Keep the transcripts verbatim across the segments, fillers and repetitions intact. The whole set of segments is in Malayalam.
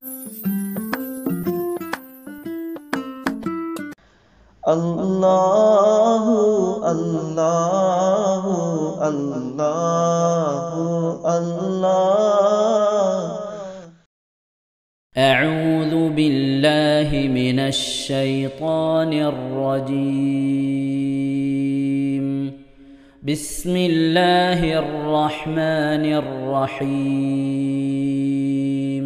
അല്ലാഹു അല്ലാഹു അല്ലാഹു അല്ലാഹ്. أعوذ بالله من الشيطان الرجيم. بسم الله الرحمن الرحيم.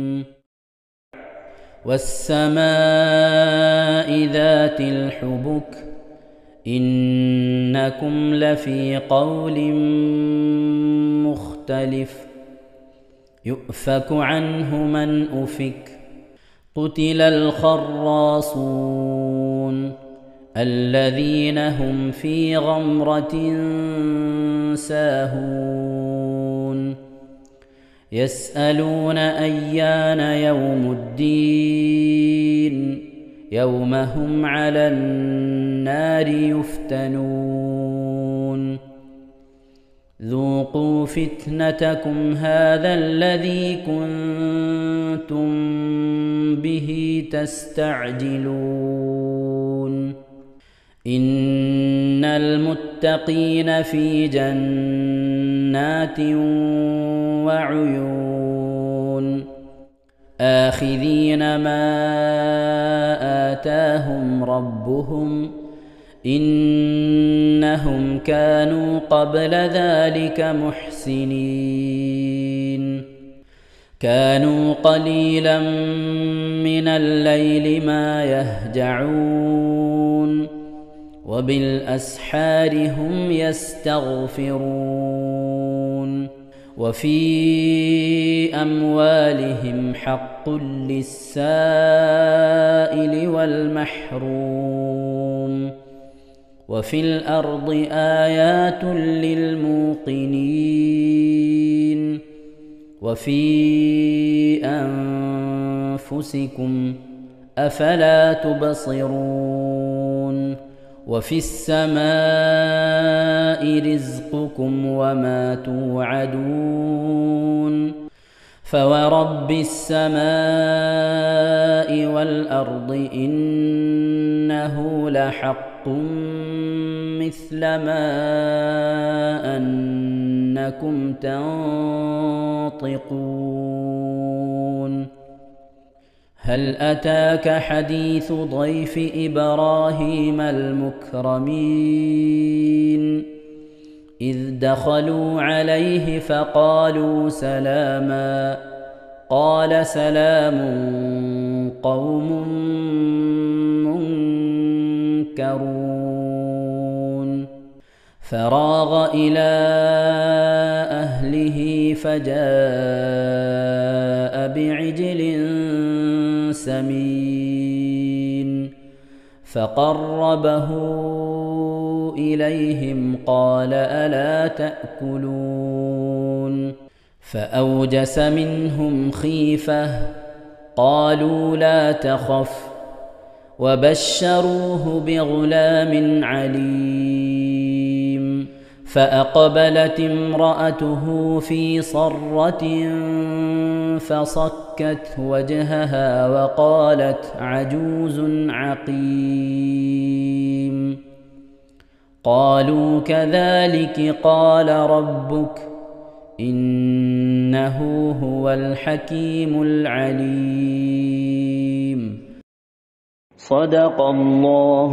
والسماء ذات الحبك إنكم لفي قول مختلف يؤفك عنه من أفك قتل الخراصون الذين هم في غمرة ساهون يسألون أيان يوم الدين يوم هم على النار يفتنون ذوقوا فتنتكم هذا الذي كنتم به تستعجلون إن المتقين في جنات وعيون آخذين ما آتاهم ربهم إنهم كانوا قبل ذلك محسنين كانوا قليلا من الليل ما يهجعون وبالأسحار هم يستغفرون وفي أموالهم حق للسائل والمحروم وفي الأرض آيات للموقنين وفي أنفسكم أفلا تبصرون وفي السماء رزقكم وما توعدون فورب السماء والأرض إنه لحق مثل ما أنكم تنطقون هل أتاك حديث ضيف إبراهيم المكرمين إذ دخلوا عليه فقالوا سلاما قال سلام قوم منكرون فراغ إلى أهله فجاء بعجل سمين فقربه إليهم قال ألا تأكلون فأوجس منهم خيفة قالوا لا تخف وبشروه بغلام عليم فأقبلت امرأته في صرة فصكت وجهها وقالت عجوز عقيم قالوا كذلك قال ربك إنه هو الحكيم العليم صدق الله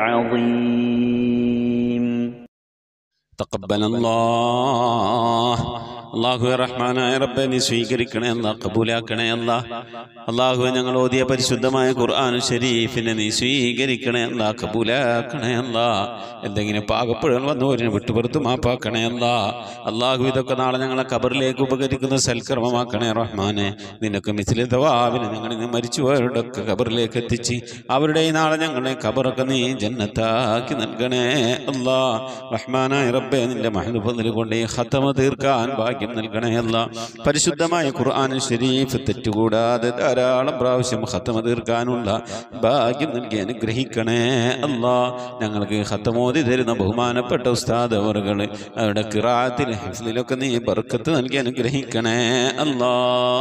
العظيم. تقبل الله. അള്ളാഹു റഹ്മാനായ റബ്ബേ, നീ സ്വീകരിക്കണേ അല്ലാ, കബൂലാക്കണേ അല്ലാ. അള്ളാഹു ഞങ്ങൾ ഓതിയ പരിശുദ്ധമായ ഖുർആൻ ശരീഫിനെ നീ സ്വീകരിക്കണേ അല്ലാ, കബൂലാക്കണേ അല്ലാ. എന്തെങ്കിലും പാകപ്പുഴകൾ വന്നവരിനെ വിട്ടുപുറത്ത് മാപ്പാക്കണേ അല്ലാ. അള്ളാഹു ഇതൊക്കെ നാളെ ഞങ്ങളെ ഖബറിലേക്ക് ഉപകരിക്കുന്ന സൽക്കർമ്മമാക്കണേ റഹ്മാനെ. നിനക്ക് മിസ്ലി ദവാവിനെ ഞങ്ങൾ ഇന്ന് മരിച്ചുപോയവരുടെയൊക്കെ ഖബറിലേക്ക് എത്തിച്ച് അവരുടെ നാളെ ഞങ്ങളെ ഖബറൊക്കെ നീ ജന്നത്താക്കി നൽകണേ അല്ലാ. റഹ്മാനായ റബ്ബേ, നിന്റെ മഹ്ഫളിൽ കൊണ്ട് ഈ ഖതമ തീർക്കാൻ ഭാഗ്യം ഭാഗ്യം നൽകണേ അല്ലാ. പരിശുദ്ധമായ ഖുർആൻ ശരീഫ് തെറ്റുകൂടാതെ ധാരാളം പ്രാവശ്യം ഖത്മ തീർക്കാനുള്ള ഭാഗ്യം നൽകി അനുഗ്രഹിക്കണേ അല്ലാ. ഞങ്ങൾക്ക് ഖത്മോദി തരുന്ന ബഹുമാനപ്പെട്ട ഉസ്താദ് അവറുകൾ അവരുടെ ഖിറാഅത്തിലും ഹിഫ്ളിലൊക്കെ നീ ബർക്കത്ത് നൽകി അനുഗ്രഹിക്കണേ അല്ലാ.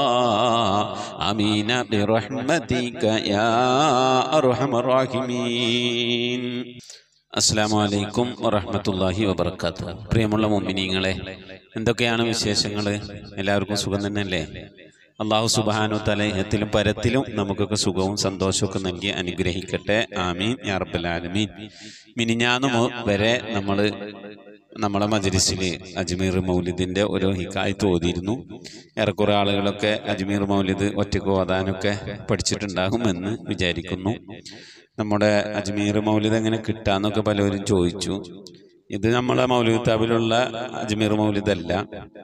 ആമീന ബിറഹ്മതിക യാ അർഹമർ റഹീമീൻ. അസ്സലാമു അലൈക്കും വറഹ്മത്തുള്ളാഹി വബറകാതുഹു. പ്രിയമുള്ള മുഅ്മിനീങ്ങളെ, എന്തൊക്കെയാണ് വിശേഷങ്ങൾ? എല്ലാവർക്കും സുഖം തന്നെയല്ലേ? അല്ലാഹു സുബ്ഹാനഹു വ തആല ഇഹത്തിലും പരത്തിലും നമുക്കൊക്കെ സുഖവും സന്തോഷമൊക്കെ നൽകി അനുഗ്രഹിക്കട്ടെ. ആമീൻ യാ റബ്ബൽ ആലമീൻ. മിനിഞ്ഞാന്ന് വരെ നമ്മൾ നമ്മളെ മജ്‌ലിസിൽ അജ്മീർ മൗലിദിൻ്റെ ഒരു ഹിക്കായത്ത് ഓതിയിരുന്നു. ഏറെക്കുറെ ആളുകളൊക്കെ അജ്മീർ മൗലിദ് ഒറ്റയ്ക്ക് ഓതാനൊക്കെ പഠിച്ചിട്ടുണ്ടാകുമെന്ന് വിചാരിക്കുന്നു. നമ്മുടെ അജ്മീർ മൗലിദ് എങ്ങനെ കിട്ടാന്നൊക്കെ പലരും ചോദിച്ചു. ഇത് നമ്മളെ മൗലിദ് കിതാബിലുള്ള അജ്മീർ മൗലിദല്ല.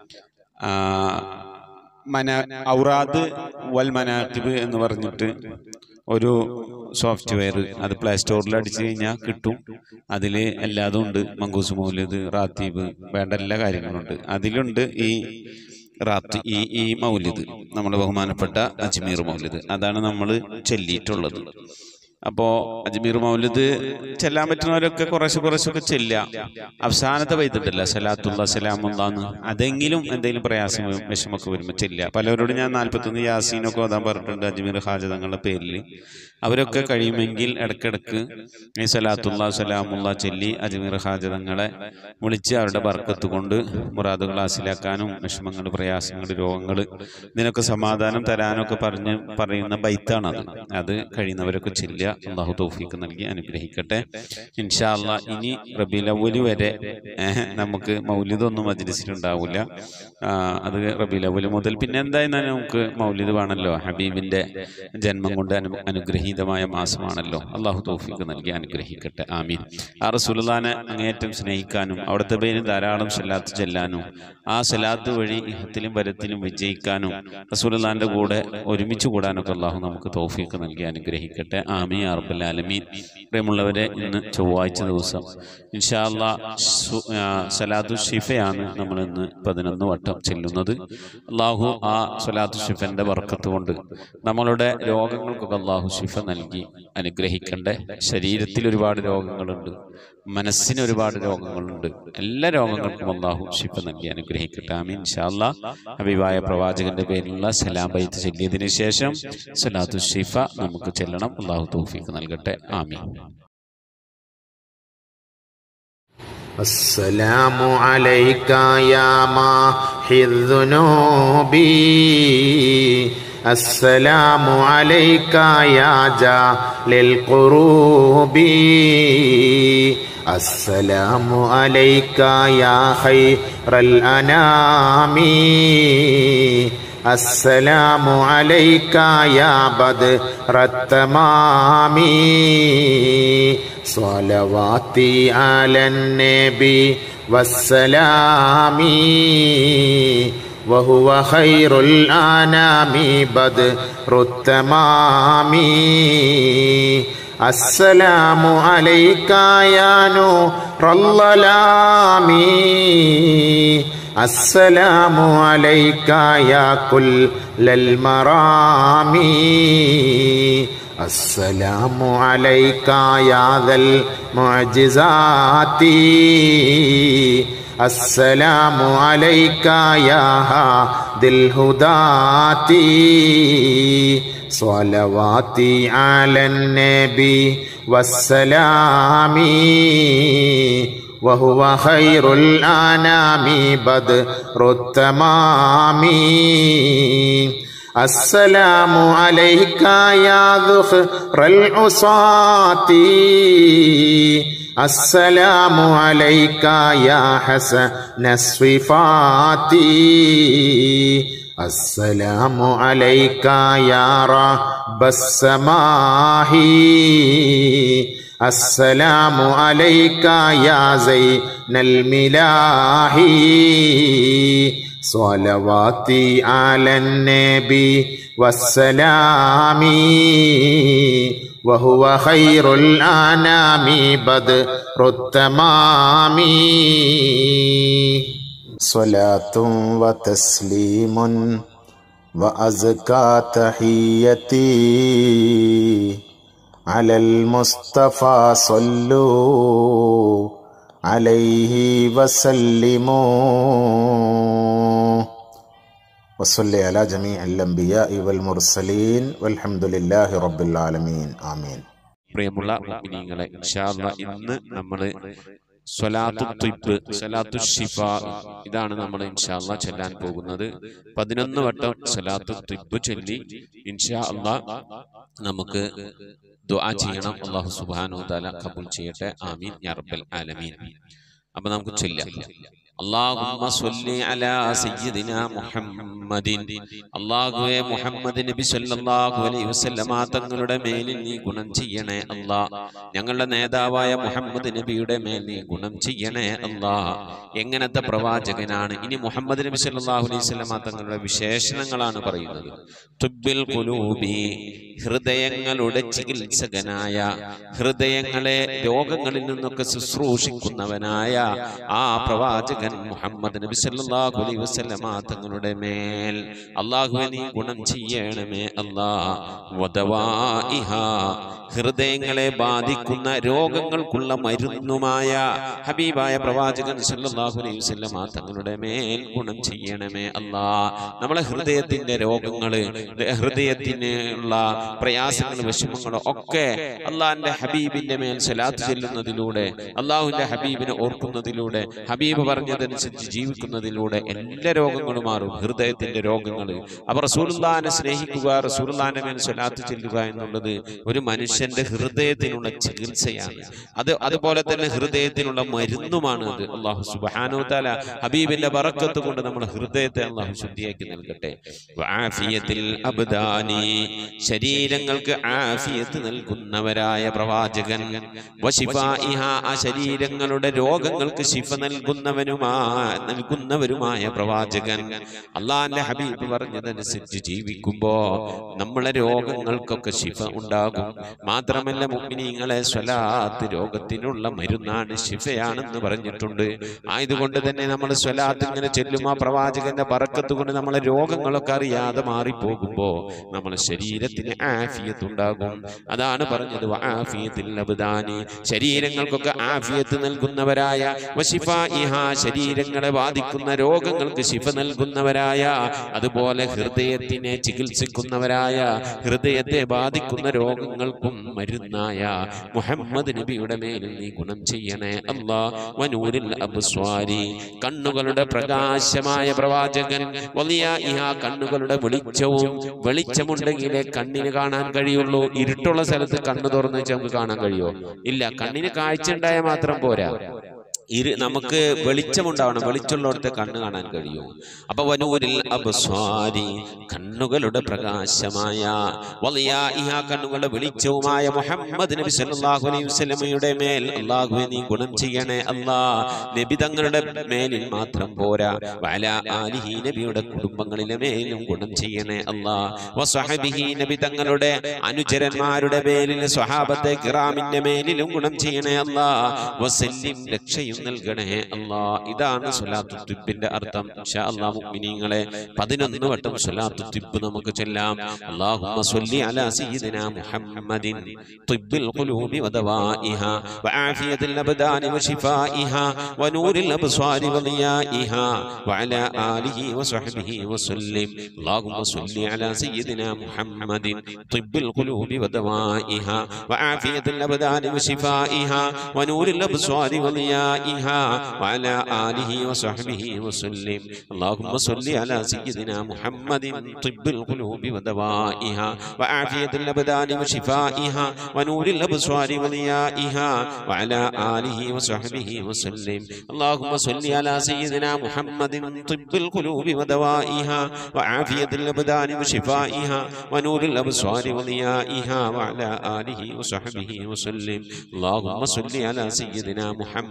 മന ഔറാദ് വൽ മനാഖിബ് എന്ന് പറഞ്ഞിട്ട് ഒരു സോഫ്റ്റ്വെയർ, അത് പ്ലേ സ്റ്റോറിൽ അടിച്ചു കഴിഞ്ഞാൽ കിട്ടും. അതിൽ എല്ലാതും ഉണ്ട്. മങ്കൂസ് മൗലിദ്, റാത്തീബ്, വേണ്ട എല്ലാ കാര്യങ്ങളുണ്ട്. അതിലുണ്ട് ഈ റാത്തി ഈ ഈ മൗലിദ്, നമ്മുടെ ബഹുമാനപ്പെട്ട അജ്മീർ മൗലിദ്, അതാണ് നമ്മൾ ചൊല്ലിയിട്ടുള്ളത്. അപ്പോൾ അജ്മീർ മൗലിദ് ചെല്ലാൻ പറ്റുന്നവരൊക്കെ കുറേശ്ശെ കുറേശ്ശൊക്കെ ചെല്ലുക. അവസാനത്തെ വൈദ്യുണ്ടല്ല സലാത്തുള്ള സലാമുള്ളാന്ന്, അതെങ്കിലും എന്തെങ്കിലും പ്രയാസം വിഷമൊക്കെ വരുമ്പോൾ ചെല്ലുക. പലവരോട് ഞാൻ നാൽപ്പത്തൊന്ന് യാസീനൊക്കെ ഓതാൻ പറഞ്ഞിട്ടുണ്ട് അജ്മീർ ഹാജ തങ്ങളുടെ പേരിൽ. അവരൊക്കെ കഴിയുമെങ്കിൽ ഇടയ്ക്കിടയ്ക്ക് ഈ സലാത്തുള്ള സലാമുള്ള ചൊല്ലി അജ്മീർ ഹാജ തങ്ങളെ വിളിച്ച് അവരുടെ ബർക്കത്ത് കൊണ്ട് മുറാദുകൾ ഹാസിലാക്കാനും വിഷമങ്ങൾ, പ്രയാസങ്ങൾ, രോഗങ്ങൾ, ഇതിനൊക്കെ സമാധാനം തരാനൊക്കെ പറഞ്ഞ് പറയുന്ന ബൈത്താണത്. അത് കഴിയുന്നവരൊക്കെ ചെല്ലുക. അല്ലാഹു തൗഫീഖ് നൽകി അനുഗ്രഹിക്കട്ടെ. ഇൻഷാ അല്ലാഹ് ഇനി റബീഉൽ അവ്വൽ വരെ നമുക്ക് മൗലിദൊന്നും മജ്‌ലിസിലുണ്ടാവില്ല. അത് റബീഉൽ അവ്വൽ മുതൽ പിന്നെ എന്തായാലും നമുക്ക് മൗലിദ് വേണമല്ലോ. ഹബീബിൻ്റെ ജന്മം കൊണ്ട് അനു അനുഗ്രഹീതമായ മാസമാണല്ലോ. അല്ലാഹു തൗഫീഖ് നൽകി അനുഗ്രഹിക്കട്ടെ. ആമീൻ. ആ റസൂലുള്ളാഹിനെ അങ്ങേയറ്റം സ്നേഹിക്കാനും അവിടുത്തെ പേരിൽ ധാരാളം സലാത്ത് ചെല്ലാനും ആ സലാത്ത് വഴി ഇഹത്തിലും പരത്തിലും വിജയിക്കാനും റസൂലുള്ളാഹിൻ്റെ കൂടെ ഒരുമിച്ച് കൂടാനൊക്കെ അല്ലാഹു നമുക്ക് തൗഫീഖ് നൽകി അനുഗ്രഹിക്കട്ടെ. ആമീൻ യാ റബ്ബൽ ആലമീൻ. പ്രിയമുള്ളവരെ, ഇന്ന് ചൊവ്വാഴ്ച ദിവസം ഇൻഷാ അല്ലാഹ് സലാത്തു ഷിഫയാണ് നമ്മൾ ഇന്ന് പതിനൊന്ന് വട്ടം ചെല്ലുന്നത്. അല്ലാഹു ആ സലാത്തു ഷിഫന്റെ ബർക്കത്ത് കൊണ്ട് നമ്മളുടെ രോഗങ്ങൾക്കൊക്കെ അല്ലാഹു ഷിഫ നൽകി അനുഗ്രഹിക്കണ്ടേ. ശരീരത്തിൽ ഒരുപാട് രോഗങ്ങളുണ്ട്, മനസ്സിന് ഒരുപാട് രോഗങ്ങളുണ്ട്. എല്ലാ രോഗങ്ങൾക്കും അല്ലാഹു ഷിഫ നൽകി അനുഗ്രഹിക്കട്ടെ. ആമീൻ. ഇൻഷാ അല്ലാഹ് ഹബീബായ പ്രവാചകന്റെ പേരിലുള്ള സലാം ബൈത്ത് ചൊല്ലിയതിനു ശേഷം സലാത്തു ഷിഫ നമുക്ക് ചെല്ലണം. അല്ലാഹു തൗഫീഖ് നൽകട്ടെ. ആമീൻ. അസ്സലാമു അലൈക യാ മാഹിദ്ദുനൂബി, അസ്സലാമു അലൈക യാ ജാലിൽ ഖുറൂബി, അസ്സലാമു അലൈക യാ ഖൈറൽ അനാമി, അസ്സലാമു അലൈക യാ ബദ്റത് തമാമി, സ്വലവാതി അലൻ നബി വസ്സലാമി, വഹുവ ഖൈറുൽ അനാമി ബദ്റുത് തമാമി, അസ്സലാമു അലൈക യാ നൂറല്ലലാമി, അസ്സലാമു അലൈക യാ കുല്ലൽ മറാമി, അസ്സലാമു അലൈക യാ ദൽ മുഅ്ജിസാതി, അസ്സലാമു അലൈക യാ ഹാദിൽ ഹുദാതി, സ്വലവാതി അലൻ നബി വസ്സലാമി, വഹുവ ഖൈറുൽ അനാമി ബദ്റുത് തമാമി, അസ്സലാമു അലൈക യാ ദുഖ്റൽ ഉസാതി, അസ്സലാമു അലൈക യാ ഹസനസ് സിഫാതി, അസ്സലാമു അലൈക യാ റബ്ബസ് സമാഹി, അസ്സലാമു അലൈക യാ സൈനൽ മിലാഹി, സ്വലവാതി അലൻ നബി വസ്സലാമി, വഹുവ ഖൈറുൽ അനാമി ബദ്റുത് തമാമി. സ്വലാത്തും വതസ്ലീമുൻ വഅസ്കാ തഹിയ്യതി അലൽ മുസ്തഫ സ്വല്ലൂ അലൈഹി വസല്ലിമൂ വസല്ലി അലാ ജമീഇൽ അംബിയാഇ വൽ മുർസലീൻ വൽഹംദുലില്ലാഹി റബ്ബിൽ ആലമീൻ. ആമീൻ. പ്രിയമുള്ള മുഅ്മിനീങ്ങളെ, ഇൻഷാ അല്ലാഹ് ഇന്ന് നമ്മൾ സ്വലാത്തു ത്വിബ്, സ്വലാത്തു ശിഫാ, ഇതാണ് നമ്മൾ ഇൻഷാ അല്ലാഹ് ചൊല്ലാൻ പോകുന്നത്. പതിനൊന്ന് വട്ടം സ്വലാത്തു ത്വിബ് ചൊല്ലി ഇൻഷാ അല്ലാഹ് നമുക്ക് ദുആ ചെയ്യണം. അല്ലാഹു സുബ്ഹാനഹു വ തആല ഖബൂൽ ചെയ്യട്ടെ. ആമീൻ യാ റബ്ബൽ ആലമീൻ. അപ്പോൾ നമുക്ക് ചൊല്ലാം. അല്ലാഹുമ്മ സ്വല്ലി അലാ സയ്യിദിനാ മുഹമ്മദിൻ. അല്ലാഹുവേ, മുഹമ്മദ് നബി സല്ലല്ലാഹു അലൈഹി വസല്ലമ തങ്ങളുടെ മേലിൽ നീ ഗുണം ചെയ്യണേ അല്ലാ. ഞങ്ങളുടെ നേതാവായ മുഹമ്മദ് നബിയുടെ മേൽ നീ ഗുണം ചെയ്യണേ അല്ലാ. എങ്ങനത്തെ പ്രവാചകനാണ്! ഇനി മുഹമ്മദ് നബി സല്ലല്ലാഹു അലൈഹി വസല്ലമ തങ്ങളുടെ വിശേഷണങ്ങളാണ് പറയുന്നത്. തുബ്ബിൽ ഖുലൂബി, ഹൃദയങ്ങളുടെ ചികിത്സകനായ, ഹൃദയങ്ങളെ രോഗങ്ങളിൽ നിന്നൊക്കെ ശുശ്രൂഷിക്കുന്നവനായ ആ പ്രവാചകൻ മുഹമ്മദ് നബി സല്ലല്ലാഹു അലൈഹി വസല്ലമ തങ്ങളുടെ മേൽ അല്ലാഹുവേ നീ ഗുണം ചെയ്യണമേ അല്ലാ. വദവാഇഹാ, ഹൃദയങ്ങളെ ബാധിക്കുന്ന രോഗങ്ങൾക്കുള്ള മരുന്നുമായ ഹബീബായ പ്രവാചകൻ സല്ലല്ലാഹു അലൈഹി വസല്ലമ തങ്ങളുടെ മേൽ ഗുണം ചെയ്യണമേ അല്ലാ. നമ്മളെ ഹൃദയത്തിന്റെ രോഗങ്ങള്, ഹൃദയത്തിനുള്ള പ്രയാസങ്ങൾ, വിഷമങ്ങളോ ഒക്കെ അള്ളാഹിന്റെ ഹബീബിന്റെ മേൽ സ്വലാത്ത് ചെല്ലുന്നതിലൂടെ, അള്ളാഹുവിന്റെ ഹബീബിനെ ഓർക്കുന്നതിലൂടെ, ഹബീബ് പറഞ്ഞതനുസരിച്ച് ജീവിക്കുന്നതിലൂടെ എല്ലാ രോഗങ്ങളും മാറും, ഹൃദയത്തിന്റെ രോഗങ്ങൾ. അപ്പൊ റസൂലുള്ളാഹിനെ സ്നേഹിക്കുക, റസൂലുള്ളാഹിന്റെ മേൽ സ്വലാത്ത് ചെല്ലുക എന്നുള്ളത് ഒരു മനുഷ്യന്റെ ഹൃദയത്തിനുള്ള ചികിത്സയാണ്. അത് അതുപോലെ തന്നെ ഹൃദയത്തിനുള്ള മരുന്നുമാണ് അത്. അല്ലാഹു സുബ്ഹാനഹു വ തആല ഹബീബിന്റെ ബറക്കത്ത് കൊണ്ട് നമ്മുടെ ഹൃദയത്തെ അല്ലാഹു ശുദ്ധിയാക്കി നൽകട്ടെ. വആഫിയത്തിൽ അബ്ദാനി, ശരീരങ്ങൾക്ക് ആഫിയത്ത് നൽകുന്നവരായ പ്രവാചകൻ. വശിഫാഇഹാ, ആ ശരീരങ്ങളുടെ രോഗങ്ങൾക്ക് ശിഫ നൽകുന്നവനുമായ നൽകുന്നവരുമായ പ്രവാചകൻ. അള്ളാഹിന്റെ ഹബീബ് പറഞ്ഞതനുസരിച്ച് ജീവിക്കുമ്പോ നമ്മളെ രോഗങ്ങൾക്കൊക്കെ ശിഫ ഉണ്ടാകും. മാത്രമല്ല മുഅ്മിനീങ്ങളെ, സ്വലാത്ത് രോഗത്തിനുള്ള മരുന്നാണ്, ശിഫയാണെന്ന് പറഞ്ഞിട്ടുണ്ട്. ആയതുകൊണ്ട് തന്നെ നമ്മൾ സ്വലാത്ത് ഇങ്ങനെ ചെല്ലുമ്പോൾ പ്രവാചകന്റെ ബറക്കത്ത് കൊണ്ട് നമ്മളെ രോഗങ്ങളൊക്കെ അറിയാതെ മാറിപ്പോകുമ്പോ നമ്മളെ ശരീരത്തിന് ആഫിയത്ത് ഉണ്ടാകും. അതാണ് പറഞ്ഞത് വആഫിയത്തിൽ അബ്ദാനി, ശരീരങ്ങൾക്കൊക്കെ ആഫിയത്ത് നൽകുന്നവരായ, വശിഫാഇഹാ, ശരീരങ്ങളെ ബാധിക്കുന്ന രോഗങ്ങൾക്ക് ശിഫ നൽകുന്നവരായ, അതുപോലെ ഹൃദയത്തിനെ ചികിത്സിക്കുന്നവരായ, ഹൃദയത്തെ ബാധിക്കുന്ന രോഗങ്ങൾക്കും മരുന്നായ മുഹമ്മദ് നബിയുടെ മേലിൽ നീ ഗുണം ചെയ്യണേ അല്ലാ. വനൂരിൽ അബ്സ്വാരി, കണ്ണുകളുടെ പ്രകാശമായ പ്രവാചകൻ. വലിയാഇഹാ, കണ്ണുകളുടെ വെളിച്ചവും. വെളിച്ചമുണ്ടെങ്കിലേ കണ്ണിന് കാണാൻ കഴിയുള്ളൂ. ഇരുട്ടുള്ള സ്ഥലത്ത് കണ്ണ് തുറന്ന് വെച്ചാൽ നമുക്ക് കാണാൻ കഴിയുമോ? ഇല്ല. കണ്ണിന് കാഴ്ച ഉണ്ടായാൽ മാത്രം പോരാ, ഇരു നമുക്ക് വെളിച്ചമുണ്ടാവണം. വെളിച്ചമുള്ളടത്തെ കണ്ണ് കാണാൻ കഴിയൂ. അപ്പൊ വനൂരിൽ അബ്സ്വാരി, കണ്ണുകളുടെ പ്രകാശമായ, വലിയാഇഹ, കണ്ണുകളുടെ വെളിച്ചവുമായ മുഹമ്മദ് നബി സല്ലല്ലാഹു അലൈഹി വസല്ലമയുടെ മേൽ അല്ലാഹുവേ നീ ഗുണം ചെയ്യണേ അല്ലാ. നബി തങ്ങളുടെ മേലിൽ മാത്രം പോരാ, വഅലാ ആലിഹി, നബിയുടെ കുടുംബങ്ങളിലെ മേലും ഗുണം ചെയ്യണേ അല്ലാ. വസ്വഹബിഹി, നബി തങ്ങളുടെ അനുചരന്മാരുടെ മേലിൽ, സ്വഹാബത്തെ കിറാമിന്റെ മേലിലും ഗുണം ചെയ്യണേ അല്ലാ. വസല്ലിം, രക്ഷയും നൽകണേ അല്ലാ. ഇതാണ് സ്വലാത്തു ത്വിബിന്റെ അർത്ഥം. ഇൻഷാ അല്ലാഹ് മുഅ്മിനീങ്ങളെ, പതിനൊന്ന് വട്ടം സ്വലാത്തു ത്വിബ് നമുക്ക് ചൊല്ലാം. അല്ലാഹുമ്മ സ്വല്ലി അലാ സയ്യിദിനാ മുഹമ്മദിൻ ത്വിബിൽ ഖുലൂബി വദവാഇഹാ വആഫിയത്തിൽ അബ്ദാനി വശിഫാഇഹാ വനൂരിൽ അബ്സ്വാരി വളിയാഇഹാ വഅലാ ആലിഹി വസഹ്ബിഹി വസല്ലിം. അല്ലാഹുമ്മ സ്വല്ലി അലാ സയ്യിദിനാ മുഹമ്മദിൻ ത്വിബിൽ ഖുലൂബി വദവാഇഹാ വആഫിയത്തിൽ അബ്ദാനി വശിഫാഇഹാ വനൂരിൽ അബ്സ്വാരി വളിയാഇഹാ وعلى آله وصحبه وسلم. اللهم صل على سيدنا محمد طب القلوب ودوائها وعافية الأبدان وشفائها ونور الأبصار وضيائها وعلى آله وصحبه وسلم. اللهم صل على سيدنا محمد طب القلوب ودوائها وعافية الأبدان وشفائها ونور الأبصار وضيائها وعلى آله وصحبه وسلم. اللهم صل على سيدنا محمد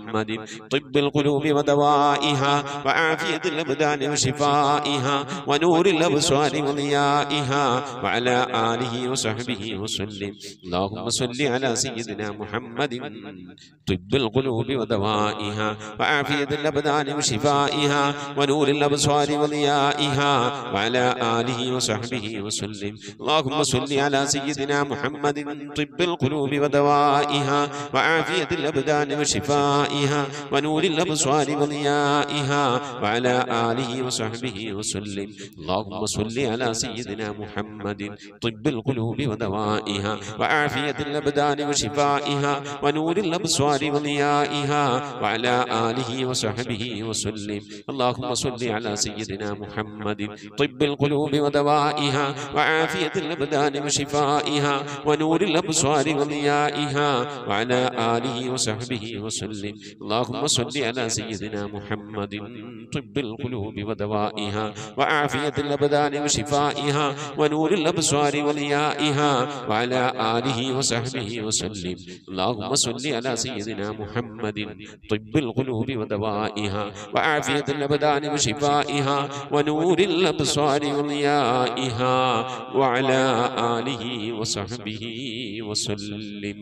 طب القلوب ودوائها وعافية الأبدان وشفائها ونور الأبصار وضيائها وعلى آله وصحبه وسلم. اللهم صل على سيدنا محمد طب القلوب ودوائها وعافية الأبدان وشفائها ونور الأبصار وضيائها وعلى آله وصحبه وسلم. اللهم صل على سيدنا محمد طب القلوب ودوائها وعافية الأبدان وشفائها ونور الأبصار وضيائها وعلى آله وصحبه وسلم. اللهم صل على سيدنا محمد طب القلوب ودوائها وعافية الأبدان وشفائها ونور الأبصار وضيائها وعلى آله وصحبه وسلم. اللهم صل على سيدنا محمد طب القلوب ودوائها وعافية الأبدان وشفائها ونور الأبصار وضيائها وعلى آله وصحبه وسلم. اللهم صل على سيدنا محمد طب القلوب ودوائها وعافية الأبدان وشفائها ونور الأبصار وضيائها وعلى آله وصحبه وسلم. اللهم صل على سيدنا محمد طب القلوب ودوائها وعافية الأبدان وشفائها ونور الأبصار وضيائها وعلى آله وصحبه وسلم.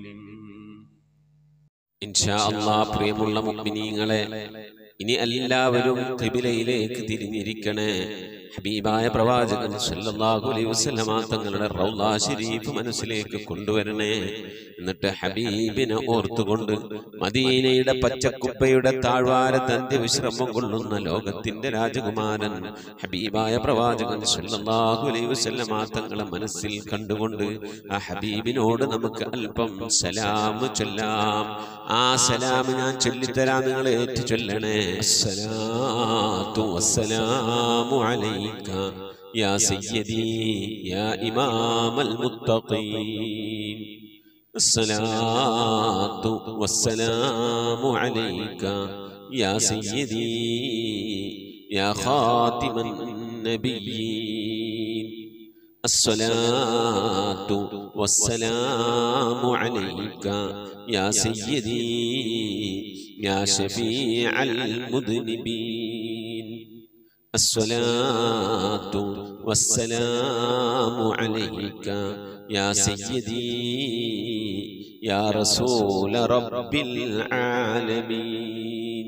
ഇൻഷാ അല്ലാഹ് പ്രിയമുള്ള മുഅ്മിനീങ്ങളെ, ഇനി എല്ലാവരും ഖിബിലയിലേക്ക് തിരിഞ്ഞിരിക്കണേ. ഹബീബായ പ്രവാചകൻ സല്ലല്ലാഹു അലൈഹി വസല്ലമ തങ്ങളുടെ റൗള ശരീഫ് മനസ്സിലേക്ക് കൊണ്ടുവരണേ. എന്നിട്ട് ഹബീബിനെ ഓർത്തുകൊണ്ട് മദീനയുടെ പച്ചക്കുപ്പയുടെ താഴ്വാരത്ത് അന്ത്യവിശ്രമം കൊള്ളുന്ന ലോകത്തിന്റെ രാജകുമാരൻ ഹബീബായ പ്രവാചകൻ സല്ലല്ലാഹു അലൈഹി വസല്ലമ തങ്ങളെ മനസ്സിൽ കണ്ടുകൊണ്ട് ആ ഹബീബിനോട് നമുക്ക് അല്പം സലാം ചൊല്ലാം. ആ സലാം ഞാൻ ചൊല്ലിത്തരാം, നിങ്ങൾ ഏറ്റു ചൊല്ലണേ. അസ്സലാത്തു വസ്സലാമു അലൈക യാ സയ്യിദി യാ ഇമാമൽ മുത്തഖീൻ. الصلاة والسلام عليك يا سيدي يا خاتم النبيين. الصلاة والسلام عليك يا سيدي يا شفيع المذنبين. الصلاة والسلام عليك يا سيدي يا رسول رب العالمين.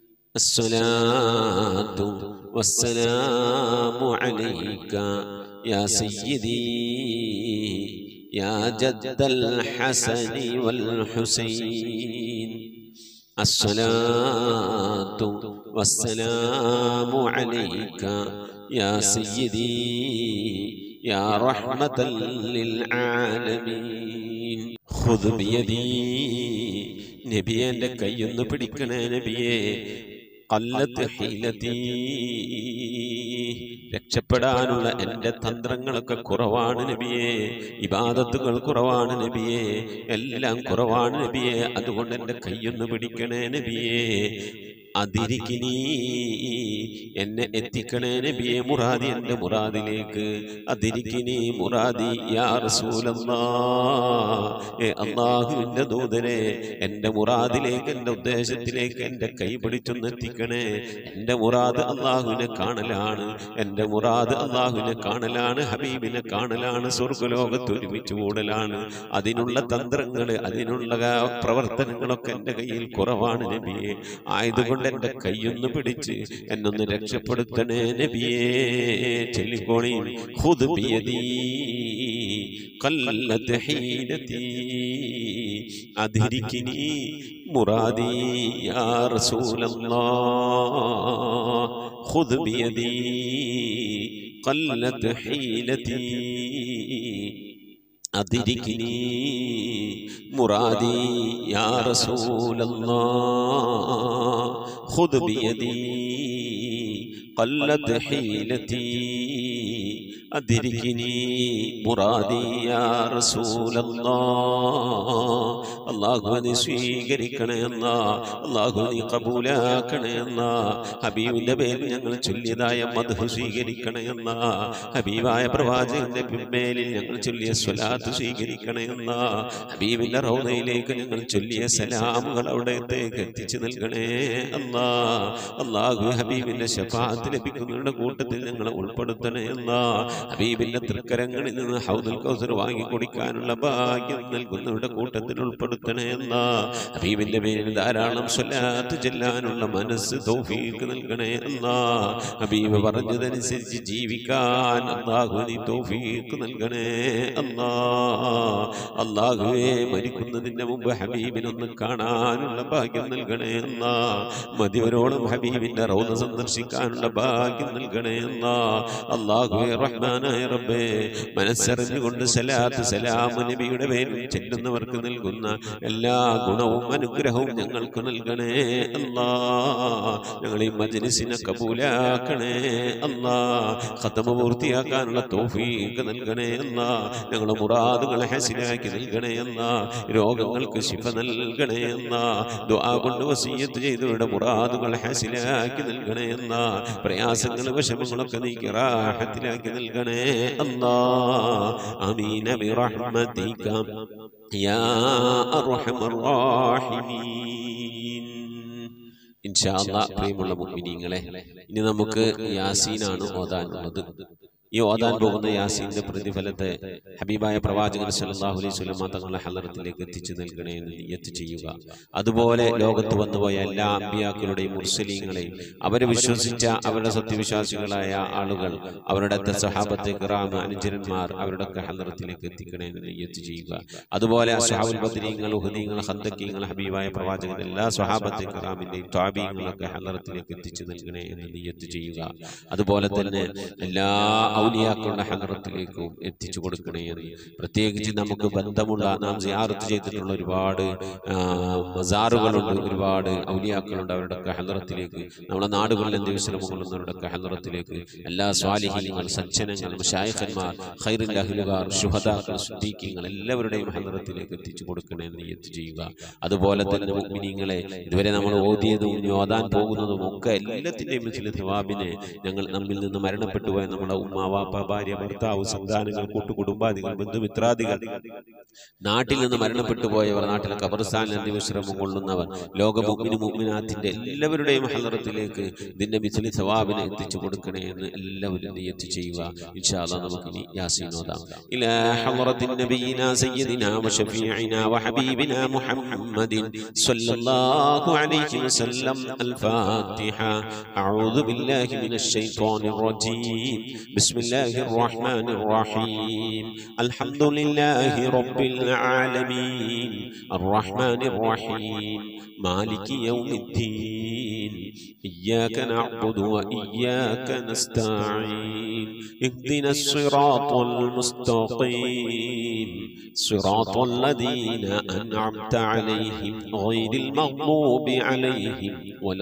الصلاة والسلام عليك يا سيدي يا جد الحسن والحسين. الصلاة والسلام عليك يا سيدي يا رحمة للعالمين. خذ بيدي നബിയെ, എൻ്റെ കൈയൊന്ന് പിടിക്കണേ നബിയെ. ഖല്ലത്ത് ഹീലതി, രക്ഷപ്പെടാനുള്ള എൻ്റെ തന്ത്രങ്ങളൊക്കെ കുറവാണ് നബിയെ. ഇബാദത്തുകൾ കുറവാണ് നബിയെ, എല്ലാം കുറവാണ് നബിയെ. അതുകൊണ്ട് എൻ്റെ കൈയൊന്ന് പിടിക്കണേ നബിയെ. അതിരിക്കിനി, എന്നെ എത്തിക്കണേ നബിയെ മുറാദി, എൻ്റെ മുറാദിലേക്ക്. അതിരിക്കിനി മുറാദി യാ റസൂലല്ലാഹ്, ഏ അല്ലാഹുവിൻ്റെ ദൂതനെ, എൻ്റെ മുറാദിലേക്ക്, എൻ്റെ ഉദ്ദേശത്തിലേക്ക് എൻ്റെ കൈ പിടിച്ചൊന്ന് എത്തിക്കണേ. എൻ്റെ മുറാദ് അല്ലാഹുവിനെ കാണലാണ്, എൻ്റെ മുറാദ് അല്ലാഹുവിനെ കാണലാണ്, ഹബീബിനെ കാണലാണ്, സ്വർഗ്ഗലോകത്ത് ഒരുമിച്ച് കൂടലാണ്. അതിനുള്ള തന്ത്രങ്ങൾ, അതിനുള്ള പ്രവർത്തനങ്ങളൊക്കെ എൻ്റെ കയ്യിൽ കുറവാണ് നബിയെ. ആയതുകൊണ്ട് എൻ്റെ കൈയൊന്ന് പിടിച്ച് എന്നൊന്ന് രക്ഷപ്പെടുത്തണേ നബിയേ. ചൊല്ലിക്കോണി. ഖുദ് ബിയദി ഖല്ലത്ത് ഹീലതി അദ്രികിനി മുറാദി യാ റസൂലല്ലാഹ്. ഖുദ് ബിയദി ഖല്ലത്ത് ഹീലതി അദ്രികിനി മുറാദി യാ റസൂലല്ലാഹ്. ഖുദ് ബിയദി ഖല്ലത്ത് ഹീലതി അദ്രികിനി മുറാദി യാ റസൂലല്ലാഹ്. അല്ലാഹു നീ സ്വീകരിക്കണേ അല്ലാ, അല്ലാഹു നീ ഖബൂലാക്കണേ അല്ലാ. ഹബീബിന്റെ പേരിൽ ഞങ്ങൾ ചൊല്ലിയതായ മദ്ഹ് സ്വീകരിക്കണേ അല്ലാ. ഹബീബായ പ്രവാചകന്റെ മേലിൽ ഞങ്ങൾ ചൊല്ലിയ സ്വലാത്ത് സ്വീകരിക്കണേ അല്ലാ. ഹബീബിന്റെ റൗദയിലേക്ക് ഞങ്ങൾ ചൊല്ലിയ സലാമുകൾ അവിടത്തേക്ക് എത്തിച്ചു നൽകണേ അല്ലാ. അല്ലാഹു ഹബീബിന്റെ ശഫാഅത്ത് ലഭിക്കുന്നവരുടെ കൂട്ടത്തിൽ ഞങ്ങളെ ഉൾപ്പെടുത്തണേ അല്ലാ. ഹബീബിന്റെ തൃക്കരങ്ങളിൽ നിന്ന് ഹൗദുൽ കൗസർ വാങ്ങി കുടിക്കാനുള്ള ഭാഗ്യം നൽകുന്നവരുടെ കൂട്ടത്തിൽ ഉൾപ്പെടുത്തണേ അല്ലാ. ഹബീബിന്റെ പേരിൽ ധാരാളം സ്വലാത്ത് ചെല്ലാനുള്ള മനസ്സ് തൗഫീഖ് നൽകണേ അല്ലാ. ഹബീബ് പറഞ്ഞതനുസരിച്ച് ജീവിക്കാൻ അല്ലാഹു നീ തൗഫീഖ് നൽകണേ അല്ലാ. അല്ലാഹുവേ മരിക്കുന്നതിന്റെ മുമ്പ് ഹബീബിനൊന്ന് കാണാനുള്ള ഭാഗ്യം നൽകണേ അല്ലാ. മതിവരോളം ഹബീബിന്റെ റൗദ സന്ദർശിക്കാനുള്ള ഭാഗ്യം നൽകണേ അല്ലാ. അല്ലാഹുവേ റഹ്മാനായ റബ്ബേ, മനസ്സറിഞ്ഞുകൊണ്ട് സലാത്ത് സലാം നബിയുടെ പേരിൽ ചെല്ലുന്നവർക്ക് നൽകുന്ന എല്ലാ ഗുണവും അനുഗ്രഹവും ഞങ്ങൾക്ക് നൽകണേ അല്ലാ. ഞങ്ങൾ ഈ മജ്‌ലിസിനെ കബൂലാക്കണേ അല്ലാ. ഖത്മ പൂർത്തിയാക്കാനുള്ള തൗഫീഖ് നൽകണേ അല്ലാ. ഞങ്ങളുടെ മുറാദുകളെ ഹസിലാക്കി നൽകണേ അല്ലാ. രോഗങ്ങൾക്ക് ശിഫ നൽകണേ അല്ലാ. ദുആ കൊണ്ട് വസിയ്യത്ത് ചെയ്തവരുടെ മുറാദുകൾ ഹസിലാക്കി നൽകണേ അല്ലാ. പ്രയാസങ്ങൾ വിഷമങ്ങളൊക്കെ നീക്കി റാഹത്തിലാക്കി നൽകണേ അല്ലാ. ആമീൻ ബിറഹ്മതിക യാ അർഹമർ റഹീമീൻ. ഇൻഷാ അല്ലാഹ് പ്രിയമുള്ള മുഅ്മിനീങ്ങളെ, ഇനി നമുക്ക് യാസീനാണ് ഓതാനുള്ളത്. ഈ ഓതാൻ പോകുന്ന യാസീന്റെ പ്രതിഫലത്തെ ഹബീബായ പ്രവാചകൻ സല്ലല്ലാഹു അലൈഹി വസല്ലം തങ്ങളുടെ ഹളറത്തിലേക്ക് എത്തിച്ചു നൽകണേ എന്ന് നിയ്യത്ത് ചെയ്യുക. അതുപോലെ ലോകത്ത് വന്നുപോയ എല്ലാ അമ്പിയാക്കളുടെയും മുർസലീങ്ങളെയും അവരെ വിശ്വസിച്ച അവരുടെ സത്യവിശ്വാസികളായ ആളുകൾ, അവരുടെ സഹാബത്തെ കിറാം അനുചരന്മാർ, അവരുടെ ഹളറത്തിലേക്ക് എത്തിക്കണേ എന്ന് നിയ്യത്ത് ചെയ്യുക. അതുപോലെ അസ്ഹാബുൽ ബദ്രീങ്ങൾ, ഉഹദീങ്ങൾ, ഖന്തക്കീങ്ങൾ, ഹബീബായ പ്രവാചകൻ എല്ലാ സ്വഹാബത്തെ കിറാമിന്റെയും താബീങ്ങളൊക്കെ ഹളറത്തിലേക്ക് എത്തിച്ചു നൽകണേ എന്ന് നിയ്യത്ത് ചെയ്യുക. അതുപോലെ തന്നെ എല്ലാ ഔലിയാക്കളുടെ ഹളറത്തിലേക്കും എത്തിച്ചു കൊടുക്കണേ എന്ന്, പ്രത്യേകിച്ച് നമുക്ക് ബന്ധമുള്ള നാം സിയാറത്ത് ചെയ്തിട്ടുള്ള ഒരുപാട് മസാറുകളുണ്ട്, ഒരുപാട് ഔലിയാക്കളുണ്ട്. അവരുടെ ഹളറത്തിലേക്ക്, നമ്മുടെ നാടുകളിൽ അന്ത്യവിശ്രമങ്ങളുന്നവരുടെ ഹളറത്തിലേക്ക് എല്ലാ സ്വാലിഹീങ്ങൾ, സജ്ജനങ്ങൾ, മശായിഖന്മാർ, ഖൈറുൽ അഹ്ലുകാർ, ശുഹദാക്കൾ, സിദ്ദീഖീങ്ങൾ എല്ലാവരുടെയും ഹളറത്തിലേക്ക് എത്തിച്ചു കൊടുക്കണേ എന്ന് നിയ്യത്ത് ചെയ്യുക. അതുപോലെ തന്നെ മുഅ്മിനീങ്ങളെ, ഇതുവരെ നമ്മൾ ഓതിയതും ഓതാൻ പോകുന്നതും ഒക്കെ എല്ലാത്തിൻ്റെയും ചില സവാബിനെ ഞങ്ങൾ നമ്മിൽ നിന്ന് മരണപ്പെട്ടു പോയ നമ്മുടെ ഉമ്മ, വാപ്പ, ഭാര്യ, ഭർത്താവ്, സന്താനങ്ങൾ, കൂട്ടുകുടുംബാദികൾ, ബന്ധുമിത്രാദികൾ, നാട്ടിൽ നിന്ന് മരണപ്പെട്ടു പോയവർ, നാട്ടിലെ ഖബർസ്ഥാനിൽ അന്ത്യവിശ്രമം കൊള്ളുന്നവർ, ലോക മുഅ്മിനു മുഅ്മിനാത്തിന്റെ എല്ലാവരുടെയും ഹളറത്തിലേക്ക് ഇതിന്റെ മിസ്ലി സവാബിനെ എത്തിച്ചു കൊടുക്കണേ എന്ന് എല്ലാവരും നിയ്യത്ത് ചെയ്യുക. ഇൻഷാ അല്ലാഹ് നമുക്ക് ഇനി യാസീൻ ഓതാം. ഇലാ ഹളറത്തിൻ നബിയിനാ സയ്യിദിനാ വശഫീഇനാ വഹബീബിനാ മുഹമ്മദിൻ സ്വല്ലല്ലാഹു അലൈഹി വസല്ലം. അൽ ഫാത്തിഹ. അഊദു ബില്ലാഹി മിനശ് ശൈത്വാനിർ റജീം. ബിസ്മില്ലാഹിർ റഹ്മാനിർ റഹീം. അൽഹംദുലില്ലാഹി റബ്ബിൽ ആലമീൻ അർറഹ്മാനിർ റഹീം മാലികി യൗമിദ്ദീൻ. ഇയ്യാക നഅ്ബുദു വഇയ്യാക നസ്തഈൻ. ഇഹ്ദിനസ് സിറാത്തൽ മുസ്തഖീം സിറാത്തൽ ലദീന അൻഅംത അലൈഹിം ഗൈറിൽ മഗ്ദൂബി അലൈഹിം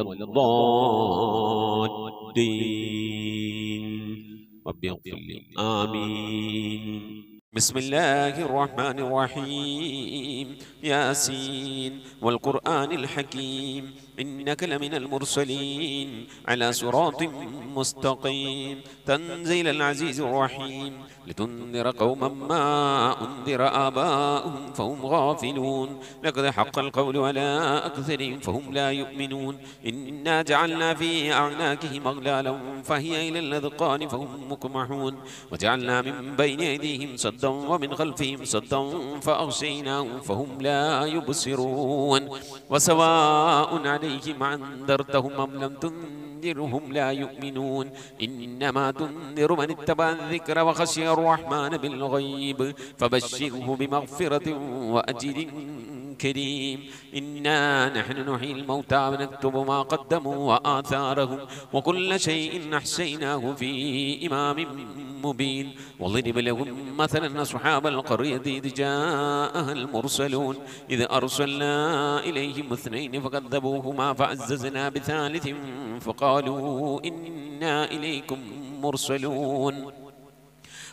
വലദ്ദാല്ലീൻ. ربي اغفر لي آمين. بسم الله الرحمن الرحيم. ياسين والقرآن الحكيم إنك لمن المرسلين على صراط مستقيم تنزيل العزيز الرحيم لتنذر قوما ما أنذر آباؤهم فهم غافلون لقد حق القول على أكثرهم فهم لا يؤمنون إنا جعلنا في أعناقهم أغلالا فهي إلى الأذقان فهم مقمحون وجعلنا من بين أيديهم صدا ومن خلفهم صدا فأغشيناهم فهم لا يبصرون وسواء عليهم أنذرتهم أم لم تنذرهم لا يؤمنون إنما تنذر من اتبع الذكر وخشي الرحمن بالغيب فبشره بمغفرة وأجر كريم. إنا نحن نحيي الموتى ونكتب ما قدموا وآثارهم وكل شيء أحصيناه في إمام مبين. واضرب لهم مثلا أصحاب القرية إذ جاءها المرسلون إذ أرسلنا إليهم اثنين فكذبوهما فعززنا بثالث فقالوا إنا إليكم مرسلون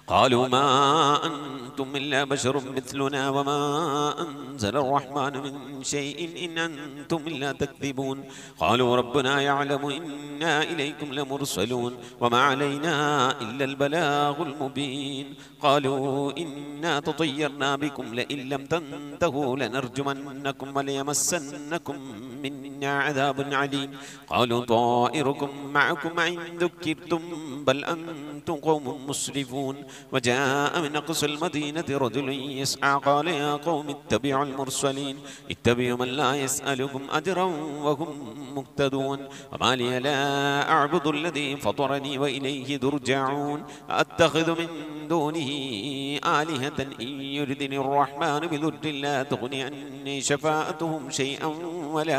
قالوا ما أنتم إلا بشر مثلنا وما أنزل الرحمن من شيء إن أنتم إلا تكذبون قالوا ربنا يعلم إنا إليكم لمرسلون وما علينا إلا البلاغ المبين قالوا إنا تطيرنا بكم لئن لم تنتهوا لنرجمنكم وليمسنكم منا عذاب عليم قالوا طائركم معكم إن ذكرتم بل أنتم قوم مسرفون وجاء من أقصى المدينة رجل يسعى قال يا قوم اتبعوا المرسلين اتبعوا من لا يسألكم أجرا وهم مهتدون وما لي لا أعبد الذي فطرني وإليه ترجعون أتخذ من دونه آلهة إن يردني الرحمن بضر لا تغني عني شفاعتهم شيئا ولا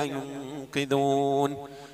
ينقذون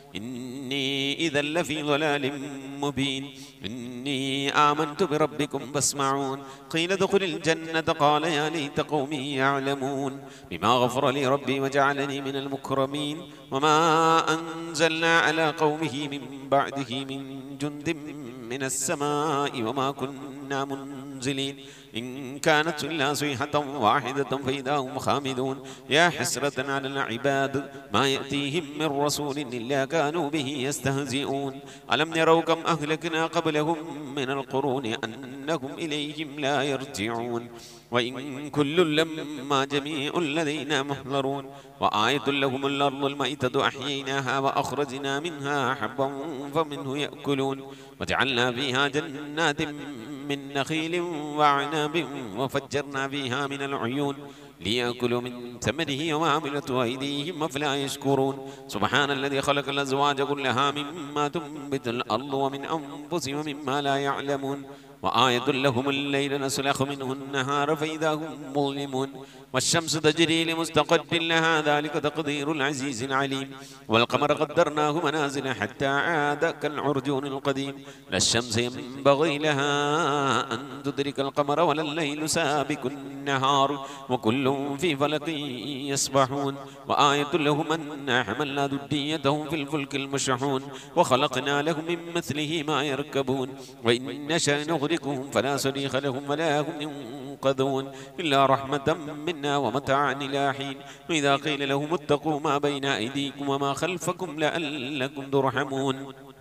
إني إذا لفي ضلال مبين إني آمنت بربكم فاسمعون قيل ادخل الجنة قال يا ليت قومي يعلمون بما غفر لي ربي وجعلني من المكرمين وما أنزلنا على قومه من بعده من جند من السماء وما كنا منزلين إن كانت إلا صيحة واحدة فإذا هم خامدون يا حسرة على العباد ما يأتيهم من رسول إلا كانوا به يستهزئون ألم يروا كم أهلكنا قبلهم من القرون أنهم إليهم لا يرجعون وإن كل لما جميع الذين محضرون وآية لهم الأرض الميتة أحييناها وأخرجنا منها حبا فمنه يأكلون وجعلنا فيها جنات من نخيل وعنب وفجرنا فيها من العيون ليأكلوا من ثمره وما عملت أيديهم أفلا يشكرون سبحان الذي خلق الأزواج كلها مما تنبت الأرض ومن أنفسهم ومما لا يعلمون وآية لهم الليل نسلخ منه النهار فإذا هم مظلمون والشمس تجري لمستقر لها ذلك تقدير العزيز العليم والقمر قدرناه منازل حتى عاد كالعرجون القديم لا الشمس ينبغي لها أن تدرك القمر ولا الليل سابق النهار وكل في فلك يسبحون وآية لهم أنا حملنا ذريتهم في الفلك المشحون وخلقنا لهم من مثله ما يركبون وإن نشأ نغرقهم فلا صريخ لهم ولا هم ينقذون إلا رحمة منا ومتاعا إلى حين وإذا قيل لهم اتقوا ما بين أيديكم وما خلفكم لعلكم ترحمون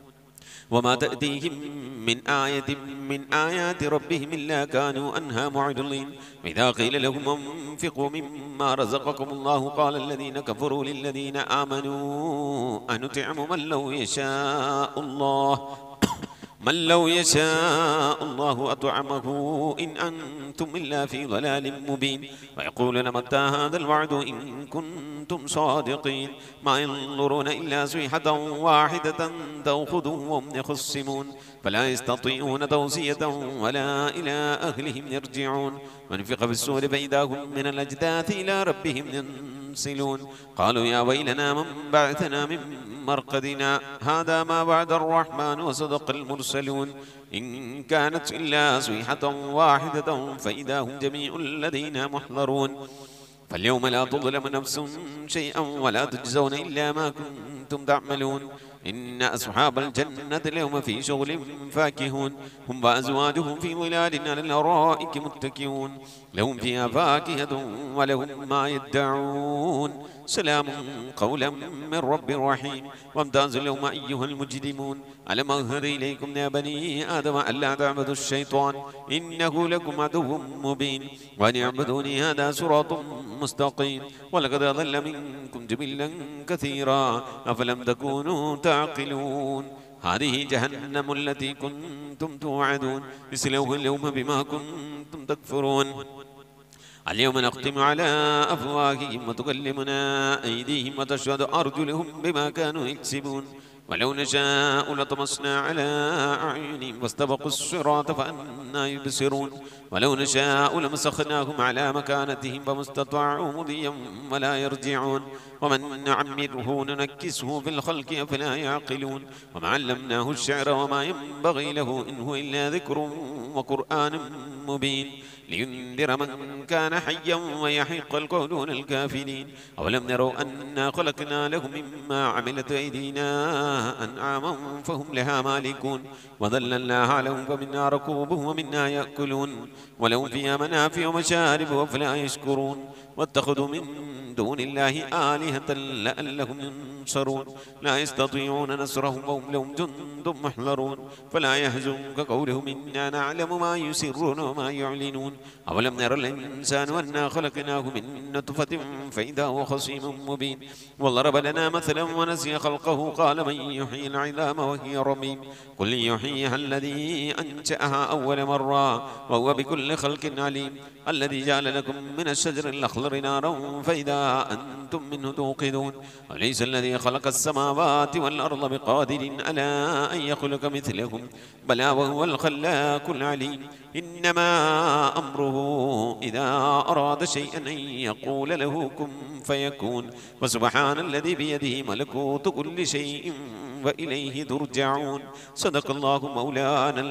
وما تأتيهم من آية من آيات ربهم إلا كانوا عنها معرضين وإذا قيل لهم انفقوا مما رزقكم الله قال الذين كفروا للذين آمنوا أنطعم من لو يشاء الله من لو يشاء الله أطعمه إن أنتم إلا في ضلال مبين ويقولون متى هذا الوعد إن كنتم صادقين ما ينظرون إلا صيحة واحدة تأخذهم وهم يخصمون فلا يستطيعون توصية ولا إلى أهلهم يرجعون ونفخ في الصور فإذا هم من الأجداث إلى ربهم ينسلون قالوا يا ويلنا من بعثنا من مرقدنا هذا ما وعد الرحمن وصدق المرسلون إن كانت إلا صيحة واحدة فإذا هم جميع الذين محضرون فاليوم لا تظلم نفس شيئا ولا تجزون إلا ما كنتم تعملون إن أصحاب الجنة اليوم في شغل فاكهون هم وأزواجهم في ظلال على الأرائك متكئون لهم فيها فاكهة ولهم ما يدعون سلام قولا من رب رحيم وامتازوا اليوم أيها المجرمون ألم أعهد إليكم يا بني آدم ألا تعبدوا الشيطان إنه لكم عدو مبين وأن اعبدوني هذا صراط مستقيم ولقد أضل منكم جبلا كثيرا أفلم تكونوا تعقلون هذه جهنم التي كنتم توعدون اصلوها اليوم بما كنتم تكفرون اليوم نختم على أفواههم وتكلمنا أيديهم وتشهد أرجلهم بما كانوا يكسبون ولو نشاء لطمسنا على أعينهم واستبقوا الصراط فأنا يبصرون ولو نشاء لمسخناهم على مكانتهم فما استطاعوا مضيا ولا يرجعون ومن نعمره ننكسه في الخلق أفلا يعقلون وما علمناه الشعر وما ينبغي له إن هو إلا ذكر وقرآن مبين لينذر من كان حيا ويحق القول الكافرين أولم يروا أنا خلقنا لهم مما عملت أيدينا أنعاما فهم لها مالكون وذللناها لهم فمنها ركوبهم ومنها يأكلون ولهم فيها منافع ومشارب أفلا يشكرون واتخذوا من دون الله آلهة لعلهم ينصرون لا يستطيعون نصرهم وهم لهم جند محضرون فلا يحزنك قولهم إنا نعلم ما يسرون وما يعلنون أولم ير الإنسان أنا خلقناه من نطفة فإذا هو خصيم مبين وضرب لنا مثلا ونسي خلقه قال من يحيي العظام وهي رميم قل يحييها الذي أنشأها أول مرة وهو بكل خلق عليم الذي جعل لكم من الشجر الأخضر نارا فإذا أنتم منه توقدون وليس الذي خلق السماوات والأرض بقادر على أن يخلق مثلهم بلى وهو الخلاق العليم إنما أمره إذا أراد شيئا أن يقول له كن فيكون وسبحان الذي بيده ملكوت كل شيء وإليه ترجعون صدق الله مولانا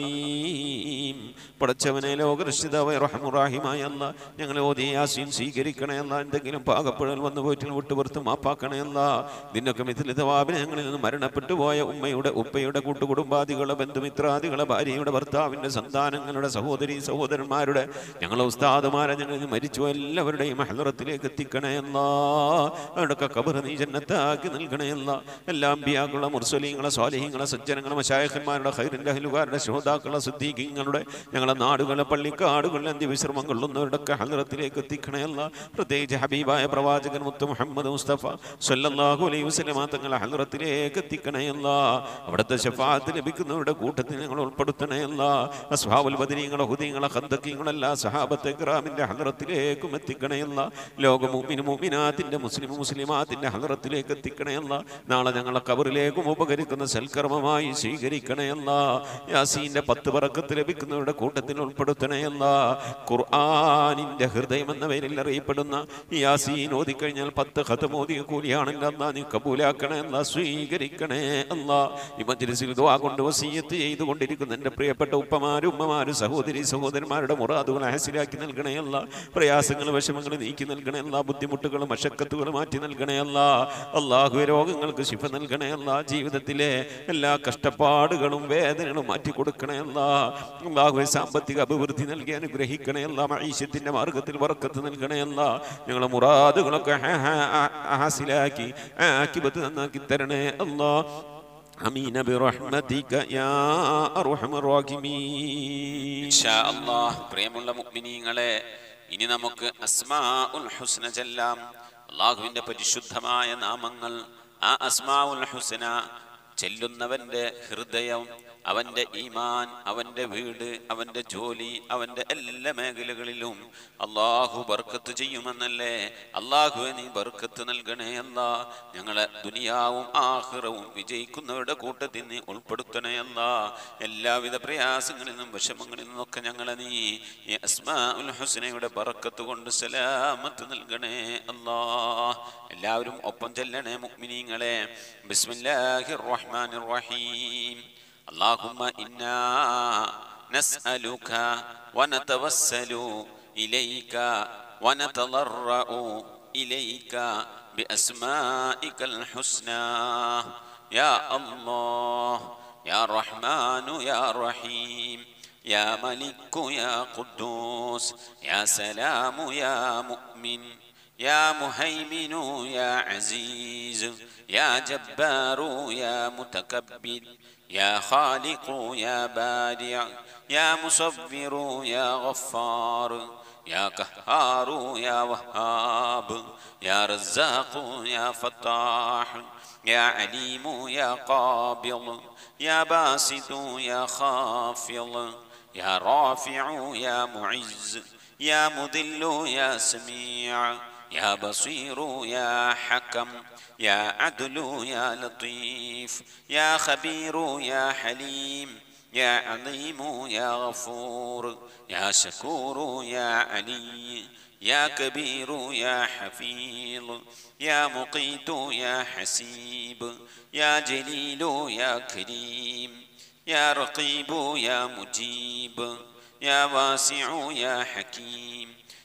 العظيم പടച്ചവനെ ലോകരക്ഷിതാവായ റഹ്മാനുറഹീമായ അല്ലാഹ് ഞങ്ങളെ ഓതിയ യാസീൻ സ്വീകരിക്കണേ അല്ലാഹ് എന്തെങ്കിലും പാകപ്പെടൽ വന്നു പോയിട്ട് വിട്ടുപുറത്ത് മാപ്പാക്കണേ അല്ലാഹ് നിന്നൊക്കെ മിഥില തവാബിനെ ഞങ്ങളിൽ നിന്ന് മരണപ്പെട്ടു പോയ ഉമ്മയുടെ ഉപ്പയുടെ കൂട്ടുകുടുംബാദികളെ ബന്ധുമിത്രാദികളെ ഭാര്യയുടെ ഭർത്താവിൻ്റെ സന്താനങ്ങളുടെ സഹോദരി സഹോദരന്മാരുടെ ഞങ്ങളെ ഉസ്താദുമാരെ ഞങ്ങളിൽ മരിച്ചു എല്ലാവരുടെയും ഹളറത്തിലേക്ക് എത്തിക്കണേ അല്ലാഹ് അവരുടെയൊക്കെ ഖബർ നീ ജന്നത്താക്കി നൽകണേ അല്ലാഹ് എല്ലാ അമ്പിയാക്കളുടെ മുർസലീങ്ങളെ സ്വാലിഹീങ്ങളെ സജ്ജനങ്ങളെ മശായിഖന്മാരുടെ ഖൈറിൻ്റെ അഹ്ലുകാരുടെ ശുഹദാക്കളുടെ സിദ്ദീഖീങ്ങളുടെ ഞങ്ങളെ നാടുകളെ പള്ളിക്കാടുകളിലെ അന്ത്യവിശ്രമം കൊള്ളുന്നവരുടെയൊക്കെ ഹളറത്തിലേക്ക് എത്തിക്കണേ അല്ലാഹ് പ്രത്യേകിച്ച് ഹബീബായ പ്രവാചകൻ മുത്ത് മുഹമ്മദ് മുസ്തഫ സല്ലല്ലാഹു അലൈഹി വസല്ലമ തങ്ങളെ ഹളറത്തിലേക്ക് എത്തിക്കണേ അല്ലാഹ് അവിടുത്തെ ശഫാഅത്ത് ലഭിക്കുന്നവരുടെ കൂട്ടത്തിൽ ഞങ്ങൾ ഉൾപ്പെടുത്തണേ അല്ലാഹ് അസ്ഹാബുൽ ബദരീങ്ങളെ ഹുദീങ്ങളെ ഖന്ദഖീങ്ങളെല്ലാ സഹാബത്തെ കിറാമിൻ്റെ ഹളറത്തിലേക്കും എത്തിക്കണേ അല്ലാഹ് ലോക മുഅ്മിൻ മുഅ്മിനാത്തിൻ്റെ മുസ്ലിം മുസ്ലിമാത്തിൻ്റെ ഹളറത്തിലേക്ക് എത്തിക്കണേ അല്ലാഹ് നാളെ ഞങ്ങളെ ഖബറിലേക്കും ഉപകരിക്കുന്ന സൽക്കർമ്മമായി സ്വീകരിക്കണേ അല്ലാഹ് യാസീൻ്റെ പത്ത് ബറക്കത്ത് ലഭിക്കുന്നവരുടെ കൂട്ടത്തിൽ ഉൾപ്പെടുത്തണേ അല്ലാഹ് ഖുർആനിൻ്റെ ഹൃദയം എന്ന പേരിൽ അറിയപ്പെടുന്ന യാസീൻ ഓതിക്കഴിഞ്ഞാൽ പത്ത് ഖതം ഓതിയ കൂലിയാണല്ലോ അല്ലാഹ് നീ കബൂലാക്കണേ അല്ലാഹ് സ്വീകരിക്കണേ അല്ലാഹ് ഈ മജ്ലിസിൽ ദുആ കൊണ്ട് വസിയത്ത് ചെയ്തുകൊണ്ടിരിക്കുന്ന എൻ്റെ പ്രിയപ്പെട്ട ഉപ്പമാരും ഉമ്മമാരും സഹോദരി സഹോദരന്മാരുടെ മുറാദുകൾ ഹാസിലാക്കി നൽകണേ അല്ലാഹ് പ്രയാസങ്ങൾ വിഷമങ്ങൾ നീക്കി നൽകണേ അല്ലാഹ് ബുദ്ധിമുട്ടുകളും മശക്കത്തുകൾ മാറ്റി നൽകണേ അല്ലാഹ് അല്ലാഹുവേ രോഗങ്ങൾക്ക് ശിഫ നൽകണേ അല്ലാഹ് ജീവിതത്തിലെ എല്ലാ കഷ്ടപ്പാടുകളും വേദനകളും മാറ്റി കൊടുക്കണേ അല്ലാഹ് അല്ലാഹുവേ സാമ്പത്തിക അഭിവൃദ്ധി നൽകി അനുഗ്രഹിക്കണേ അല്ലാഹ് മഈശത്തിൻ്റെ മാർഗത്തിൽ ബർക്കത്ത് നൽകണേ അല്ലാഹ് ഞങ്ങളെ മുറാദുകളൊക്കെ ഹാസിലാക്കി ആഖിബത്ത് നന്നാക്കി തരണേ അല്ലാഹ് ആമീൻ ബിറഹ്മതിക യാ അർഹമർ റഹീമീൻ ഇൻഷാ അല്ലാഹ് പ്രിയമുള്ള മുഅ്മിനീങ്ങളെ ഇനി നമുക്ക് അസ്മാഉൽ ഹുസ്ന ചൊല്ലാം അല്ലാഹുവിൻ്റെ പരിശുദ്ധമായ നാമങ്ങൾ ആ അസ്മാഉൽ ഹുസ്ന ചെല്ലുന്നവൻ്റെ ഹൃദയം അവൻ്റെ ഈമാൻ അവൻ്റെ വീട് അവൻ്റെ ജോലി അവൻ്റെ എല്ലാ മേഖലകളിലും അള്ളാഹു ബർക്കത്ത് ചെയ്യുമെന്നല്ലേ അള്ളാഹുവെ നീ ബർക്കത്ത് നൽകണേ അല്ലാ ഞങ്ങളെ ദുനിയാവും ആഖിറവും വിജയിക്കുന്നവരുടെ കൂട്ടത്തിൽ നീ ഉൾപ്പെടുത്തണേ അല്ലാ എല്ലാവിധ പ്രയാസങ്ങളിൽ നിന്നും വിഷമങ്ങളിൽ നിന്നൊക്കെ ഞങ്ങളെ നീ ഈ അസ്മാഉൽ ഹുസ്നയുടെ ബർക്കത്ത് കൊണ്ട് സലാമത്ത് നൽകണേ അല്ലാ എല്ലാവരും ഒപ്പം ചെല്ലണേ മുഅ്മിനീങ്ങളെ ബിസ്മില്ലാഹിർ റഹ്മാനിർ റഹീം اللهم إنا نسألك ونتوسل إليك ونتضرع إليك بأسمائك الحسنى يا الله يا رحمن يا رحيم يا ملك يا قدوس يا سلام يا مؤمن يا مهيمن يا عزيز يا جبار يا متكبر يا خالق يا بارع يا مصور يا غفار يا قهار يا وهاب يا رزاق يا فتاح يا عليم يا قابض يا باسط يا خافض يا رافع يا معز يا مذل يا سميع يا بصير يا حكم يا عدل يا لطيف يا خبير يا حليم يا عظيم يا غفور يا شكور يا علي يا كبير يا حفيظ يا مقيت يا حسيب يا جليل يا كريم يا رقيب يا مجيب يا واسع يا حكيم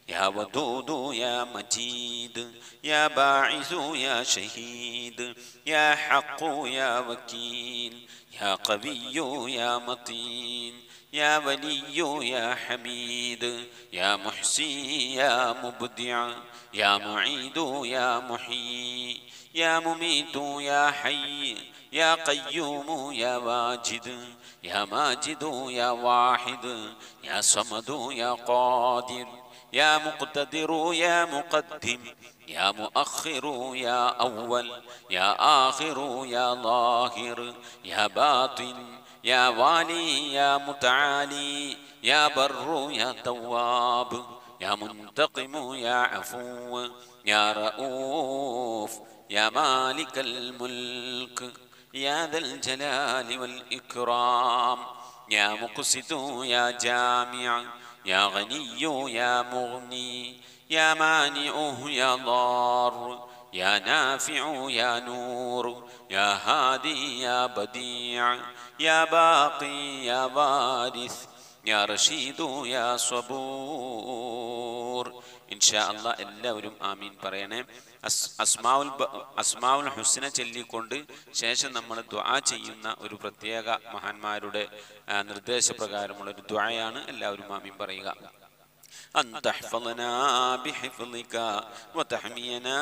يا ودود يا مجيد يا باعث يا شهيد يا حق يا وكيل يا قوي يا متين يا ولي يا حميد يا محسي يا مبدع يا معيد يا محيي يا مميت يا حي يا قيوم يا واجد يا ماجد يا واحد يا صمد يا قادر يا مقتدر يا مقدم يا مؤخر يا أول يا آخر يا ظاهر يا باطن يا والي يا متعالي يا بر يا تواب يا منتقم يا عفو يا رؤوف يا مالك الملك يا ذا الجلال والإكرام يا مقسط يا جامع يا غني يا مغني يا مانع يا ضار يا نافع يا نور يا هادي يا بديع يا باقي يا وارث يا رشيد يا صبور إن شاء الله എല്ലാവരും ആമീൻ പറയണേ. അസ്മാഉൽ അസ്മാഉൽ ഹുസ്ന ചൊല്ലിക്കൊണ്ട് ശേഷം നമ്മൾ ദുആ ചെയ്യുന്ന ഒരു പ്രത്യേക മഹാന്മാരുടെ നിർദ്ദേശപ്രകാരമുള്ള ഒരു ദുആയാണ്. എല്ലാവരും ആമീൻ പറയുക. أن تحفظنا بحفظك وتحمينا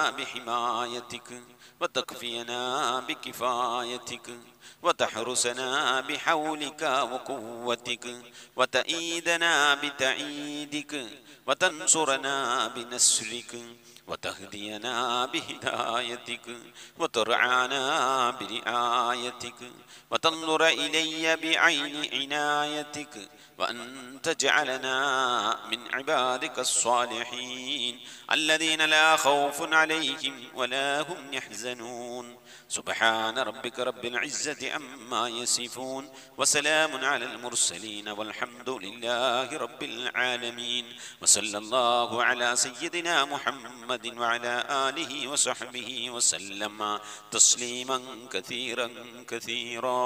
بحمايتك وتكفينا بكفايتك وتحرسنا بحولك وقوتك وتأيدنا بتأييدك وتنصرنا بنصرك وتهدينا بهدايتك وترعانا برعايتك وتنظر إلي بعين عنايتك وأن تجعلنا من عبادك الصالحين الذين لا خوف عليهم ولا هم يحزنون سبحان ربك رب العزة عما يصفون وسلام على المرسلين والحمد لله رب العالمين وصلى الله على سيدنا محمد وعلى آله وصحبه وسلم تسليما كثيرا كثيرا.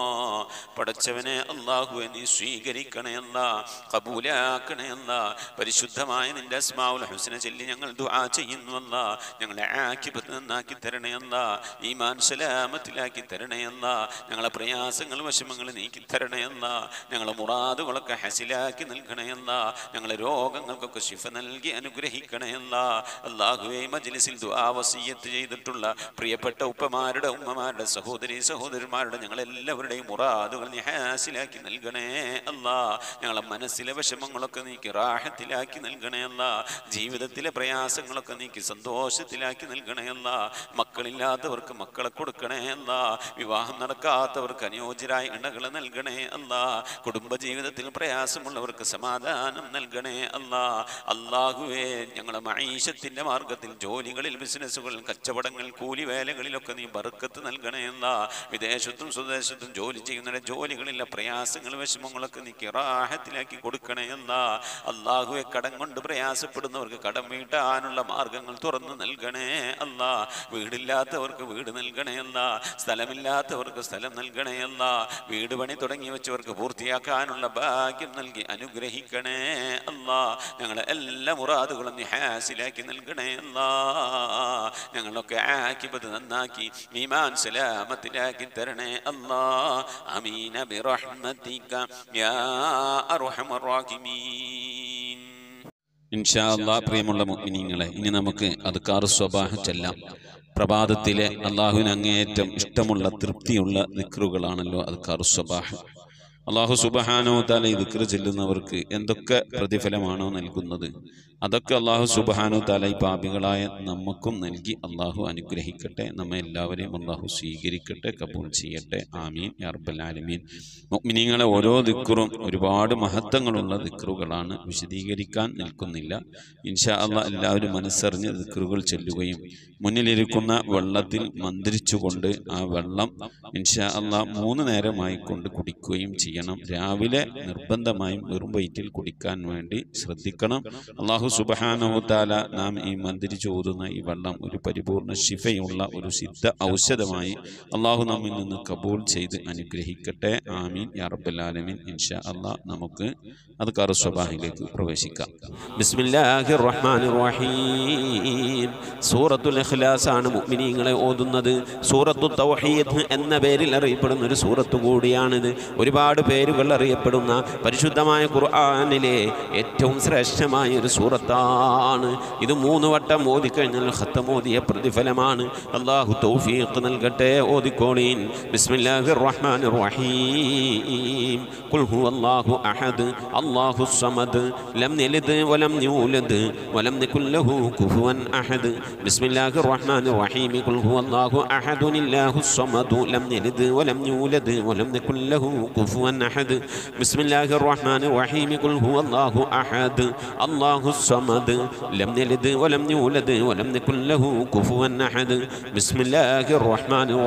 പടച്ചവനെ അല്ലാഹുവേ നീ സ്വീകരിക്കണേ അല്ലാ, ഖബൂലാക്കണേ അല്ലാ. പരിശുദ്ധമായ നിന്റെ അസ്മാഉൽ ഹുസ്ന ചൊല്ലി ഞങ്ങൾ ദുആ ചെയ്യുന്നു അല്ലാ. ഞങ്ങളെ ആഖിബത്ത് നന്നാക്കി തരണേ അല്ലാ, ഈമാൻ സലാമത്തിലാക്കി തരണേ അല്ലാ. ഞങ്ങളെ പ്രയാസങ്ങൾ വിഷമങ്ങൾ നീക്കി തരണേ അല്ലാ. ഞങ്ങളെ മുറാദുകളൊക്കെ ഹസിലാക്കി നൽകണേ അല്ലാ. ഞങ്ങളെ രോഗങ്ങൾക്കൊക്കെ ശിഫ നൽകി അനുഗ്രഹിക്കണേ അല്ലാ. അല്ലാഹുവേ മജ്ലിസിൽ ദുആ വസിയ്യത്ത് ചെയ്തിട്ടുള്ള പ്രിയപ്പെട്ട ഉപ്പമാരുടെ ഉമ്മമാരുടെ സഹോദരി സഹോദരന്മാരുടെ ഞങ്ങളെല്ലാവരുടെയും മുറാദുകൾ നീ ഹാസിലാക്കി നൽകണേ അല്ലാ. ഞങ്ങളെ മനസ്സിലെ വിഷമങ്ങളൊക്കെ നീക്കി റാഹത്തിലാക്കി നൽകണേ അല്ലാ. ജീവിതത്തിലെ പ്രയാസങ്ങളൊക്കെ നീക്കി സന്തോഷത്തിലാക്കി നൽകണേ അല്ലാ. മക്കളില്ലാത്തവർക്ക് മക്കളെ കൊടുക്കണേ അല്ലാ. വിവാഹം നടക്കാത്തവർക്ക് അനുയോജ്യരായ ഇണകളെ നൽകണേ അല്ലാ. കുടുംബജീവിതത്തിൽ പ്രയാസമുള്ളവർക്ക് സമാധാനം നൽകണേ അല്ലാ. അല്ലാഹുവേ ഞങ്ങളെ മഈശത്തിന്റെ മാർഗത്തിൽ ജോലികളിൽ ബിസിനസ്സുകളിൽ കച്ചവടങ്ങൾ കൂലിവേലകളിലൊക്കെ നീ ബർക്കത്ത് നൽകണേ അല്ലാ. വിദേശത്തും സ്വദേശത്തും ജോലി ചെയ്യുന്ന ജോലികളിലെ പ്രയാസങ്ങൾ വിഷമങ്ങളൊക്കെ നീ റാഹത്തിലാക്കി കൊടുക്കണേ അല്ലാ. അല്ലാഹുവേ കടം കൊണ്ട് പ്രയാസപ്പെടുന്നവർക്ക് കടം വീട്ടാനുള്ള മാർഗങ്ങൾ തുറന്നു നൽകണേ അല്ലാ. വീടില്ലാത്തവർക്ക് വീട് നൽകണേ അല്ലാ. സ്ഥലമില്ലാത്തവർക്ക് സ്ഥലം നൽകണേ അല്ലാ. വീട് പണി തുടങ്ങി വെച്ചവർക്ക് പൂർത്തിയാക്കാനുള്ള ഭാഗ്യം നൽകി അനുഗ്രഹിക്കണേ അല്ലാ. ഞങ്ങളെ എല്ലാ മുറാദുകളും നീ ഹാസിലാക്കി നൽകണേ അല്ലാ. ഞങ്ങളൊക്കെ ആഖിബത്ത് നന്നാക്കി ഈമാൻ സലാമത്തിലാക്കി തരണേ അല്ലാ. ആമീന ബിറഹ്മതിക യാ അർഹമർ റഹീമീൻ. ഇൻഷാ അല്ലാഹ് പ്രിയമുള്ള മുഅ്മിനീങ്ങളെ, ഇനി നമുക്ക് അദ്കാർ സ്വബാഹ് ചെല്ലാം. പ്രഭാതത്തിലെ അള്ളാഹുവിന് അങ്ങേയറ്റം ഇഷ്ടമുള്ള തൃപ്തിയുള്ള ദിക്റുകളാണല്ലോ അദ്കാർ സ്വബാഹ്. അള്ളാഹു സുബ്ഹാനഹു വ തആല ഈ ദിക്ർ ചെല്ലുന്നവർക്ക് എന്തൊക്കെ പ്രതിഫലമാണോ നൽകുന്നത് അതൊക്കെ അള്ളാഹു സുബ്ഹാനഹു വ തആല ഈ പാപികളായ നമുക്കും നൽകി അള്ളാഹു അനുഗ്രഹിക്കട്ടെ. നമ്മെ എല്ലാവരെയും അള്ളാഹു സ്വീകരിക്കട്ടെ, കബൂൽ ചെയ്യട്ടെ. ആമീൻ യാ റബ്ബൽ ആലമീൻ. മുഅ്മിനീങ്ങളെ, ഓരോ ദിക്റും ഒരുപാട് മഹത്വങ്ങളുള്ള ദിക്റുകളാണ്, വിശദീകരിക്കാൻ നിൽക്കുന്നില്ല. ഇൻഷാ അള്ളാഹ് എല്ലാവരും മനസ്സറിഞ്ഞ് ദിക്റുകൾ ചൊല്ലുകയും മുന്നിലിരിക്കുന്ന വെള്ളത്തിൽ മന്ത്രിച്ചുകൊണ്ട് ആ വെള്ളം ഇൻഷാ അള്ളാഹ് മൂന്ന് നേരമായി കൊണ്ട് കുടിക്കുകയും ചെയ്യാം. ചെയ്യണം. രാവിലെ നിർബന്ധമായും വെറും വയറ്റിൽ കുടിക്കാൻ വേണ്ടി ശ്രദ്ധിക്കണം. അള്ളാഹു സുബ്ഹാനഹു തആല നാം ഈ മന്ത്രിച്ച് ഓതുന്ന ഈ വെള്ളം ഒരു പരിപൂർണ ശിഫയുള്ള ഒരു സിദ്ധ ഔഷധമായി അള്ളാഹു നമ്മിൽ നിന്ന് കബൂൽ ചെയ്ത് അനുഗ്രഹിക്കട്ടെ. ആമീൻ യാ റബ്ബൽ ആലമീൻ. ഇൻഷാ അല്ലാഹ് നമുക്ക് അദ്കാർ സ്വബാഹിലേക്ക് പ്രവേശിക്കാം. ബിസ്മില്ലാഹിർ റഹ്മാനിർ റഹീം. സൂറത്തുൽ ഇഖ്ലാസ് ആണ് മുഅ്മിനീങ്ങളെ ഓതുന്നത്. സൂറത്തു തൗഹീദ് എന്ന പേരിൽ അറിയപ്പെടുന്ന ഒരു സൂറത്ത് കൂടിയാണിത്. ഒരുപാട് പേരുകൾ അറിയപ്പെടുന്ന പരിശുദ്ധമായ ഖുർആനിലെ ഏറ്റവും ശ്രേഷ്ഠമായ ഒരു സൂറത്താണ് ഇത്. മൂന്ന് വട്ടം ഓതിക്കഴിഞ്ഞാൽ ഖത്തം ഓതിയ പ്രതിഫലമാണ്. അല്ലാഹു തൗഫീഖ് നൽകട്ടെ. ഓതിക്കോളീൻ. ബിസ്മില്ലാഹിർ റഹ്മാനിർ റഹീം. ഖുൽ ഹുവല്ലാഹു അഹദ് അല്ലാഹുസ് സമദ് ലം യലിദ് വലം യൂലദ് വലം യകുൽ ലഹു കുഫുവൻ അഹദ്. ബിസ്മില്ലാഹിർ റഹ്മാനിർ റഹീം. ഖുൽ ഹുവല്ലാഹു അഹദുല്ലാഹുസ് സമദ് ലം യലിദ് വലം യൂലദ് വലം യകുൽ ലഹു കുഫുവൻ അഹദ്. ബിസ്മില്ലാഹിർ റഹ്മാനിർ റഹീം. ഖുൽ ഹുവല്ലാഹു അഹദ് അല്ലാഹുസ് സമദ് ലം യലിദ് വലം യൂലദ് വലം യകുൽ ലഹു കുഫുവൻ അഹദ്. ബിസ്മില്ലാഹിർ റഹ്മാനിർ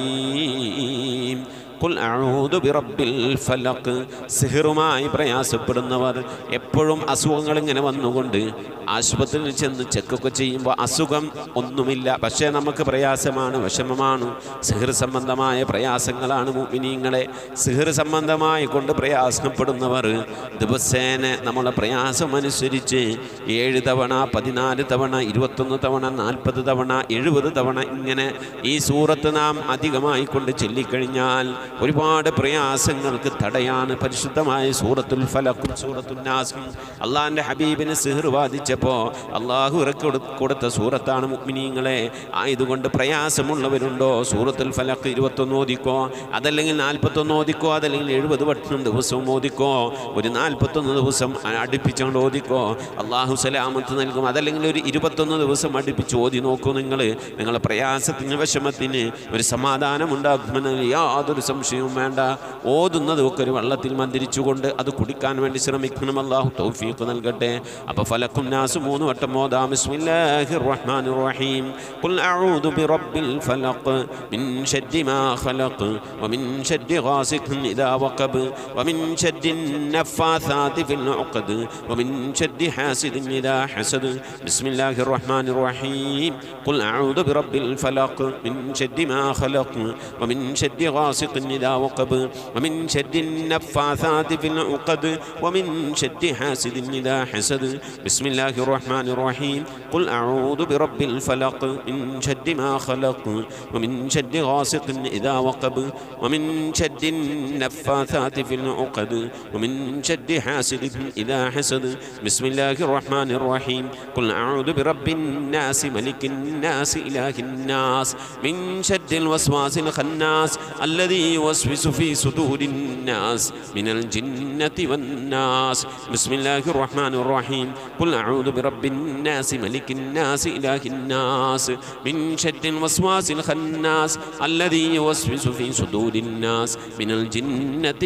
റഹീം. ഖുൽ അഊദു ബിറബ്ബിൽ ഫലഖ്. സിഹറുമായി പ്രയാസപ്പെടുന്നവർ, എപ്പോഴും അസുഖങ്ങൾ ഇങ്ങനെ വന്നുകൊണ്ട് ആശുപത്രിയിൽ ചെന്ന് ചെക്കൊക്കെ ചെയ്യുമ്പോൾ അസുഖം ഒന്നുമില്ല, പക്ഷേ നമുക്ക് പ്രയാസമാണ്, വിഷമമാണ്, സിഹർ സംബന്ധമായ പ്രയാസങ്ങളാണ് മുഅ്മിനീങ്ങളെ. സിഹർ സംബന്ധമായി കൊണ്ട് പ്രയാസപ്പെടുന്നവർ ദിവസേന നമ്മളെ പ്രയാസം അനുസരിച്ച് ഏഴ് തവണ, പതിനാല് തവണ, ഇരുപത്തൊന്ന് തവണ, നാൽപ്പത് തവണ, എഴുപത് തവണ ഇങ്ങനെ ഈ സൂറത്ത് നാം അധികമായി കൊണ്ട് ചൊല്ലിക്കഴിഞ്ഞാൽ ഒരുപാട് പ്രയാസങ്ങൾക്ക് തടയാണ്. പരിശുദ്ധമായ സൂറത്തുൽ ഫലഖും സൂറത്തുൽ നാസും അള്ളാഹിൻ്റെ ഹബീബിന് സിഹർ ബാധിച്ചപ്പോൾ അള്ളാഹു ഇറക്കി കൊടുത്ത സൂറത്താണ് മുഅ്മിനീങ്ങളെ. ആയതുകൊണ്ട് പ്രയാസമുള്ളവരുണ്ടോ സൂറത്തുൽ ഫലഖ് ഇരുപത്തൊന്ന് ഓദിക്കോ, അതല്ലെങ്കിൽ നാൽപ്പത്തൊന്ന് ഓദിക്കോ, അതല്ലെങ്കിൽ എഴുപത് വട്ടം ദിവസവും ഓദിക്കോ. ഒരു നാൽപ്പത്തൊന്ന് ദിവസം അടുപ്പിച്ചുകൊണ്ട് ഓദിക്കോ, അള്ളാഹു സലാമത്ത് നൽകും. അതല്ലെങ്കിൽ ഒരു ഇരുപത്തൊന്ന് ദിവസം അടുപ്പിച്ച് ഓതി നോക്കൂ. നിങ്ങൾ നിങ്ങളുടെ പ്രയാസത്തിന്, വിഷമത്തിന് ഒരു സമാധാനം ഉണ്ടാക്കുമെന്ന് യാതൊരു സംശയവും വേണ്ട. ഓതുന്നതും ഒക്കെ ഒരു വെള്ളത്തിൽ മന്ത്രിച്ചുകൊണ്ട് അത് കുടിക്കാൻ വേണ്ടി ശ്രമിക്കണം. അല്ലാഹു തൗഫീഖ് നൽകട്ടെ. അപ്പോൾ ഫലഖും നാസ് മൂന്ന് വട്ടം ഓതാം. ബിസ്മില്ലാഹിർ റഹ്മാനിർ റഹീം. ഖുൽ അഊദു ബിറബ്ബിൽ ഫലഖ് മിൻ ശർരി മാ ഖലഖ് വമിൻ ശർരി ഗാസിഖിൻ ഇദാ വഖബ് വമിൻ ശർരി നഫ്ഫാഥാതി ഫിൽ ഉഖദ് വമിൻ ശർരി ഹാസിദിൻ ഇദാ ഹസദ്. ബിസ്മില്ലാഹിർ റഹ്മാനിർ റഹീം. ഖുൽ അഊദു ബിറബ്ബിൽ ഫലഖ് മിൻ ശർരി മാ ഖലഖ് വമിൻ ശർരി ഗാസിഖിൻ إذا وقب ومن شر النفاثات في العقد ومن شر حاسد إذا حسد. بسم الله الرحمن الرحيم. قل أعوذ برب الفلق من شر ما خلق ومن شر غاسق إذا وقب ومن شر النفاثات في العقد ومن شر حاسد إذا حسد. بسم الله الرحمن الرحيم. قل أعوذ برب الناس ملك الناس إله الناس من شر الوسواس الخناس الذي يوسوس في صدور الناس من الجنة والناس. بسم الله الرحمن الرحيم. قل أعوذ برب الناس ملك الناس إله الناس من شر الوسواس الخناس الذي يوسوس في صدور الناس من الجنة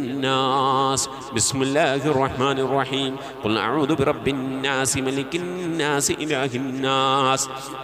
والناس. بسم الله الرحمن الرحيم. قل أعوذ برب الناس ملك الناس إله الناس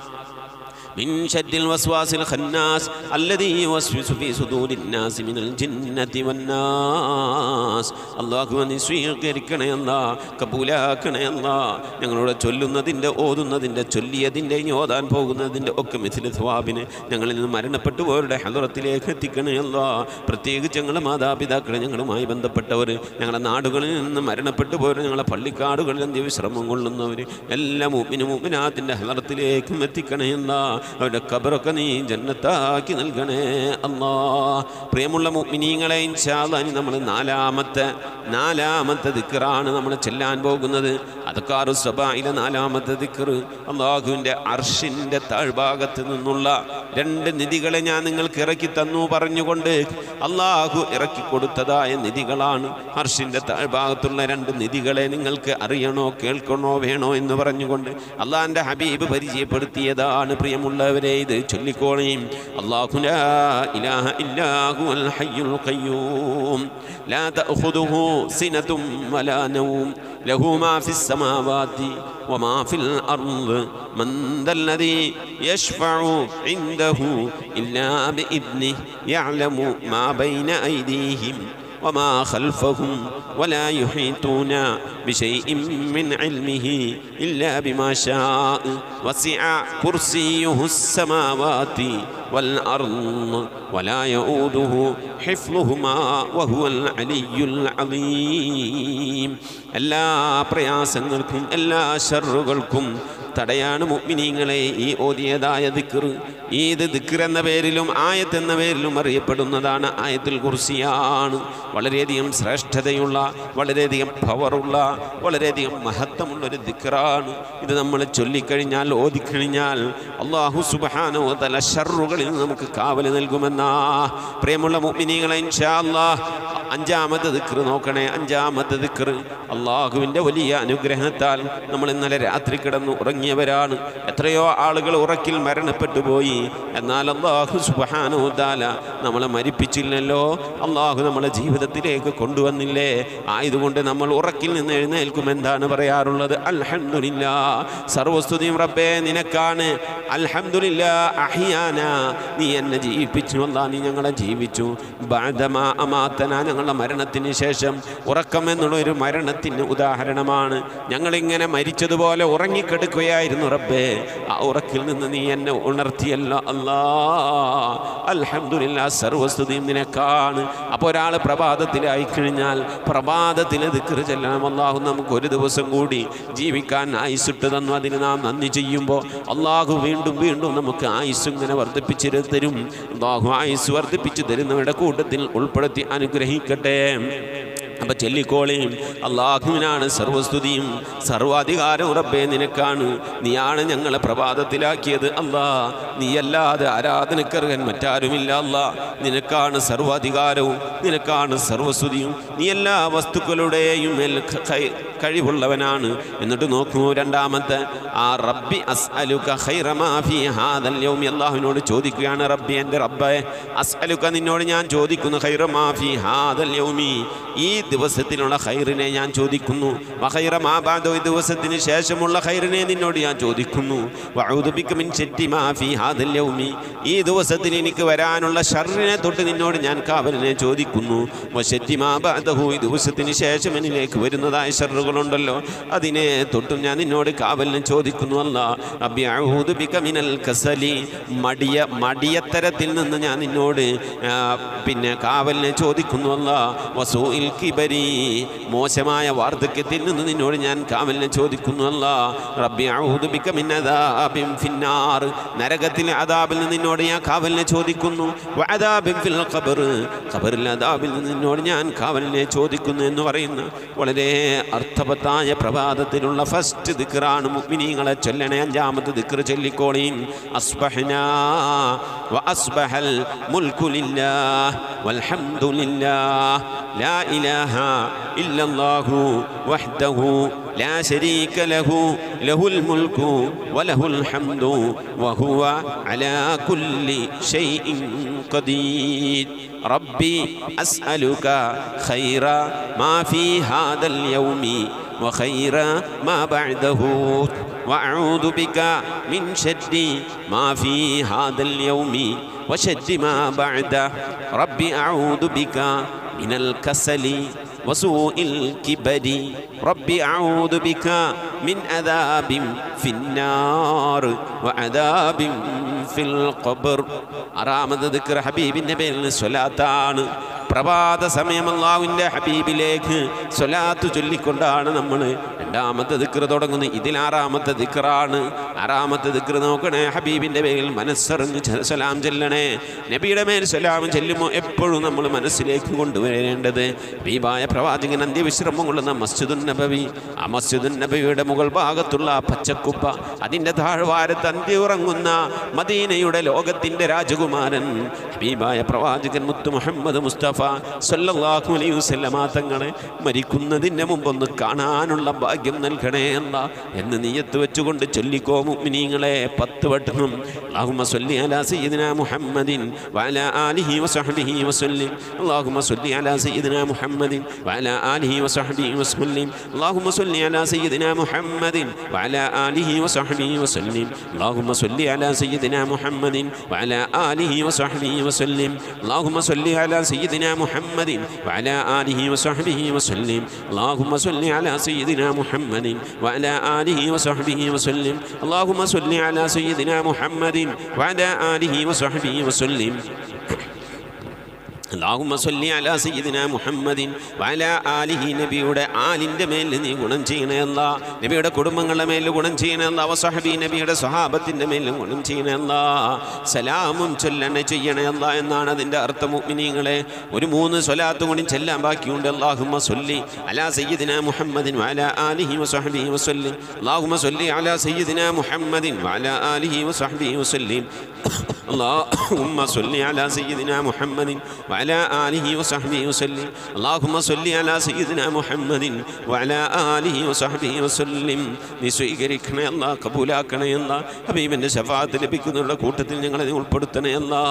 من شر الوسواس الخناس الذي يوسوس في صدور الناس من الجنة والناس. അല്ലാഹുവേ സ്വീകരിക്കണേ അല്ലാ, കബൂലാക്കണേ അല്ലാ. ഞങ്ങളോട് ചൊല്ലുന്നതിൻ്റെ, ഓതുന്നതിൻ്റെ, ചൊല്ലിയതിൻ്റെ, ഇനി ഓതാൻ പോകുന്നതിൻ്റെ ഒക്കെ മിഥില ഥവാബിന് ഞങ്ങളിൽ നിന്ന് മരണപ്പെട്ടു പോയവരുടെ ഹദറത്തിലേക്ക് എത്തിക്കണേ അല്ലാ. പ്രത്യേകിച്ച് ഞങ്ങളുടെ മാതാപിതാക്കളെ, ഞങ്ങളുമായി ബന്ധപ്പെട്ടവർ, ഞങ്ങളുടെ നാടുകളിൽ നിന്ന് മരണപ്പെട്ടു പോയവർ, ഞങ്ങളുടെ പള്ളിക്കാടുകളിൽ അന്ത്യവിശ്രമം കൊള്ളുന്നവർ എല്ലാം മുഅ്മിനും മുഅ്മിനാത്തിൻ്റെ ഹദറത്തിലേക്കും എത്തിക്കണേ അല്ലാ. അവരുടെ ഖബറൊക്കെ നീ ജന്നത്താക്കി നൽകണേ അല്ലാ. പ്രിയമുള്ള മുഅ്മിനീങ്ങളെ, ഇൻഷാ അല്ലാഹ് ഇനി നമ്മൾ നാലാമത്തെ നാലാമത്തെ ദിക്റാണ് നമ്മൾ ചെല്ലാൻ പോകുന്നത്. അദ്കാറു സബായിലെ നാലാമത്തെ ദിക്ർ അല്ലാഹുവിൻ്റെ അർശിൻ്റെ താഴ്ഭാഗത്ത് നിന്നുള്ള രണ്ട് നിധികളെ ഞാൻ നിങ്ങൾക്ക് ഇറക്കി തന്നു പറഞ്ഞുകൊണ്ട് അല്ലാഹു ഇറക്കി കൊടുത്തതായ നിധികളാണ്. അർശിൻ്റെ താഴ്ഭാഗത്തുള്ള രണ്ട് നിധികളെ നിങ്ങൾക്ക് അറിയണോ, കേൾക്കണോ, വേണോ എന്ന് പറഞ്ഞുകൊണ്ട് അല്ലാഹുവിൻ്റെ ഹബീബ് പരിചയപ്പെടുത്തിയതാണ്. പ്രിയമുള്ളവരെ, ഇത് ചൊല്ലിക്കോളയും. അല്ലാഹു ലാ ഇലാഹ ഇല്ലാ ഹുവൽ ഹയ്യുൽ ഖയ്യൂം ലാ തഅഖുദുഹു സിനതും വലാ നൗം ലഹു മാ ഫിസ് സമാവാതി വമാ ഫിൽ അർദ് മൻ ദല്ലദീ യശ്ഫഉ ഇൻദഹു ഇല്ലാ ബിഇദ്നിഹി യഅലമു മാ ബൈന ഐദീഹിം وما خلفهم ولا يحيطون بشيء من علمه إلا بما شاء وسع كرسيه السماوات والأرض ولا يؤوده حفظهما وهو العلي العظيم. എല്ലാ പ്രയാസങ്ങൾക്കും എല്ലാ ശർറുകൾക്കും തടയാണ് മുഅ്മിനീങ്ങളെ ഈ ഓതിയതായ ദിക്ർ. ഈദ് ദിക്ർ എന്ന പേരിലും ആയത്ത് എന്ന പേരിലും അറിയപ്പെടുന്നതാണ് ആയത്തുൽ കുർസിയാണ്. വളരെയധികം ശ്രേഷ്ഠതയുള്ള, വളരെയധികം പവറുള്ള, വളരെയധികം മഹത്വമുള്ളൊരു ദിക്റാണ്. ഇത് നമ്മൾ ചൊല്ലിക്കഴിഞ്ഞാൽ, ഓതിക്കഴിഞ്ഞാൽ അല്ലാഹു സുബ്ഹാനഹു വ തആല ശർറുകളിൽ നമുക്ക് കാവൽ നൽകുമെന്നാ. പ്രിയമുള്ള മുഅ്മിനീങ്ങളെ, ഇൻഷാ അല്ലാഹ് അഞ്ചാമത്തെ ദിക്ർ നോക്കണേ. അഞ്ചാമത്തെ ദിക്ർ അള്ളാഹുവിൻ്റെ വലിയ അനുഗ്രഹത്താൽ നമ്മൾ ഇന്നലെ രാത്രി കിടന്നു ഉറങ്ങിയവരാണ്. എത്രയോ ആളുകൾ ഉറക്കിൽ മരണപ്പെട്ടു പോയി. എന്നാൽ അല്ലാഹു സുബ്ഹാനഹു വ തആല നമ്മളെ മരിപ്പിച്ചില്ലല്ലോ, അള്ളാഹു നമ്മളെ ജീവിതത്തിലേക്ക് കൊണ്ടുവന്നില്ലേ. ആയതുകൊണ്ട് നമ്മൾ ഉറക്കിൽ നിന്ന് എഴുന്നേൽക്കുമെന്താണ് പറയാറുള്ളത്? അൽഹംദുലില്ലാ, സർവസ്തുതിയും റബ്ബേ നിനക്കാണ്. അൽഹംദുലില്ലാ അഹ്യാന, നീ എന്നെ ജീവിപ്പിച്ചു. അല്ലാ, നീ ഞങ്ങളെ ജീവിച്ചു. ബഅദമാ അമാതന, ഞങ്ങളുടെ മരണത്തിന് ശേഷം. ഉറക്കം എന്നുള്ളൊരു മരണത്തിന് ഉദാഹരണമാണ്. ഞങ്ങളിങ്ങനെ മരിച്ചതുപോലെ ഉറങ്ങിക്കെടുക്കുകയായിരുന്നു റബ്ബേ. ആ ഉറക്കിൽ നിന്ന് നീ എന്നെ ഉണർത്തിയല്ലോ അല്ലാ. അൽഹംദുലില്ലാ, സർവസ്തുതിയും നിനക്കാണ്. അപ്പോൾ ഒരാൾ പ്രഭാതത്തിലായി കഴിഞ്ഞാൽ പ്രഭാതത്തിൽ ദിക്ർ ചെല്ലണം. അല്ലാഹു നമുക്ക് ഒരു ദിവസം കൂടി ജീവിക്കാൻ ആയുസ്സിട്ട് തന്നു. അതിന് നാം നന്ദി ചെയ്യുമ്പോൾ അല്ലാഹു വീണ്ടും വീണ്ടും നമുക്ക് ആയുസ് ഇങ്ങനെ വർദ്ധിപ്പിച്ച് തരും. അല്ലാഹു ആയുസ് വർദ്ധിപ്പിച്ച് തരുന്നവരുടെ കൂട്ടത്തിൽ ഉൾപ്പെടുത്തി അനുഗ്രഹിക്കട്ടെ. അപ്പം ചൊല്ലിക്കോളയും. അള്ളാഹുവിനാണ് സർവസ്തുതിയും സർവാധികാരവും റബ്ബേ നിനക്കാണ്. നീയാണ് ഞങ്ങളെ പ്രഭാതത്തിലാക്കിയത് അല്ലാ. നീയല്ലാതെ ആരാധനക്കർഹൻ മറ്റാരുമില്ല അല്ലാ. നിനക്കാണ് സർവാധികാരവും, നിനക്കാണ് സർവസ്തുതിയും. നീ എല്ലാ വസ്തുക്കളുടെയും മേൽ കഴിവുള്ളവനാണ്. എന്നിട്ട് നോക്കൂ, രണ്ടാമത്തെ ആ റബ്ബി അസ്അലുക ഖൈറ മാ ഫീ ഹാദൽ യൗമി, അല്ലാഹുവിനോട് ചോദിക്കുകയാണ്. റബ്ബി, എൻ്റെ റബ്ബേ, അസ്അലുക നിന്നോട് ഞാൻ ചോദിക്കുന്നു, ഖൈറ മാ ഫീ ഹാദൽ യൗമി, ഈ ദിവസത്തിലുള്ള ഖൈറിനെ ഞാൻ ചോദിക്കുന്നു. വഖൈറ മാ ബഅദഹു, ഈ ദിവസത്തിന് ശേഷമുള്ള ഖൈറിനെ നിന്നോട് ഞാൻ ചോദിക്കുന്നു. വഅഊദു ബിക മിൻ ശർരി മാ ഫീ ഹാദൽ യൗമി, ഈ ദിവസത്തിൽ എനിക്ക് വരാനുള്ള ഷർറിനെ തൊട്ട് നിന്നോട് ഞാൻ കാവലിനെ ചോദിക്കുന്നു. വശർരി മാ ബഅദഹു, ഈ ദിവസത്തിന് ശേഷം എന്നിലേക്ക് വരുന്നതായ ഷർറുകളുണ്ടല്ലോ, അതിനെ തൊട്ടും ഞാൻ നിന്നോട് കാവലിനെ ചോദിക്കുന്നു. അല്ലാ റബ്ബി അഊദു ബിക മിനൽ കസലി, മടിയ മടിയത്തരത്തിൽ നിന്ന് ഞാൻ നിന്നോട് പിന്നെ കാവലിനെ ചോദിക്കുന്നു. അല്ലാ വസൂഇൽ കിബരി, മോശമായ വാർദ്ധക്യത്തിൽ നിന്ന് നിന്നോട് ഞാൻ കാവലിനെ ചോദിക്കുന്നു. അല്ലാ റബ്ബി അഊദു ബിക മിൻ അദാബിൻ ഫിന്നാർ, നരകത്തിലെ അദാബിൽ നിന്ന് നിന്നോട് ഞാൻ കാവലിനെ ചോദിക്കുന്നു. വഅദാബിൻ ഫിൽ ഖബർ, ഖബറിലെ അദാബിൽ നിന്ന് നിന്നോട് ഞാൻ കാവലിനെ ചോദിക്കുന്നു എന്ന് പറയുന്ന വളരെ അർത്ഥവത്തായ പ്രഭാതത്തിലുള്ള ഫസ്റ്റ് ദിക്റാണ്. മുഅ്മിനീങ്ങളെ ചൊല്ലണേ. അഞ്ചാമത്തെ ദിക്ർ ചൊല്ലിക്കോളീൻ. അസ്ബഹനാ വ അസ്ബഹൽ മുൽക്കു ലില്ലാഹ് വൽഹംദുലില്ലാഹ് ലാ ഇലാഹ ഇല്ലല്ലാഹു വഹ്ദഹു ലാ ശരീക ലഹു ലഹുൽ മുൽക്കു വലഹുൽ ഹംദു വഹുവ അലാ കുല്ലി ഷൈഇൻ ഖദീർ. റബ്ബി അസ്അലുക ഖൈറ മാ ഫീ ഹാദൽ യൗമി വഖൈറ മാ ബഅദഹു വഅഊദു ബിക മിൻ ശർരി മാ ഫീ ഹാദൽ യൗമി വശർരി മാ ബഅദഹു. റബ്ബി അഊദു ബിക മിനൽ കസലി വസൂഇൽ കിബരി. റബ്ബി അഊദു ബിക മിൻ അദാബിൻ ഫിന്നാർ വഅദാബിൻ ഫിൽ ഖബർ. ആറാമത്തെ ദിക്ർ ഹബീബിൻ്റെ പേരിൽ സ്വലാത്താണ്. പ്രഭാത സമയം അല്ലാഹുവിൻ്റെ ഹബീബിലേക്ക് സ്വലാത്ത് ചൊല്ലിക്കൊണ്ടാണ് നമ്മൾ രണ്ടാമത്തെ ദിക്ർ തുടങ്ങുന്നത്. ഇതിൽ ആറാമത്തെ ദിക്റാണ്. ആറാമത്തെ ദിക്ർ നോക്കണേ. ഹബീബിൻ്റെ പേരിൽ മനസ്സറിഞ്ഞ് സലാം ചെല്ലണേ. നബിയുടെ മേൽ സലാം ചെല്ലുമ്പോൾ എപ്പോഴും നമ്മൾ മനസ്സിലേക്ക് കൊണ്ടുവരേണ്ടത് ഹബീബായ പ്രവാചകൻ അന്ത്യവിശ്രമം കൊള്ളുന്ന മസ്ജിദുൻ നബവി. ആ മസ്ജിദുൻ നബവിയുടെ മുകൾ ഭാഗത്തുള്ള പച്ചക്കുപ്പ, അതിൻ്റെ താഴ്വാരത്ത് അന്ത്യ ഉറങ്ങുന്ന മദീനയുടെ ലോകത്തിൻ്റെ രാജകുമാരൻ ഹബീബായ പ്രവാചകൻ മുത്ത് മുഹമ്മദ് മുസ്തഫ സല്ലല്ലാഹു അലൈഹി വസല്ലമ തങ്ങളെ മരിക്കുന്നതിന് മുമ്പൊന്ന് കാണാനുള്ള ഭാഗ്യം നൽകണേ അല്ലാ എന്ന് നിയ്യത്ത് വെച്ചുകൊണ്ട് ചൊല്ലിക്കോ മുഅ്മിനീങ്ങളെ പത്ത് വട്ടം അല്ലാഹുമ്മ സ്വല്ലി അലാ സയ്യിദിനാ മുഹമ്മദിൻ വഅലാ ആലിഹി വസഹ്ബിഹി വസല്ലം അല്ലാഹുമ്മ സ്വല്ലി അലാ സയ്യിദിനാ മുഹമ്മദിൻ വഅലാ ആലിഹി വസഹ്ബിഹി വസല്ലം അല്ലാഹുമ്മ സ്വല്ലി അലാ സയ്യിദിനാ മുഹമ്മദിൻ വഅലാ ആലിഹി വസഹ്ബിഹി വസല്ലം അല്ലാഹുമ്മ സ്വല്ലി അലാ സയ്യിദിനാ മുഹമ്മദിൻ വഅലാ ആലിഹി വസഹ്ബിഹി വസല്ലം അല്ലാഹുമ്മ സ്വല്ലി അലാ സയ്യിദിനാ മുഹമ്മദിൻ വഅലാ ആലിഹി വസഹ്ബിഹി വസല്ലം അല്ലാഹുമ്മ സ്വല്ലി അലാ സയ്യിദിനാ മുഹമ്മദിൻ വഅലാ ആലിഹി വസഹ്ബിഹി വസല്ലം അല്ലാഹുമ്മ സ്വല്ലി അലാ സയ്യിദിനാ മുഹമ്മദിൻ വഅലാ ആലിഹി വസഹ്ബിഹി വസല്ലം അല്ലാഹുമ്മ സ്വല്ലി അലാ സയ്യിദിനാ മുഹമ്മദിൻ വഅലാ ആലിഹി നബിയുടെ ആലിൻ്റെ മേൽ നീ ഗുണം ചെയ്യണേ അല്ലാ, നബിയുടെ കുടുംബങ്ങളുടെ മേൽ ഗുണം ചെയ്യണേ അല്ലാ, വസഹബി നബിയുടെ സ്വഹാബത്തിൻ്റെ മേലും ഗുണം ചെയ്യണേ അല്ലാ, സലാമും ചൊല്ലണേ ചെയ്യണേ അല്ലാ എന്നാണ് അതിൻ്റെ അർത്ഥം. മുഅ്മിനീങ്ങളെ ഒരു മൂന്ന് സ്വലാത്തും കൂടി ചെല്ലാൻ ബാക്കിയുണ്ട്. അല്ലാഹുമ്മ സ്വല്ലി അലാ സയ്യിദിനാ മുഹമ്മദിൻ വഅലാ ആലിഹി വസഹ്ബിഹി വസല്ലം അല്ലാഹുമ്മ സ്വല്ലി അലാ സയ്യിദിനാ മുഹമ്മദിൻ വഅലാ ആലിഹി വസഹ്ബിഹി വസല്ലം اللهم صل على سيدنا محمد وعلى آله وصحبه وسلم اللهم صل على سيدنا محمد وعلى آله وصحبه وسلم നീ സ്വീകരിക്കണേ അല്ലാ, കബൂലാക്കണേ അല്ലാ, ഹബീബിൻ്റെ ശഫാഅത്ത് ലഭിക്കുന്നവരുടെ കൂട്ടത്തിൽ ഞങ്ങളെ നീ ഉൾപ്പെടുത്തണേ അല്ലാ,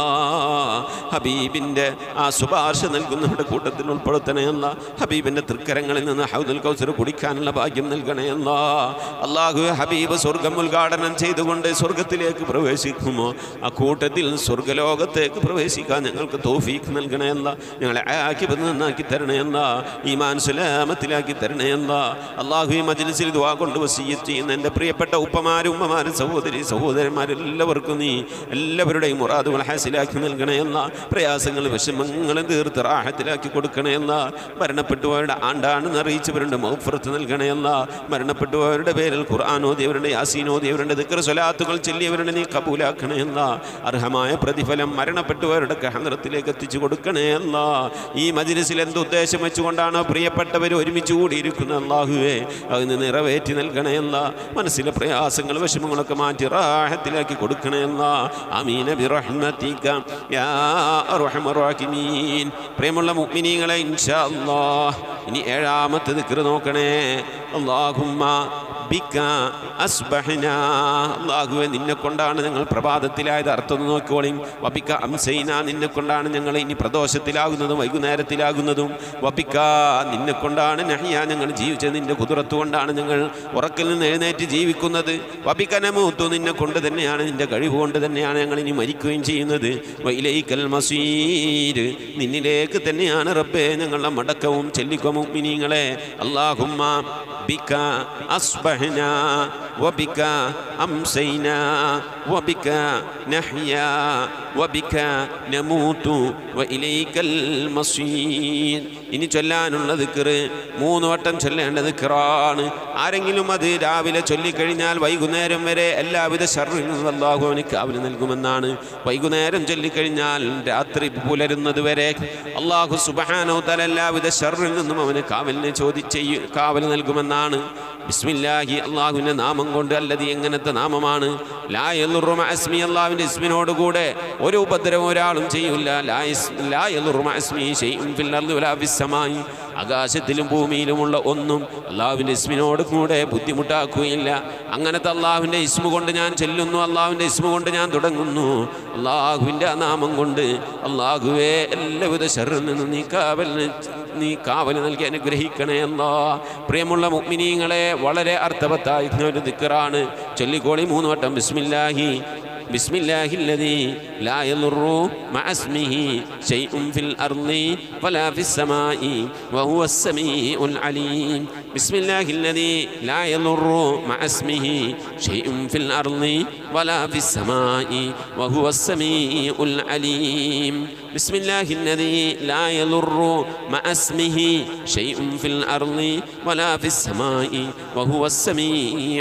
ഹബീബിൻ്റെ ആ ശുപാർശ നൽകുന്നവരുടെ കൂട്ടത്തിൽ ഉൾപ്പെടുത്തണേ അല്ലാ, ഹബീബിൻ്റെ തൃക്കരങ്ങളിൽ നിന്ന് ഹൗദുൽ കൗസർ കുടിക്കാനുള്ള ഭാഗ്യം നൽകണേ അല്ലാ. അല്ലാഹുവേ, ഹബീബ് സ്വർഗ്ഗം ഉദ്ഘാടനം ചെയ്തുകൊണ്ട് സ്വർഗത്തിലേക്ക് പ്രവേശിക്കുമോ ആ കൂട്ടത്തിൽ സ്വർഗ്ഗലോകത്തേക്ക് പ്രവേശിക്കാൻ ഞങ്ങൾക്ക് തൗഫീഖ് നൽകണേ അല്ലാ, ഞങ്ങളെ ആക്കിബത്ത് നന്നാക്കി തരണേ അല്ലാ, ഈമാൻ സലാമത്തിലാക്കി തരണേ അല്ലാ. അല്ലാഹു ഈ മജ്ലിസിൽ ദുആ കൊണ്ട് വസിയ്യത്ത് ചെയ്യുന്ന എൻ്റെ പ്രിയപ്പെട്ട ഉപ്പമാരും ഉമ്മമാരും സഹോദരി സഹോദരന്മാരെല്ലാവർക്കും നീ എല്ലാവരുടെയും മുറാദുകൾ ഹാസിലാക്കി നൽകണേ അല്ലാ, പ്രയാസങ്ങൾ വിഷമങ്ങളും തീർത്ത് റാഹത്തിലാക്കി കൊടുക്കണേ അല്ലാ. മരണപ്പെട്ടുപോയവരുടെ ആണ്ടാണെന്ന് അറിയിച്ചവരുടെ മഗ്ഫിറത്ത് നൽകണേ അല്ലാ, മരണപ്പെട്ടുപോയവരുടെ പേരിൽ ഖുർആൻ ഓതിയവരുടെ യാസീൻ ഓതിയവരുടെ ദിക്ർ സ്വലാത്തുകൾ ചൊല്ലിയവരുടെ നീ കബൂലാക്കണേ അല്ലാ. അർഹമായ പ്രതിഫലം മരണപ്പെട്ടവരുടെ ഹദ്റത്തിലേക്ക് എത്തിച്ചു കൊടുക്കണേ അല്ലാ. ഈ മജ്ലിസിൽ എന്ത് ഉദ്ദേശം വെച്ചുകൊണ്ടാണോ പ്രിയപ്പെട്ടവർ ഒരുമിച്ച് കൂടിയിരിക്കുന്ന അല്ലാഹുവേ, അതിന് നിറവേറ്റി നൽകണേ അല്ലാ. മനസ്സിലെ പ്രയാസങ്ങൾ വിഷമങ്ങളൊക്കെ മാറ്റി റാഹത്തിലാക്കി കൊടുക്കണേ അല്ലാ. ആമീന ബിറഹ്മതിക യാ അർഹമർ റഹീമീൻ. പ്രിയമുള്ള മുഅ്മിനീങ്ങളെ, ഇൻഷാ അല്ലാഹ് ഇനി ഏഴാമത്തെ ദിക്ർ നോക്കണേ. അല്ലാഹുമ്മ ബിക അസ്ബഹ്നാ, അല്ലാഹുവേ നിന്നെ കൊണ്ടാണ് ഞങ്ങൾ പ്രഭാതത്തിലായത്. അർത്ഥം നോക്കിക്കോളിയും. വബിക അംസൈന, നിന്നെ കൊണ്ടാണ് ഞങ്ങൾ ഇനി പ്രദോഷത്തിലാകുന്നതും വൈകുന്നേരത്തിലാകുന്നതും. വബിക, നിന്നെ കൊണ്ടാണ് നഹ്യ, ഞങ്ങൾ ജീവിച്ചത് നിന്റെ കുദറത്ത് കൊണ്ടാണ് ഞങ്ങൾ ഉറക്കിൽ നിന്ന് എഴുന്നേറ്റ് ജീവിക്കുന്നത്. വബിക നമൂതു, നിന്നെ കൊണ്ട് തന്നെയാണ്, നിന്റെ കഴിവ് കൊണ്ട് തന്നെയാണ് ഞങ്ങൾ ഇനി മരിക്കുകയും ചെയ്യുന്നത്. വഇലൈക്കൽ മസീർ, നിന്നിലേക്ക് തന്നെയാണ് റബ്ബേ ഞങ്ങളുടെ മടക്കവും. ചൊല്ലിക്കോ മുഅ്മിനീങ്ങളെ. അല്ലാഹുമ്മ ബിക അസ്ബഹ്നാ വബിക അംസൈനാ വബിക നഹ്യാ വബിക നമൂതു വഇലൈക്കൽ മസീർ. ഇനി ചൊല്ലാനുള്ള ദിക്ർ മൂന്ന് വട്ടം ചൊല്ലേണ്ട ദിക്റാണ്. ആരെങ്കിലും അത് രാവിലെ ചൊല്ലിക്കഴിഞ്ഞാൽ വൈകുന്നേരം വരെ എല്ലാവിധ ശർറിൽ നിന്നും അല്ലാഹു അവന് കാവൽ നൽകുമെന്നാണ്. വൈകുന്നേരം ചൊല്ലിക്കഴിഞ്ഞാൽ രാത്രി പുലരുന്നത് വരെ അല്ലാഹു സുബ്ഹാനഹു തആല എല്ലാവിധ ശർറിൽ നിന്നും അവന് കാവലിനെ ചോദിച്ച് കാവൽ നൽകുമെന്നാണ്. ബിസ്മില്ലാഹി, അള്ളാഹുവിൻ്റെ നാമം കൊണ്ട്. അല്ലതി, എങ്ങനത്തെ നാമമാണ്? ലാ യളുറു മഅ ഇസ്മി, അള്ളാഹുവിൻ്റെ ഇസ്മിനോട് കൂടെ ഒരു ഉപദ്രവം ഒരാളും ചെയ്യില്ല. ലാ ലാ യളുറു മഅ ഇസ്മി ശൈഉൻ ഫിൽ അർളി വലാ ഫിസ് സമാഇ, ആകാശത്തിലും ഭൂമിയിലുമുള്ള ഒന്നും അള്ളാഹുവിൻ്റെ ഇസ്മിനോട് കൂടെ ബുദ്ധിമുട്ടാക്കുകയില്ല. അങ്ങനത്തെ അള്ളാഹുവിൻ്റെ ഇസ്മു കൊണ്ട് ഞാൻ ചെല്ലുന്നു, അള്ളാഹുവിൻ്റെ ഇസ്മു കൊണ്ട് ഞാൻ തുടങ്ങുന്നു. അള്ളാഹുവിൻ്റെ ആ നാമം കൊണ്ട് അള്ളാഹുവേ എല്ലാവിധ ശർറിൽ നിന്ന് നീ കാവൽ നീ കാവൽ നൽകി അനുഗ്രഹിക്കണേ അല്ലാ. പ്രിയമുള്ള മുഅ്മിനീങ്ങളെ, വളരെ അർത്ഥവത്തായ ഒരു ദിക്റാണ്. ചൊല്ലിക്കോളി മൂന്ന് വട്ടം. ബിസ്മില്ലാഹി بسم الله الذي لا يضر مع اسمه شيء في الأرض ولا في السماء وهو السميع العليم. بسم الله الذي لا يضر مع اسمه شيء في الأرض ولا في السماء وهو السميع العليم. بسم الله الذي لا يضر مع اسمه شيء في الأرض ولا في السماء وهو السميع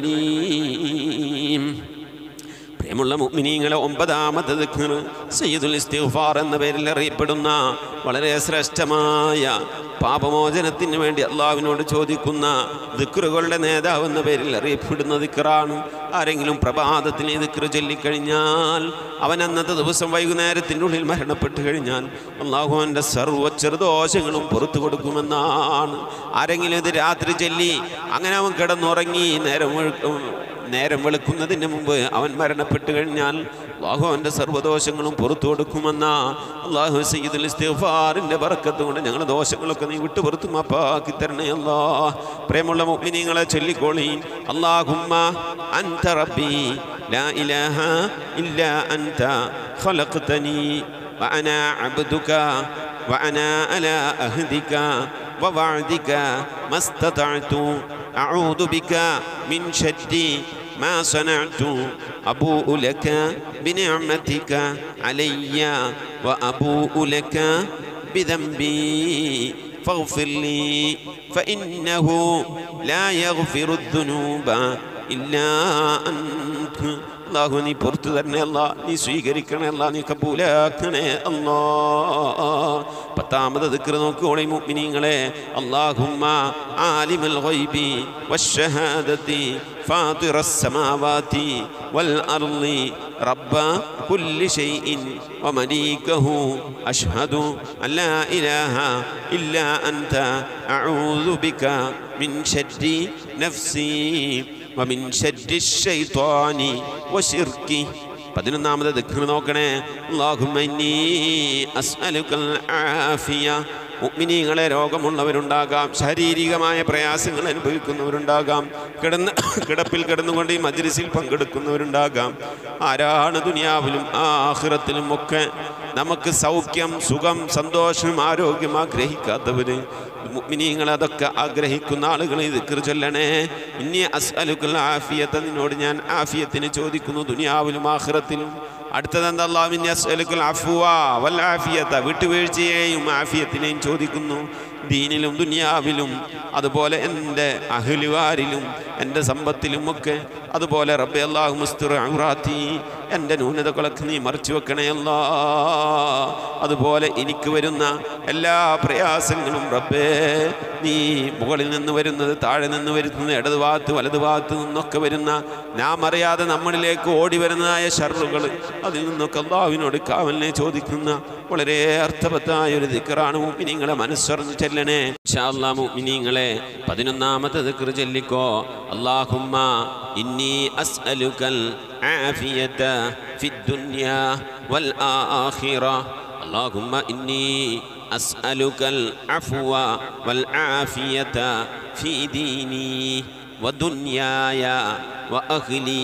العليم. പ്രിയമുള്ള മുഅ്മിനീങ്ങളെ, ഒമ്പതാമത്തെ ദിക്ർ സയ്യിദുൽ ഇസ്തിഗ്ഫാർ എന്ന പേരിൽ അറിയപ്പെടുന്ന വളരെ ശ്രേഷ്ഠമായ പാപമോചനത്തിന് വേണ്ടി അള്ളാഹുവിനോട് ചോദിക്കുന്ന ദിക്റുകളുടെ നേതാവ് എന്ന പേരിൽ അറിയപ്പെടുന്ന ദിക്റാണ്. ആരെങ്കിലും പ്രഭാതത്തിൽ ഈ ദിക്ർ ചൊല്ലിക്കഴിഞ്ഞാൽ അവൻ അന്നത്തെ ദിവസം വൈകുന്നേരത്തിൻ്റെ ഉള്ളിൽ മരണപ്പെട്ട് കഴിഞ്ഞാൽ അള്ളാഹു അവൻ്റെ സർവ്വ ചെറുദോഷങ്ങളും പുറത്തു കൊടുക്കുമെന്നാണ്. ആരെങ്കിലും ഇത് രാത്രി ചൊല്ലി അങ്ങനെ അവൻ കിടന്നുറങ്ങി നേരം നേരം വെളുക്കുന്നതിന് മുമ്പ് അവൻ മരണപ്പെട്ടു കഴിഞ്ഞാൽ അള്ളാഹു അവൻ്റെ സർവ്വദോഷങ്ങളും പുറത്തു കൊടുക്കുമെന്ന അള്ളാഹു സയ്യിദുൽ ഇസ്തിഗ്ഫാറിൻ്റെ ബറക്കത്ത് കൊണ്ട് ഞങ്ങളുടെ ദോഷങ്ങളൊക്കെ നീ വിട്ടു പുറത്തു മാപ്പാക്കി തരണേ അല്ലാ. പ്രേമുള്ള മുഅ്മിനീങ്ങളെ ചൊല്ലിക്കോളി. അല്ലാഹുമ്മ അൻത റബ്ബി ലാ ഇലാഹ ഇല്ലാ അൻത ഖലഖ്തനി വഅനാ അബ്ദുക വഅനാ അലാ അഹ്ദിക വവഅദിക മസ്തതഅതു അഊദു ബിക മിൻ ശർരി ما صنعت أبوء لك بنعمتك علي وأبوء لك بذنبي فاغفر لي فإنه لا يغفر الذنوب إلا أنت. അള്ളാഹു നീ പുറത്തു തരണേ അല്ലാ, നീ സ്വീകരിക്കണേ അല്ലാ, നീ കബൂലാക്കണേ അല്ലാ. പത്താമത് ദിക്ർ നോക്കുവോളെ മുഅ്മിനീങ്ങളെ. അല്ലാഹുമ്മ ആലിമൽ ഗൈബി വശ്ശഹാദതി ഫാതിറസ് സമാവാതി വൽ അർളി റബ്ബ കുല്ലി ഷൈഇൻ വമലീകഹു അഷ്ഹദു അല്ലാ ഇലാഹ ഇല്ലാ അൻത അഊദു ബിക മിൻ ശർരി നഫ്സി വമിൻ ശർരി ശൈത്വാനി വശിർക്കി. പതിനൊന്നാമത് ദിക്ർ നോക്കണേ. അല്ലാഹുമ്മ ഇന്നി അസ്അലുകൽ ആഫിയ. മുഅ്മിനീങ്ങളെ രോഗമുള്ളവരുണ്ടാകാം, ശാരീരികമായ പ്രയാസങ്ങൾ അനുഭവിക്കുന്നവരുണ്ടാകാം, കിടന്ന് കിടപ്പിൽ കിടന്നുകൊണ്ട് ഈ മജ്ലിസിൽ പങ്കെടുക്കുന്നവരുണ്ടാകാം. ആരാണ് ദുനിയാവിലും ആഖിറത്തിലും ഒക്കെ നമുക്ക് സൗഖ്യം, സുഖം, സന്തോഷം, ആരോഗ്യം ആഗ്രഹിക്കാത്തവർ? മുഅ്മിനീങ്ങൾ അതൊക്കെ ആഗ്രഹിക്കുന്ന ആളുകൾ ഈ ദിക്ർ ചൊല്ലണേ. ഇന്നി അസ്അലുകൽ ആഫിയത, നിന്നോട് ഞാൻ ആഫിയത്തിന് ചോദിക്കുന്നു ദുനിയാവിലും ആഖിറത്തിലും. അടുത്തതെന്താ? അല്ലാഹു ഇന്നി അസ്അലുകൽ അഫ്വ വൽ ആഫിയത, വിട്ടുവീഴ്ചയെയും ആഫിയത്തിനെയും ചോദിക്കുന്നു ദീനിലും ദുനിയാവിലും, അതുപോലെ എൻ്റെ അഹ്ലുകാരിലും എൻ്റെ സമ്പത്തിലും ഒക്കെ. അതുപോലെ റബ്ബേ അല്ലാഹു മുസ്തിർ ഔറാത്തി, എൻ്റെ ന്യൂനതകളൊക്കെ നീ മറച്ചു വെക്കണേ അല്ലാ. അതുപോലെ എനിക്ക് വരുന്ന എല്ലാ പ്രയാസങ്ങളും റബ്ബേ നീ മുകളിൽ നിന്ന് വരുന്നത്, താഴെ നിന്ന് വരുന്നത്, ഇടത് ഭാഗത്ത് വലത് ഭാഗത്ത് നിന്നൊക്കെ വരുന്ന നാം അറിയാതെ നമ്മളിലേക്ക് ഓടി വരുന്നതായ ഷർറുകൾ, അതിൽ നിന്നൊക്കെ അല്ലാഹുവിനോട് കാവലിനെ ചോദിക്കുന്ന വളരെ അർത്ഥവത്തായ ഒരു ദിക്റാണ്. മുഅ്മിനീങ്ങളെ മനസ്സറിഞ്ഞ് ചെല്ലണേ ഇൻഷാ അല്ലാഹ്. മുഅ്മിനീങ്ങളെ പതിനൊന്നാമത്തെ ദിക്ർ ചൊല്ലിക്കോ. അല്ലാഹുമ്മ ഇന്നി അസ്അലുകൽ ആഫിയത ഫിദ്ദുനിയാ വൽ ആഖിറ. അല്ലാഹുമ്മ ഇന്നി അസ്അലുകൽ അഫ്വ വൽ ആഫിയത ഫീ ദീനി വദുനിയായ വഅഹ്ലി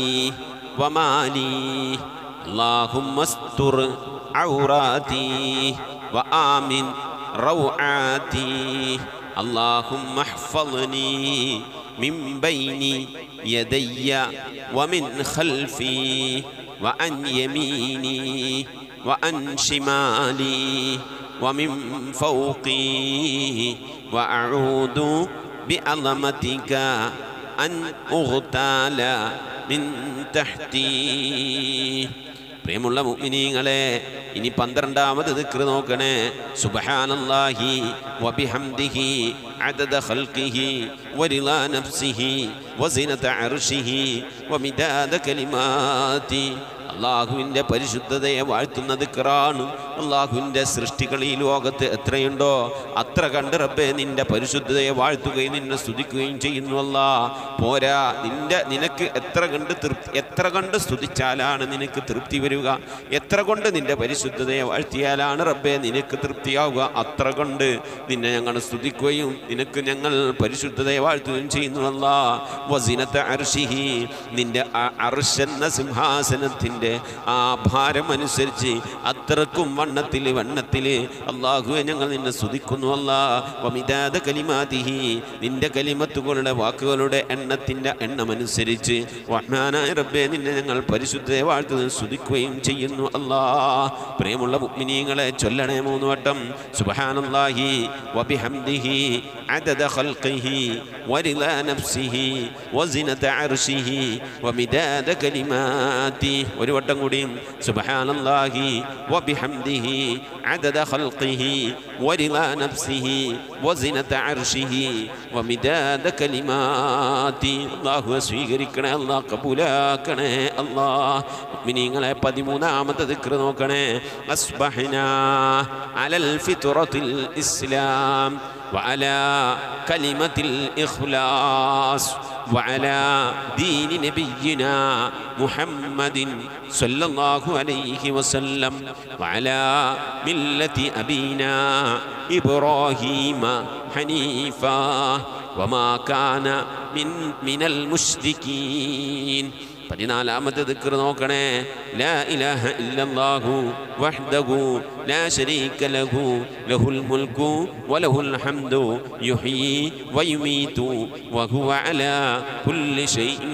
വമാലി. അല്ലാഹുമ്മ അസ്തുർ ഔറാതി വആമിൻ റൗആതി. اللهم احفظني من بين يدي ومن خلفي وعن يميني وعن شمالي ومن فوقي وأعوذ بعظمتك أن أغتال من تحتي. പ്രിയമുള്ള മുഅ്മിനീങ്ങളെ, ഇനി പന്ത്രണ്ടാമത് ദിക്ർ നോക്കണേ. സുബ്ഹാനല്ലാഹി വബിഹംദിഹി അദദ ഖൽഖിഹി വരിളാ നഫ്സിഹി വസിനത അർശിഹി വമിദാദ കലിമാതി. അള്ളാഹുവിൻ്റെ പരിശുദ്ധതയെ വാഴ്ത്തുന്ന ദിക്റാണ്. അള്ളാഹുവിൻ്റെ സൃഷ്ടികൾ ഈ ലോകത്ത് എത്രയുണ്ടോ അത്ര കണ്ട് റബ്ബേ നിൻ്റെ പരിശുദ്ധതയെ വാഴ്ത്തുകയും നിന്നെ സ്തുതിക്കുകയും ചെയ്യുന്നു. അല്ലാ പോരാ, നിൻ്റെ നിനക്ക് എത്ര കണ്ട് തൃപ്തി എത്ര കണ്ട് സ്തുതിച്ചാലാണ് നിനക്ക് തൃപ്തി വരിക? എത്ര കൊണ്ട് നിൻ്റെ പരിശുദ്ധതയെ വാഴ്ത്തിയാലാണ് റബ്ബേ നിനക്ക് തൃപ്തിയാവുക? അത്ര കൊണ്ട് നിന്നെ ഞങ്ങൾ സ്തുതിക്കുകയും നിനക്ക് ഞങ്ങൾ പരിശുദ്ധതയെ വാഴ്ത്തുകയും ചെയ്യുന്നു. അല്ലാ വസിനത അർശിഹി, നിൻ്റെ അർശ് എന്ന സിംഹാസനത്തിൻ്റെ ആ ഭാരമനുസരിച്ച് അത്രക്കും വണ്ണത്തിൽ വണ്ണത്തിൽ അള്ളാഹുവെ ഞങ്ങൾ നിന്നെ സ്തുതിക്കുന്നു. അല്ലാ വമിദാദ കലിമാതിഹി, നിൻ്റെ കലിമത്തുകളുടെ വാക്കുകളുടെ എണ്ണത്തിൻ്റെ എണ്ണമനുസരിച്ച് റഹ്മാനായ റബ്ബേ നിന്നെ ഞങ്ങൾ പരിശുദ്ധയെ വാഴ്ത്തുകയും സ്തുതിക്കുകയും ചെയ്യുന്നു. അല്ലാ പ്രിയമുള്ള മുഅ്മിനീങ്ങളെ ചൊല്ലണേ മൂന്ന് വട്ടം. സുബ്ഹാനല്ലാഹി വബിഹംദിഹി അദദ ഖൽഖിഹി വരിളാ നഫ്സിഹി വസിനത അർശിഹി വമിദാദ കലിമാതി. ഒരു വട്ടം കൂടിയും. സുബ്ഹാനല്ലാഹി വബിഹംദിഹി അദദ ഖൽഖിഹി വരിളാ നഫ്സിഹി വസിനത അർശിഹി വമിദാദ കലിമാതി. അല്ലാഹു സ്വീകരിക്കണേ, അല്ലാഹ് കബൂലാക്കണേ. അല്ലാഹ് മുഅ്മിനീങ്ങളെ പതിമൂന്നാമത്തെ ദിക്ർ നോക്കണേ. അസ്ബഹ്നാ അലൽ ഫിത്റത്തിൽ ഇസ്ലാം وعلى كلمة الإخلاص وعلى دين نبينا محمد صلى الله عليه وسلم وعلى ملة أبينا إبراهيم حنيفا وما كان من من المشركين. പതിനാലാമത്തെ ദിക്ർ നോക്കണേ. ലാ ഇലാഹ ഇല്ലല്ലാഹു വഹ്ദഹു ലാ ശരീക ലഹു ലഹുൽ മുൽക്കു വലഹുൽ ഹംദു യുഹ്യി വയുമീതു വഹുവ അലാ കുല്ലി ഷൈഇൻ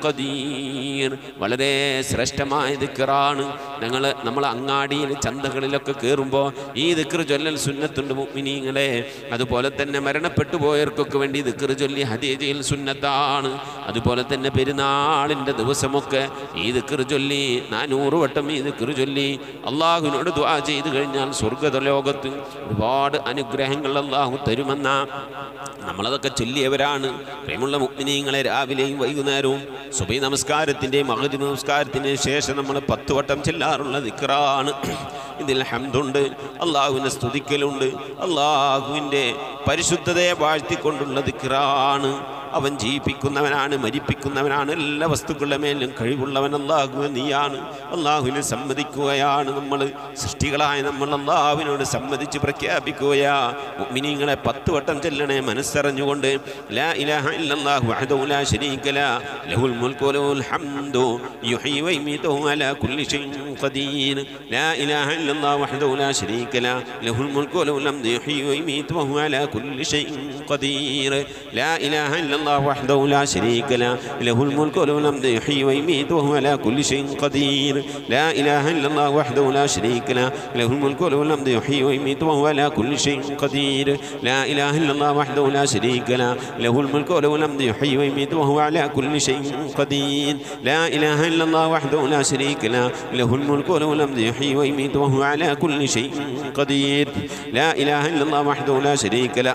ഖദീർ. വളരെ ശ്രേഷ്ഠമായ ദിക്റാണ്. ഞങ്ങൾ നമ്മൾ അങ്ങാടിയിൽ ചന്തകളിലൊക്കെ കയറുമ്പോൾ ഈ ദിക്ർ ചൊല്ലൽ സുന്നത്തുണ്ട് മുഅ്മിനീങ്ങളെ. അതുപോലെ തന്നെ മരണപ്പെട്ടു പോയവർക്കൊക്കെ വേണ്ടി ദിക്ർ ചൊല്ലി ഹദിയ ചെയ്യൽ സുന്നത്താണ്. അതുപോലെ തന്നെ പെരുന്നാളിൻ്റെ ദിവസമൊക്കെ ഈ ദിക്ർ ചൊല്ലി നാനൂറ് വട്ടം ഈ ദിക്ർ ചൊല്ലി അള്ളാഹുവിനോട് ദുആ ചെയ്ത് കഴിഞ്ഞാൽ സ്വർഗ്ഗലോകത്ത് ഒരുപാട് അനുഗ്രഹങ്ങൾ അള്ളാഹു തരുമെന്ന നമ്മളതൊക്കെ ചൊല്ലിയവരാണ്. പ്രിയമുള്ള മുഅ്മിനീങ്ങളെ, രാവിലെയും വൈകുന്നേരവും സുബഹി നമസ്കാരത്തിൻ്റെയും മഗ്രിബ് നമസ്കാരത്തിൻ്റെയും ശേഷം നമ്മൾ പത്ത് വട്ടം ചെല്ലാറുള്ള ദിക്റാണ്. ഇതിൽ ഹംദുണ്ട്, അള്ളാഹുവിനെ സ്തുതിക്കലുണ്ട്, അള്ളാഹുവിൻ്റെ പരിശുദ്ധതയെ വാഴ്ത്തിക്കൊണ്ടുള്ള ദിക്റാണ്. അവൻ ജീവിപ്പിക്കുന്നവനാണ്, മരിപ്പിക്കുന്നവനാണ്, എല്ലാ വസ്തുക്കളുടെ മേലും കഴിവുള്ളവൻ അള്ളാഹു നീയാണ്. അള്ളാഹുവിനെ സമ്മതിക്കുകയാണ് നമ്മൾ, സൃഷ്ടികളായ നമ്മൾ അള്ളാഹുവിനോട് സമ്മതിച്ച് പ്രഖ്യാപിക്കുകയാ. മുഅ്മിനീങ്ങളെ പത്ത് വട്ടം ചെല്ലണേ മനസ്സറിഞ്ഞുകൊണ്ട്. ലാ ഇലാഹ ഇല്ലല്ലാഹു വഹ്ദഹു ലാ ശരീക ലഹു ലഹുൽ മുൽക്കു വലഹുൽ ഹംദു യുഹ്യി വയുമീതു അലാ കുല്ലി ഷൈഇൻ ഖദീർ. ലാ ഇലാഹ ഇല്ലല്ലാഹു വഹ്ദഹു ലാ ശരീക ലഹു ലഹുൽ മുൽക്കു വലഹുൽ ഹംദു യുഹ്യി വയുമീതു വഹുവ അലാ കുല്ലി ഷൈഇൻ ഖദീർ. ലാ ഇലാഹ ഇല്ലല്ലാഹു وحده لا شريك له له الملك وله الحمد يحيي ويميت وهو على كل شيء قدير. لا إله إلا الله وحده لا شريك له له الملك وله الحمد يحيي ويميت وهو على كل شيء قدير. لا إله إلا الله وحده لا شريك له له الملك وله الحمد يحيي ويميت وهو على كل شيء قدير. لا إله إلا الله وحده لا شريك له له الملك وله الحمد يحيي ويميت وهو على كل شيء قدير. لا إله إلا الله وحده لا شريك له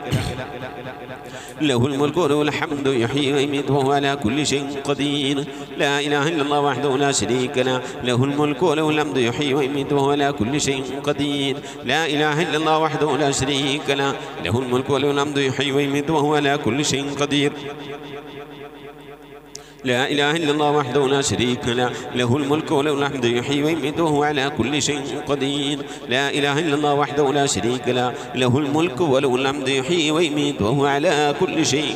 له الملك وله الحمد يحيي ويميت وهو على كل شيء قدير. لا إله إلا الله وحده لا شريك له له الملك وله الحمد يحيي ويميت وهو على كل شيء قدير. لا إله إلا الله وحده لا شريك له له الملك وله الحمد يحيي ويميت وهو على كل شيء قدير. لا إله إلا الله وحده لا شريك له له الملك وله الحمد يحيي ويميت وهو على كل شيء قدير. لا إله إلا الله وحده لا شريك له له الملك وله الحمد يحيي ويميت وهو على كل شيء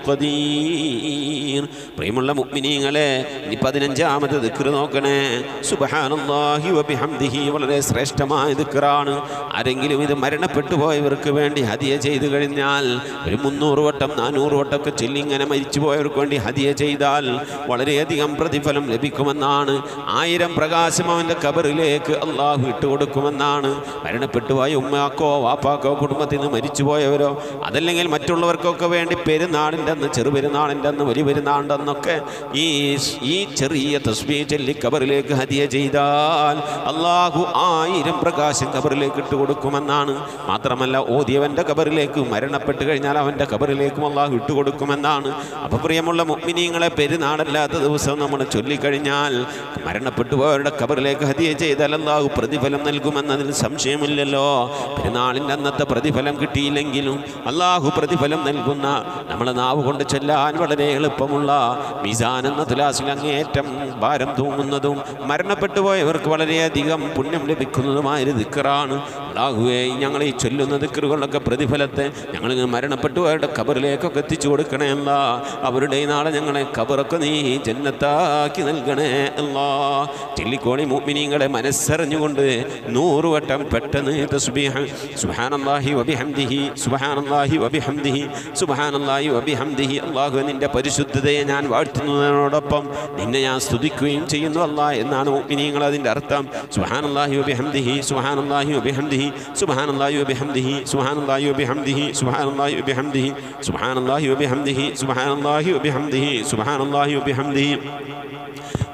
قدير. പ്രിയമുള്ള മുഅ്മിനീങ്ങളെ, ഇനി പതിനഞ്ചാമത്തെ ദിക്ർ നോക്കണേ. സുബ്ഹാനല്ലാഹി വബിഹംദിഹി. വളരെ ശ്രേഷ്ഠമായ ദിക്റാണ്. ആരെങ്കിലും ഇത് മരണപ്പെട്ടു പോയവർക്ക് വേണ്ടി ഹദിയ ചെയ്തു കഴിഞ്ഞാൽ ഒരു മുന്നൂറ് വട്ടം നാനൂറ് വട്ടമൊക്കെ ചൊല്ലി ഇങ്ങനെ മരിച്ചു പോയവർക്ക് വേണ്ടി ഹദിയ ചെയ്താൽ വളരെയധികം പ്രതിഫലം ലഭിക്കുമെന്നാണ്. ആയിരം പ്രകാശം അവൻ്റെ ഖബറിലേക്ക് അള്ളാഹു ഇട്ടുകൊടുക്കുമെന്നാണ്. മരണപ്പെട്ടു പോയ ഉമ്മാക്കോ വാപ്പാക്കോ കുടുംബത്തിൽ നിന്ന് മരിച്ചുപോയവരോ അതല്ലെങ്കിൽ മറ്റുള്ളവർക്കൊക്കെ വേണ്ടി പെരുന്നാളിൻ്റെ അന്ന്, ചെറുപെരുന്നാളിൻ്റെ അന്ന്, വലിയ പെരുന്നാളിൻ്റെ അന്നൊക്കെ ഈ ഈ ചെറിയ തസ്ബീഹ് ചൊല്ലി ഖബറിലേക്ക് ഹദിയ ചെയ്താൽ അള്ളാഹു ആയിരം പ്രകാശം ഖബറിലേക്ക് ഇട്ട് കൊടുക്കുമെന്നാണ്. മാത്രമല്ല ഓതിയവൻ്റെ ഖബറിലേക്ക് മരണപ്പെട്ട് കഴിഞ്ഞാൽ അവൻ്റെ ഖബറിലേക്കും അള്ളാഹു ഇട്ട് കൊടുക്കുമെന്നാണ്. അപ്പോൾ പ്രിയമുള്ള മുഅ്മിനീങ്ങളെ, പെരുന്നാളല്ലാത്ത ദിവസം നമ്മൾ ചൊല്ലിക്കഴിഞ്ഞാൽ മരണപ്പെട്ടു പോയവരുടെ ഖബറിലേക്ക് ഹദിയ ചെയ്താൽ അള്ളാഹു പ്രതിഫലം നൽകുമെന്നതിൽ സംശയമില്ലല്ലോ. പെരുന്നാളിൻ്റെ അന്നത്തെ പ്രതിഫലം കിട്ടിയില്ലെങ്കിലും അള്ളാഹു പ്രതിഫലം നൽകുന്ന, നമ്മളെ നാവ് കൊണ്ട് ചൊല്ലാൻ വളരെ എളുപ്പമുള്ള, മീസാൻ എന്ന തുലാസിൽ അങ്ങേയറ്റം ഭാരം തൂങ്ങുന്നതും മരണപ്പെട്ടു പോയവർക്ക് വളരെയധികം പുണ്യം ലഭിക്കുന്നതുമായൊരു ദിക്റാണ്. അല്ലാഹുവേ, ഞങ്ങൾ ഈ ചൊല്ലുന്ന ദിക്റുകളൊക്കെ പ്രതിഫലത്തെ ഞങ്ങൾ മരണപ്പെട്ടു പോയവരുടെ ഖബറിലേക്കൊക്കെ എത്തിച്ചു കൊടുക്കണേ അല്ല. അവരുടെ നാളെ ഞങ്ങളെ ഖബറൊക്കെ നീ ജന്നത്താക്കി നൽകണേ അല്ലാ. ചൊല്ലിക്കോളി മുഅ്മിനീങ്ങളെ, മനസ്സറിഞ്ഞുകൊണ്ട് നൂറ് വട്ടം പെട്ടെന്ന് തസ്ബീഹ് സുബ്ഹാനല്ലാഹി വബിഹംദിഹി സുബ്ഹാനല്ലാഹി വബിഹംദിഹി സുബ്ഹാനല്ലാഹി വബിഹംദിഹി. അല്ലാഹു, നിന്റെ പരിശുദ്ധതയെ ഞാൻ വാഴ്ത്തുന്നതിനോടൊപ്പം നിന്നെ ഞാൻ സ്തുതിക്കുകയും ചെയ്യുന്നു അല്ലാ എന്നാണ് മുഅ്മിനീങ്ങൾ അതിൻ്റെ അർത്ഥം. സുബ്ഹാനല്ലാഹി വബിഹംദിഹി സുബ്ഹാനല്ലാഹി വബിഹംദിഹി സുബ്ഹാനല്ലാഹി വബിഹംദിഹി സുബ്ഹാനല്ലാഹി വബിഹംദിഹി സുബ്ഹാനല്ലാഹി വബിഹംദിഹി സുബ്ഹാനല്ലാഹി വബിഹംദിഹി സുബ്ഹാനല്ലാഹി വബിഹംദിഹി സുബ്ഹാനല്ലാഹി വബിഹംദിഹി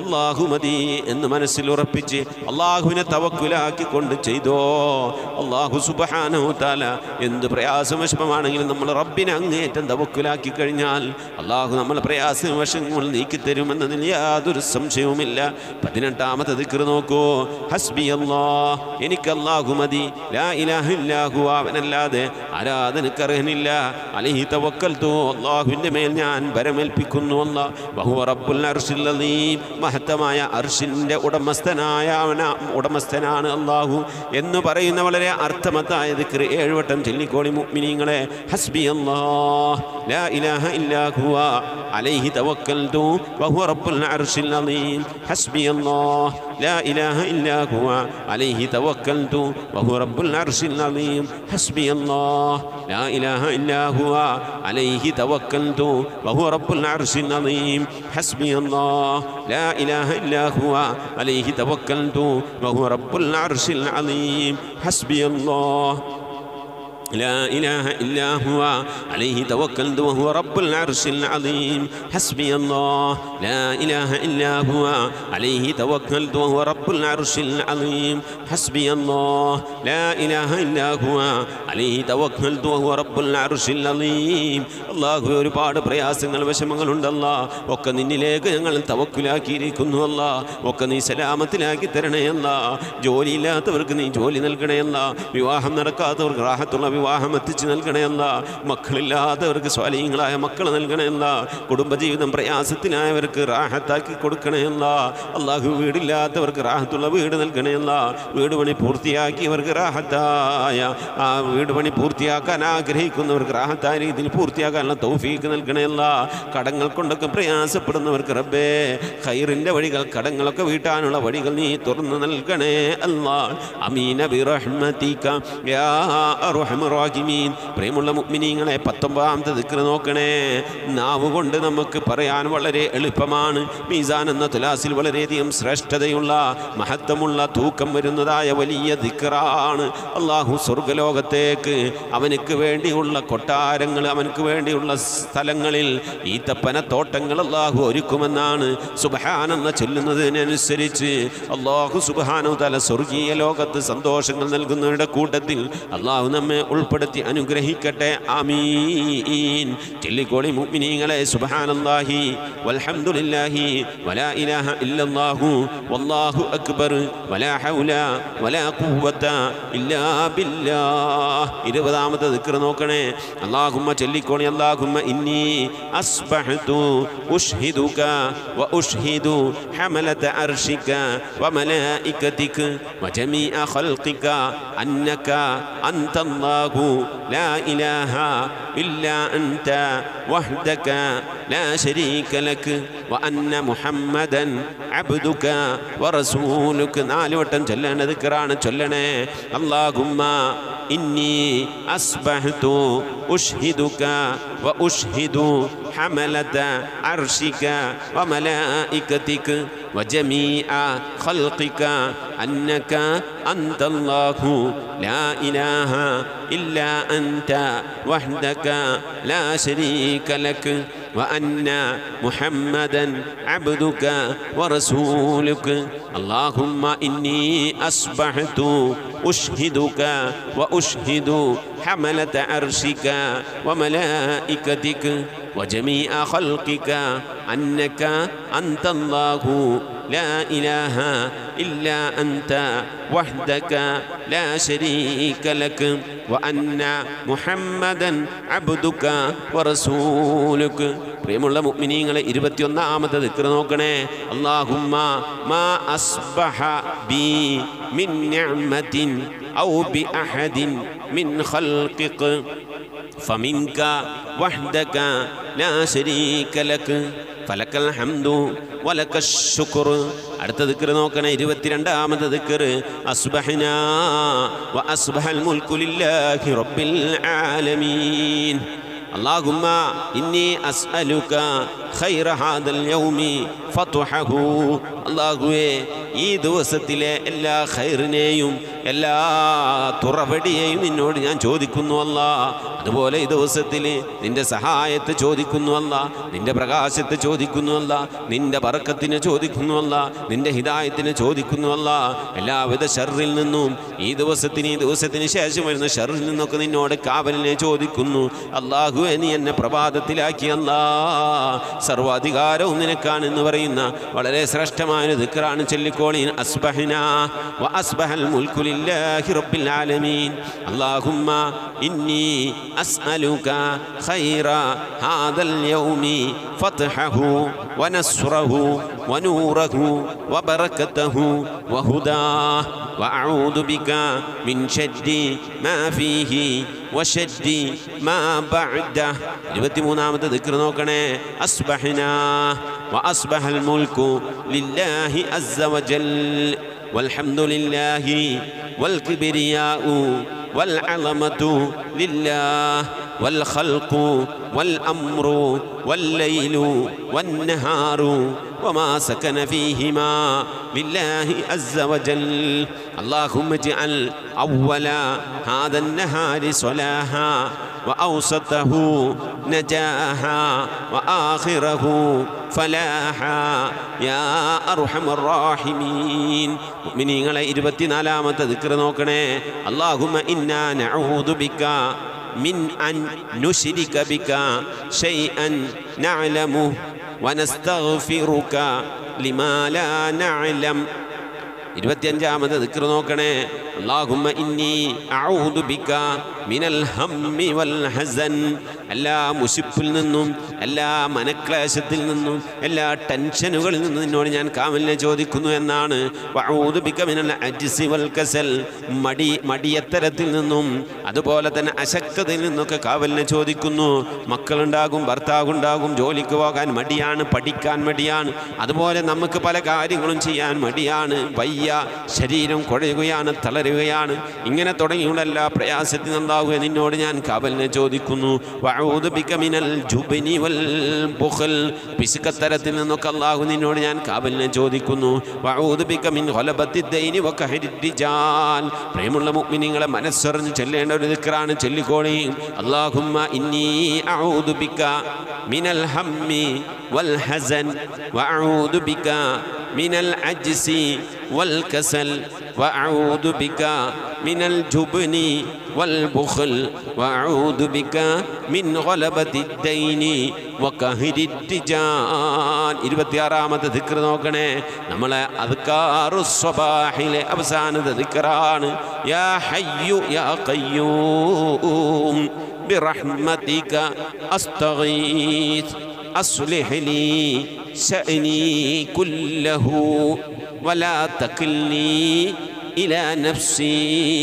അള്ളാഹു മതി എന്ന് മനസ്സിൽ ഉറപ്പിച്ച് അള്ളാഹുവിനെ തവക്കുലാക്കിക്കൊണ്ട് ചെയ്തോ, അള്ളാഹു സുബ്ഹാനഹു തആല എന്ത് പ്രയാസം വിഷമമാണെങ്കിലും നമ്മൾ റബ്ബിനെ അങ്ങേറ്റം തവക്കുലാക്കി കഴിഞ്ഞാൽ അള്ളാഹു നമ്മളെ പ്രയാസം വിഷമങ്ങൾ നീക്കിത്തരുമെന്നതിൽ യാതൊരു സംശയവുമില്ല. പതിനെട്ടാമത്തെ ദിക്ർ നോക്കൂ, ഹസ്ബി അല്ലാഹ്, എനിക്ക് അല്ലാഹു മതി, ലാ ഇലാഹ ഇല്ലാ ഹുവ, അവനല്ലാതെ ആരാധനക്കർഹനില്ല, അലൈഹി തവക്കൽതു, അല്ലാഹുവിൻ്റെ മേൽ ഞാൻ ഭരമേൽപ്പിക്കുന്നു, അല്ലാഹ് വഹുവ റബ്ബുൽ അർശിൽ അദീം, മഹത്തമായ അർശിൻ്റെ ഉടമസ്ഥനായ അവന ഉടമസ്ഥനാണ് അല്ലാഹു എന്ന് പറയുന്ന വളരെ അർത്ഥമത്തായ ദിക്ർ ഏഴുവട്ടം ചൊല്ലിക്കോളി മുഅ്മിനീങ്ങളെ. ഹസ്ബി അല്ലാഹ് ലാ ഇലാഹ ഇല്ലാ ഹുവ അലൈഹി തവക്കൽതു വഹുവ റബ്ബുൽ അർശിൽ അദീം. ഹസ്ബി അല്ലാഹ് ലാ ഇലാഹ ഇല്ലാ ഹുവ അലൈഹി തവക്കൽതു വഹുവ റബ്ബുൽ അർശിൽ അദീം. ഹസ്ബി അല്ലാഹ് ലാ ഇലാഹ ഇല്ലാ ഹുവ അലൈഹി തവക്കൽതു വഹുവ റബ്ബുൽ അർശിൽ അദീം. ഹസ്ബി അല്ലാഹ് ലാ ഇലാഹ ഇല്ലാ ഹുവ അലൈഹി തവക്കൽതു വഹുവ റബ്ബുൽ അർശിൽ അദീം. ഹസ്ബി അല്ലാഹ് لا إله إلا هو عليه توكلت وهو رب العرش العظيم. حسبي الله لا إله إلا هو عليه توكلت وهو رب العرش العظيم. حسبي الله لا إله إلا هو عليه توكلت وهو رب العرش العظيم. അല്ലാഹു ഒരുപാട് പ്രയാസങ്ങൾ വിഷമങ്ങളുണ്ടല്ല, ഒക്കെ നിന്നിലേക്ക് ഞങ്ങൾ തവക്കുലാക്കിയിരിക്കുന്നു അല്ല, ഒക്കെ നീ സലാമത്തിലാക്കി തരണയല്ല, ജോലിയില്ലാത്തവർക്ക് നീ ജോലി നൽകണയല്ല, വിവാഹം നടക്കാത്തവർക്ക് റാഹത്തുള്ള വിവാഹം എത്തിച്ച് നൽകണയല്ല, മക്കളില്ലാത്തവർക്ക് സ്വാലിഹീങ്ങളായ മക്കൾ നൽകണയല്ല, കുടുംബജീവിതം പ്രയാസത്തിനായവർക്ക് റാഹത്താക്കി കൊടുക്കണയല്ല, അല്ലാഹു വീടില്ലാത്തവർക്ക് റാഹത്തുള്ള വീട് നൽകണയല്ല, വീട് പണി പൂർത്തിയാക്കിയവർക്ക് റാഹത്തായ ആ വീട് പണി പൂർത്തിയാക്കാൻ ആഗ്രഹിക്കുന്നവർക്ക് റാഹത്തായ രീതിയിൽ പൂർത്തിയാക്കാനുള്ള തൗഫീക്ക് നൽകണയല്ല, കടങ്ങൾ കൊണ്ടൊക്കെ പ്രയാസപ്പെടുന്നവർക്ക് റബ്ബേ ഖൈറിൻ്റെ വഴികൾ കടങ്ങളൊക്കെ വീട്ടാനുള്ള വഴികൾ നീ തുറന്നു നൽകണേ അല്ലാ. അമീന ബിറഹ്മതിക യാ അർഹമർ റഹീമീൻ. പ്രിയമുള്ള മുഅ്മിനീങ്ങളെ, പത്തൊമ്പതാമത്തെ ദിക്ർ നോക്കണേ. നാവ് കൊണ്ട് നമുക്ക് പറയാൻ വളരെ എളുപ്പമാണ്. മീസാൻ എന്ന തുലാസിൽ വളരെയധികം ശ്രേഷ്ഠതയുള്ള മഹത്വമുള്ള തൂക്കം വരുന്നതായ വലിയ ദിക്റാണ്. അല്ലാഹു സ്വർഗ്ഗലോകത്തേക്ക് അവനക്ക് വേണ്ടിയുള്ള കൊട്ടാരങ്ങൾ, അവനക്ക് വേണ്ടിയുള്ള സ്ഥലങ്ങളിൽ ഈത്തപ്പനത്തോട്ടങ്ങൾ അല്ലാഹു ഒരുക്കുമെന്നാണ് സുബ്ഹാനെന്ന ചൊല്ലുന്നതിനനുസരിച്ച് അല്ലാഹു സുബ്ഹാനഹു തആല സ്വർഗീയ ലോകത്ത് സന്തോഷങ്ങൾ നൽകുന്നവരുടെ കൂട്ടത്തിൽ അല്ലാഹു നമ്മെ ഉൾപ്പെടുത്തി അനുഗ്രഹിക്കട്ടെ. ആമീൻ. ചൊല്ലിക്കോളി മുഅ്മിനീങ്ങളെ, സുബ്ഹാനല്ലാഹി വൽഹംദുലില്ലാഹി വലാ ഇലാഹ ഇല്ലല്ലാഹു വല്ലാഹു അക്ബർ വലാ ഹൗല വലാ ഖുവത ഇല്ലാ ബില്ലാഹ്. ഇരുപതാമത്തെ ദിക്ർ നോക്കണേ. അല്ലാഹുമ്മ ചൊല്ലിക്കോളി, അല്ലാഹുമ്മ ഇന്നി അസ്ബഹതു ഉഷ്ഹിദുക വ ഉഷ്ഹിദു ഹമലത അർശിക വ മലായികതിക വ ജമീഅ ഖൽഖിക അന്നക അൻതല്ലാഹു ലാ ഇലാഹ ഇല്ലാ അൻത വഹ്ദക ലാ ശരീക ലക വ അന്ന മുഹമ്മദൻ അബ്ദുക വ റസൂലുക. നാല് വട്ടം ചൊല്ലേണ്ട ദിക്റാണ്, ചൊല്ലണേ. അല്ലാഹുമ്മ ഇന്നി അസ്ബഹതു ഉഷ്ഹിദുക വ ഉഷ്ഹിദു حملة عرشك وملائكتك وجميع خلقك أنك أنت الله لا إله إلا أنت وحدك لا شريك لك وأن محمدا عبدك ورسولك. اللهم إني أصبحت أشهدك وأشهد حملة عرشك وملائكتك وجميع خلقك أنك أنت الله لا إله إلا أنت وحدك لا شريك لك وأن محمدا عبدك ورسولك. പ്രിയമുള്ള മുഅ്മിനീങ്ങളെ, ഇരുപത്തിയൊന്നാമത്തെ ദിക്ർ നോക്കണേ. അല്ലാഹുമ്മ മാ അസ്ബഹ ബി മിൻ നിഅമത്തിൻ ഔ ബി അഹദിൻ മിൻ ഖൽഖിക ഫമിൻക വഹ്ദക ലാ ശരീക ലക ഫലക്കൽ ഹംദു വലക്കശ് ശുക്ർ. അടുത്ത ദിക്ർ നോക്കണേ. ഇരുപത്തിരണ്ടാമത്തെ ദിക്ർ അസ്ബഹനാ വ അസ്ബഹൽ മുൽക്കു ലില്ലാഹി റബ്ബിൽ ആലമീൻ. اللهم إني أسألك ഖൈറ ഹാദൽ യൗമി ഫത്ഹഹു. അല്ലാഹുവേ ഈ ദിവസത്തിലെ എല്ലാ ഖൈറിനെയും എല്ലാ തുറവടിയെയും നിന്നോട് ഞാൻ ചോദിക്കുന്നു അല്ലാ. അതുപോലെ ഈ ദിവസത്തിൽ നിന്റെ സഹായത്തെ ചോദിക്കുന്നു അല്ലാ, നിന്റെ പ്രകാശത്തെ ചോദിക്കുന്നു അല്ലാ, നിന്റെ ബറക്കത്തിനെ ചോദിക്കുന്നു അല്ലാ, നിന്റെ ഹിദായത്തിനെ ചോദിക്കുന്നു അല്ലാ. എല്ലാവിധ ഷർറിൽ നിന്നും ഈ ദിവസത്തിന് ഈ ദിവസത്തിന് ശേഷം വരുന്ന ഷർറിൽ നിന്നൊക്കെ നിന്നോട് കാവലിനെ ചോദിക്കുന്നു. അല്ലാഹുവേ നീ എന്നെ പ്രഭാതത്തിലാക്കി അല്ലാ. സർവാധികാരവും നിനക്കാണെന്ന് പറയുന്ന വളരെ ശ്രേഷ്ഠമായ ദിക്റാണ് ചൊല്ലിക്കോളീൻ. അസ്ബഹ്നാ വ അസ്ബഹൽ മുൽക്കു ലില്ലാഹി റബ്ബിൽ ആലമീൻ. അല്ലാഹുമ്മ ഇന്നി അസ്അലുക ഖൈറ ഹാദൽ യൗമി ഫത്ഹഹു വനസ്റഹു വനൂറഹു വബറകതഹു വഹുദാഹു വഅഊദു ബിക മിൻ ശർരി മാ ഫീഹി വശർരി മാ ബഅദഹു. ഇരുപത്തിമൂന്നാമത്തെ ദിക്ർ നോക്കണേ. അസ്ബഹ്നാ വ അസ്ബഹൽ മുൽക്കു ലില്ലാഹി അസ്സ വജൽ വൽഹംദുലില്ലാഹി വൽകിബ്രിയാഉ والعظمة لله والخلق والأمر والليل والنهار وما سكن فيهما لله عز وجل. اللهم اجعل أول هذا النهار صلاحا وأوسطه نجاحا وآخره فلاحا يا أرحم الراحمين. മുഅ്മിനീങ്ങളെ ഇരുപത്തിനാലാമത്തെ ദിക്ർ നോക്കണേ. اللهم إنا نعوذ بك من أن نشرك بك شيئا نعلمه ونستغفرك لما لا نعلم. ഇരുപത്തിയഞ്ചാമത്തെ ദിക്ർ നോക്കണേ. അല്ലാഹുമ്മ ഇന്നി അഊദു ബിക മിനൽ ഹമ്മി വൽ ഹസൻ. എല്ലാ മുശിപ്പിൽ നിന്നും എല്ലാ മനക്ലേശത്തിൽ നിന്നും എല്ലാ ടെൻഷനുകളിൽ നിന്നും നിന്നോട് ഞാൻ കാവലിനെ ചോദിക്കുന്നു എന്നാണ്. വഅഊദു ബിക മിനൽ അജ്സി വൽ കസൽ. മടി മടിയത്തരത്തിൽ നിന്നും അതുപോലെ തന്നെ അശക്തതയിൽ നിന്നൊക്കെ കാവലിനെ ചോദിക്കുന്നു. മക്കളുണ്ടാകും, ഭർത്താവുണ്ടാകും, ജോലിക്ക് പോകാൻ മടിയാണ്, പഠിക്കാൻ മടിയാണ്, അതുപോലെ നമുക്ക് പല കാര്യങ്ങളും ചെയ്യാൻ മടിയാണ്, വയ്യ, ശരീരം കുഴയുകയാണ്, തളരുകയാണ്. ഇങ്ങനെ തുടങ്ങിയുള്ള എല്ലാ പ്രയാസത്തിൽ നിന്നുണ്ടാവുക നിന്നോട് ഞാൻ കാവലിനെ ചോദിക്കുന്നു. വഅഊദു ബിക മിനൽ ജുബ്നി വൽ ബുഖൽ. പിശുക്കത്തരത്തിൽ നിന്നൊക്കെ അല്ലാഹു നിന്നോട് ഞാൻ കാവലിനെ ചോദിക്കുന്നു. വഅഊദു ബിക മിൻ ഗലബത്തി ദൈനി വഖഹരി റിജാൽ. പ്രിയമുള്ള മുഅ്മിനീങ്ങളെ മനസ്സറിഞ്ഞ് ചൊല്ലേണ്ട ഒരു ദിക്റാണ് ചൊല്ലിക്കോളി. അല്ലാഹുമ്മ ഇന്നി അഊദു ബിക മിനൽ ഹമ്മി വൽ ഹസൻ വഅഊദു ബിക മിനൽ അജ്സി വൽ കസൽ വഅഊദു ബിക മിനൽ ജുബ്നി വൽ ബുഖൽ വഅഊദു ബിക മിൻ ഗലബത്തി ദൈനി വഖഹരി റിജാൽ. ഇരുപത്തിയാറാമത്തെ ദിക്ർ നോക്കണേ. നമ്മളെ അദ്കാറുസ് സ്വബാഹിലെ അവസാനത്തെ ദിക്റാണ്. യാ ഹയ്യു യാ ഖയ്യൂം ബിറഹ്മതിക അസ്തഗീസ് അസ്ലിഹ് ലീ ശഅനി കുല്ലഹു വലാ തകിൽനി ഇലാ നഫ്സി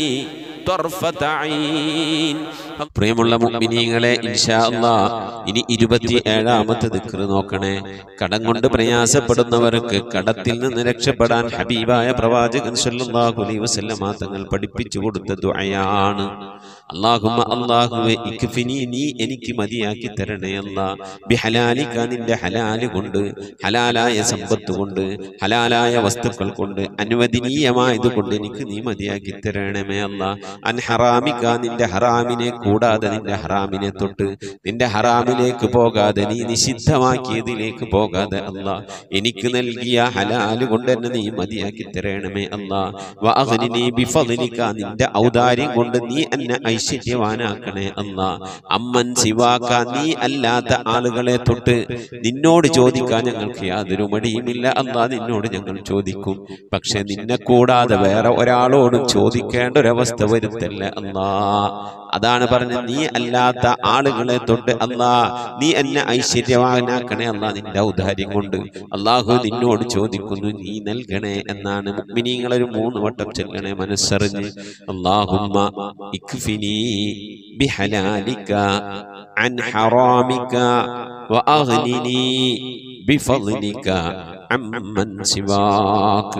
طرفة عين. പ്രിയമുള്ള മുഅ്മിനീങ്ങളെ ഇൻഷാ അല്ലാഹ് ഇനി ഇരുപത്തിയേഴാമത്തെ ദിക്ർ നോക്കണേ. കടം കൊണ്ട് പ്രയാസപ്പെടുന്നവർക്ക് കടത്തിൽ നിന്ന് രക്ഷപ്പെടാൻ ഹബീബായ പ്രവാചകൻ സല്ലല്ലാഹു അലൈഹി വസല്ലമ തങ്ങൾ പഠിപ്പിച്ചു കൊടുത്ത ദുആയാണ്. അല്ലാഹുമ്മ അല്ലാഹുവേ ഇക്ഫിനി, നീ എനിക്ക് മതിയാക്കി തരണേ അല്ലാ. ബിഹലാലിക, നിന്റെ ഹലാല് കൊണ്ട്, ഹലാലായ സമ്പത്ത് കൊണ്ട്, ഹലാലായ വസ്തുക്കൾ കൊണ്ട്, അനുവദനീയമായത് കൊണ്ട് എനിക്ക് നീ മതിയാക്കി തരണമേ അല്ലാ. അൻ ഹറാമിക, നിന്റെ ഹറാമിനെ കൂടാതെ, നിന്റെ ഹറാമിനെ തൊട്ട് നിന്റെ ഹറാമിലേക്ക് പോകാതെ, നീ നിഷിദ്ധമാക്കിയതിലേക്ക് പോകാതെ അല്ലാ എനിക്ക് നൽകിയ ഹലാല് കൊണ്ട് എന്നെ നീ മതിയാക്കി തരണമേ അല്ലാ. വഅഗ്നിനി ബിഫദ്ലിക, നിന്റെ ഔദാര്യം കൊണ്ട് നീ എന്നെ ഐശ്വര്യവാനാക്കണേ അല്ലാ. അമ്മൻ സിവാക, നീ അല്ലാത്ത ആളുകളെ തൊട്ട് നിന്നോട് ചോദിക്കാൻ ഞങ്ങൾക്ക് യാതൊരു മടിയുമില്ല അല്ലാ. നിന്നോട് ഞങ്ങൾ ചോദിക്കും, പക്ഷെ നിന്നെ കൂടാതെ വേറെ ഒരാളോടും ചോദിക്കേണ്ട ഒരവസ്ഥ വരുത്തല്ല അല്ലാ. അതാണ് പറഞ്ഞത്, നീ അല്ലാത്ത ആളുകളെ തൊട്ട് അല്ലാ നീ എന്നെ ഐശ്വര്യവാനാക്കണേ അല്ലാ. നിന്റെ ഔദാര്യം കൊണ്ട് അല്ലാഹു നിന്നോട് ചോദിക്കുന്നു, നീ നൽകണേ എന്നാണ്. മുഅ്മിനീങ്ങൾ ഒരു മൂന്ന് വട്ടം ചൊല്ലണേ മനസ്സറിഞ്ഞ്. അല്ലാഹുമ്മ ഇക്ഫിനി ബിഹലാലിക അൻ ഹറാമിക വഅഗ്നിനി ബിഫദ്ലിക അമ്മൻ സിവാക.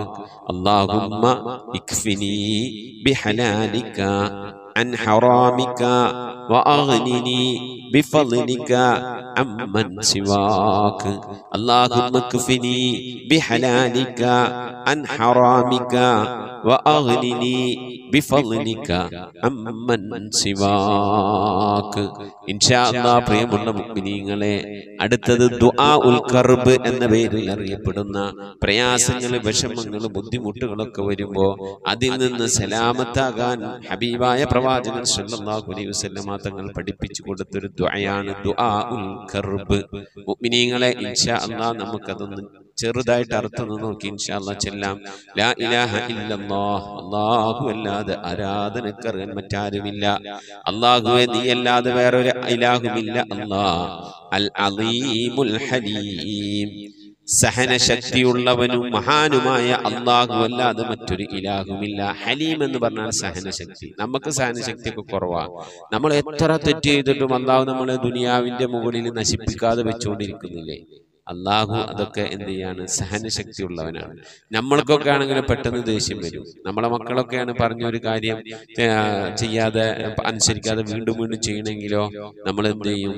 അല്ലാഹുമ്മ ഇക്ഫിനി ബിഹലാലിക عن حرامك വഅഗ്നിനി ബിഫളിക അമ്മൻ സിവാക اللهم اكفني بحلالك عن حرامك وأغنني بفضلك عمن سواك إن شاء الله പ്രിയമുള്ള മുഅ്മിനീങ്ങളെ അടുത്തത് ദുആ ഉൽ കർബ് എന്ന പേരിൽ അറിയപ്പെടുന്ന പ്രയാസങ്ങൾ വിഷമങ്ങൾ ബുദ്ധിമുട്ടുകളൊക്കെ വരുമ്പോൾ അതിൽ നിന്ന് സലാമത്താകാൻ ഹബീബായ പ്രവാചകൻ സല്ലല്ലാഹു അലൈഹി വസല്ലമ തങ്ങൾ പഠിപ്പിച്ചു കൊടുത്തൊരു ദുആയാണ് ദുആ ഉൽ കർബ്. മുഅ്മിനീങ്ങളെ ഇൻഷാ അല്ലാഹ് നമുക്കതൊന്ന് ചെറുതായിട്ട് അർത്ഥം നോക്കി ഇൻഷാ അല്ലാഹ് ചെല്ലാം. ലാ ഇലാഹ ഇല്ലല്ലാഹ് അല്ലാഹു അല്ലാതെ ആരാധനക്കർഹൻ മറ്റാരുമില്ല. അല്ലാഹുവേ നീ അല്ലാതെ വേറൊരു ഇലാഹുമില്ല. അല്ലാഹ് അൽ അലീമുൽ ഹലീം സഹനശക്തിയുള്ളവനും മഹാനുമായ അല്ലാഹു അല്ലാതെ മറ്റൊരു ഇലാഹുമില്ല. ഹലീം എന്ന് പറഞ്ഞാൽ സഹനശക്തി. നമുക്ക് സഹനശക്തിയൊക്കെ കുറവാണ്. നമ്മൾ എത്ര തെറ്റ് ചെയ്തിട്ടും അല്ലാഹു നമ്മളെ ദുനിയാവിന്റെ മുകളിൽ നശിപ്പിക്കാതെ വെച്ചുകൊണ്ടിരിക്കുന്നില്ലേ? അല്ലാഹു അതൊക്കെ എന്ത് ചെയ്യാണ്? സഹനശക്തി ഉള്ളവനാണ്. നമ്മൾക്കൊക്കെ ആണെങ്കിൽ പെട്ടെന്ന് ദേഷ്യം വരും. നമ്മളെ മക്കളൊക്കെയാണ് പറഞ്ഞൊരു കാര്യം ചെയ്യാതെ അനുസരിക്കാതെ വീണ്ടും വീണ്ടും ചെയ്യണമെങ്കിലോ നമ്മൾ എന്ത് ചെയ്യും?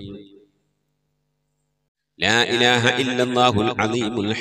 ലാ ഇലാഹ ഇല്ലല്ലാഹുൽ അലീമുൽ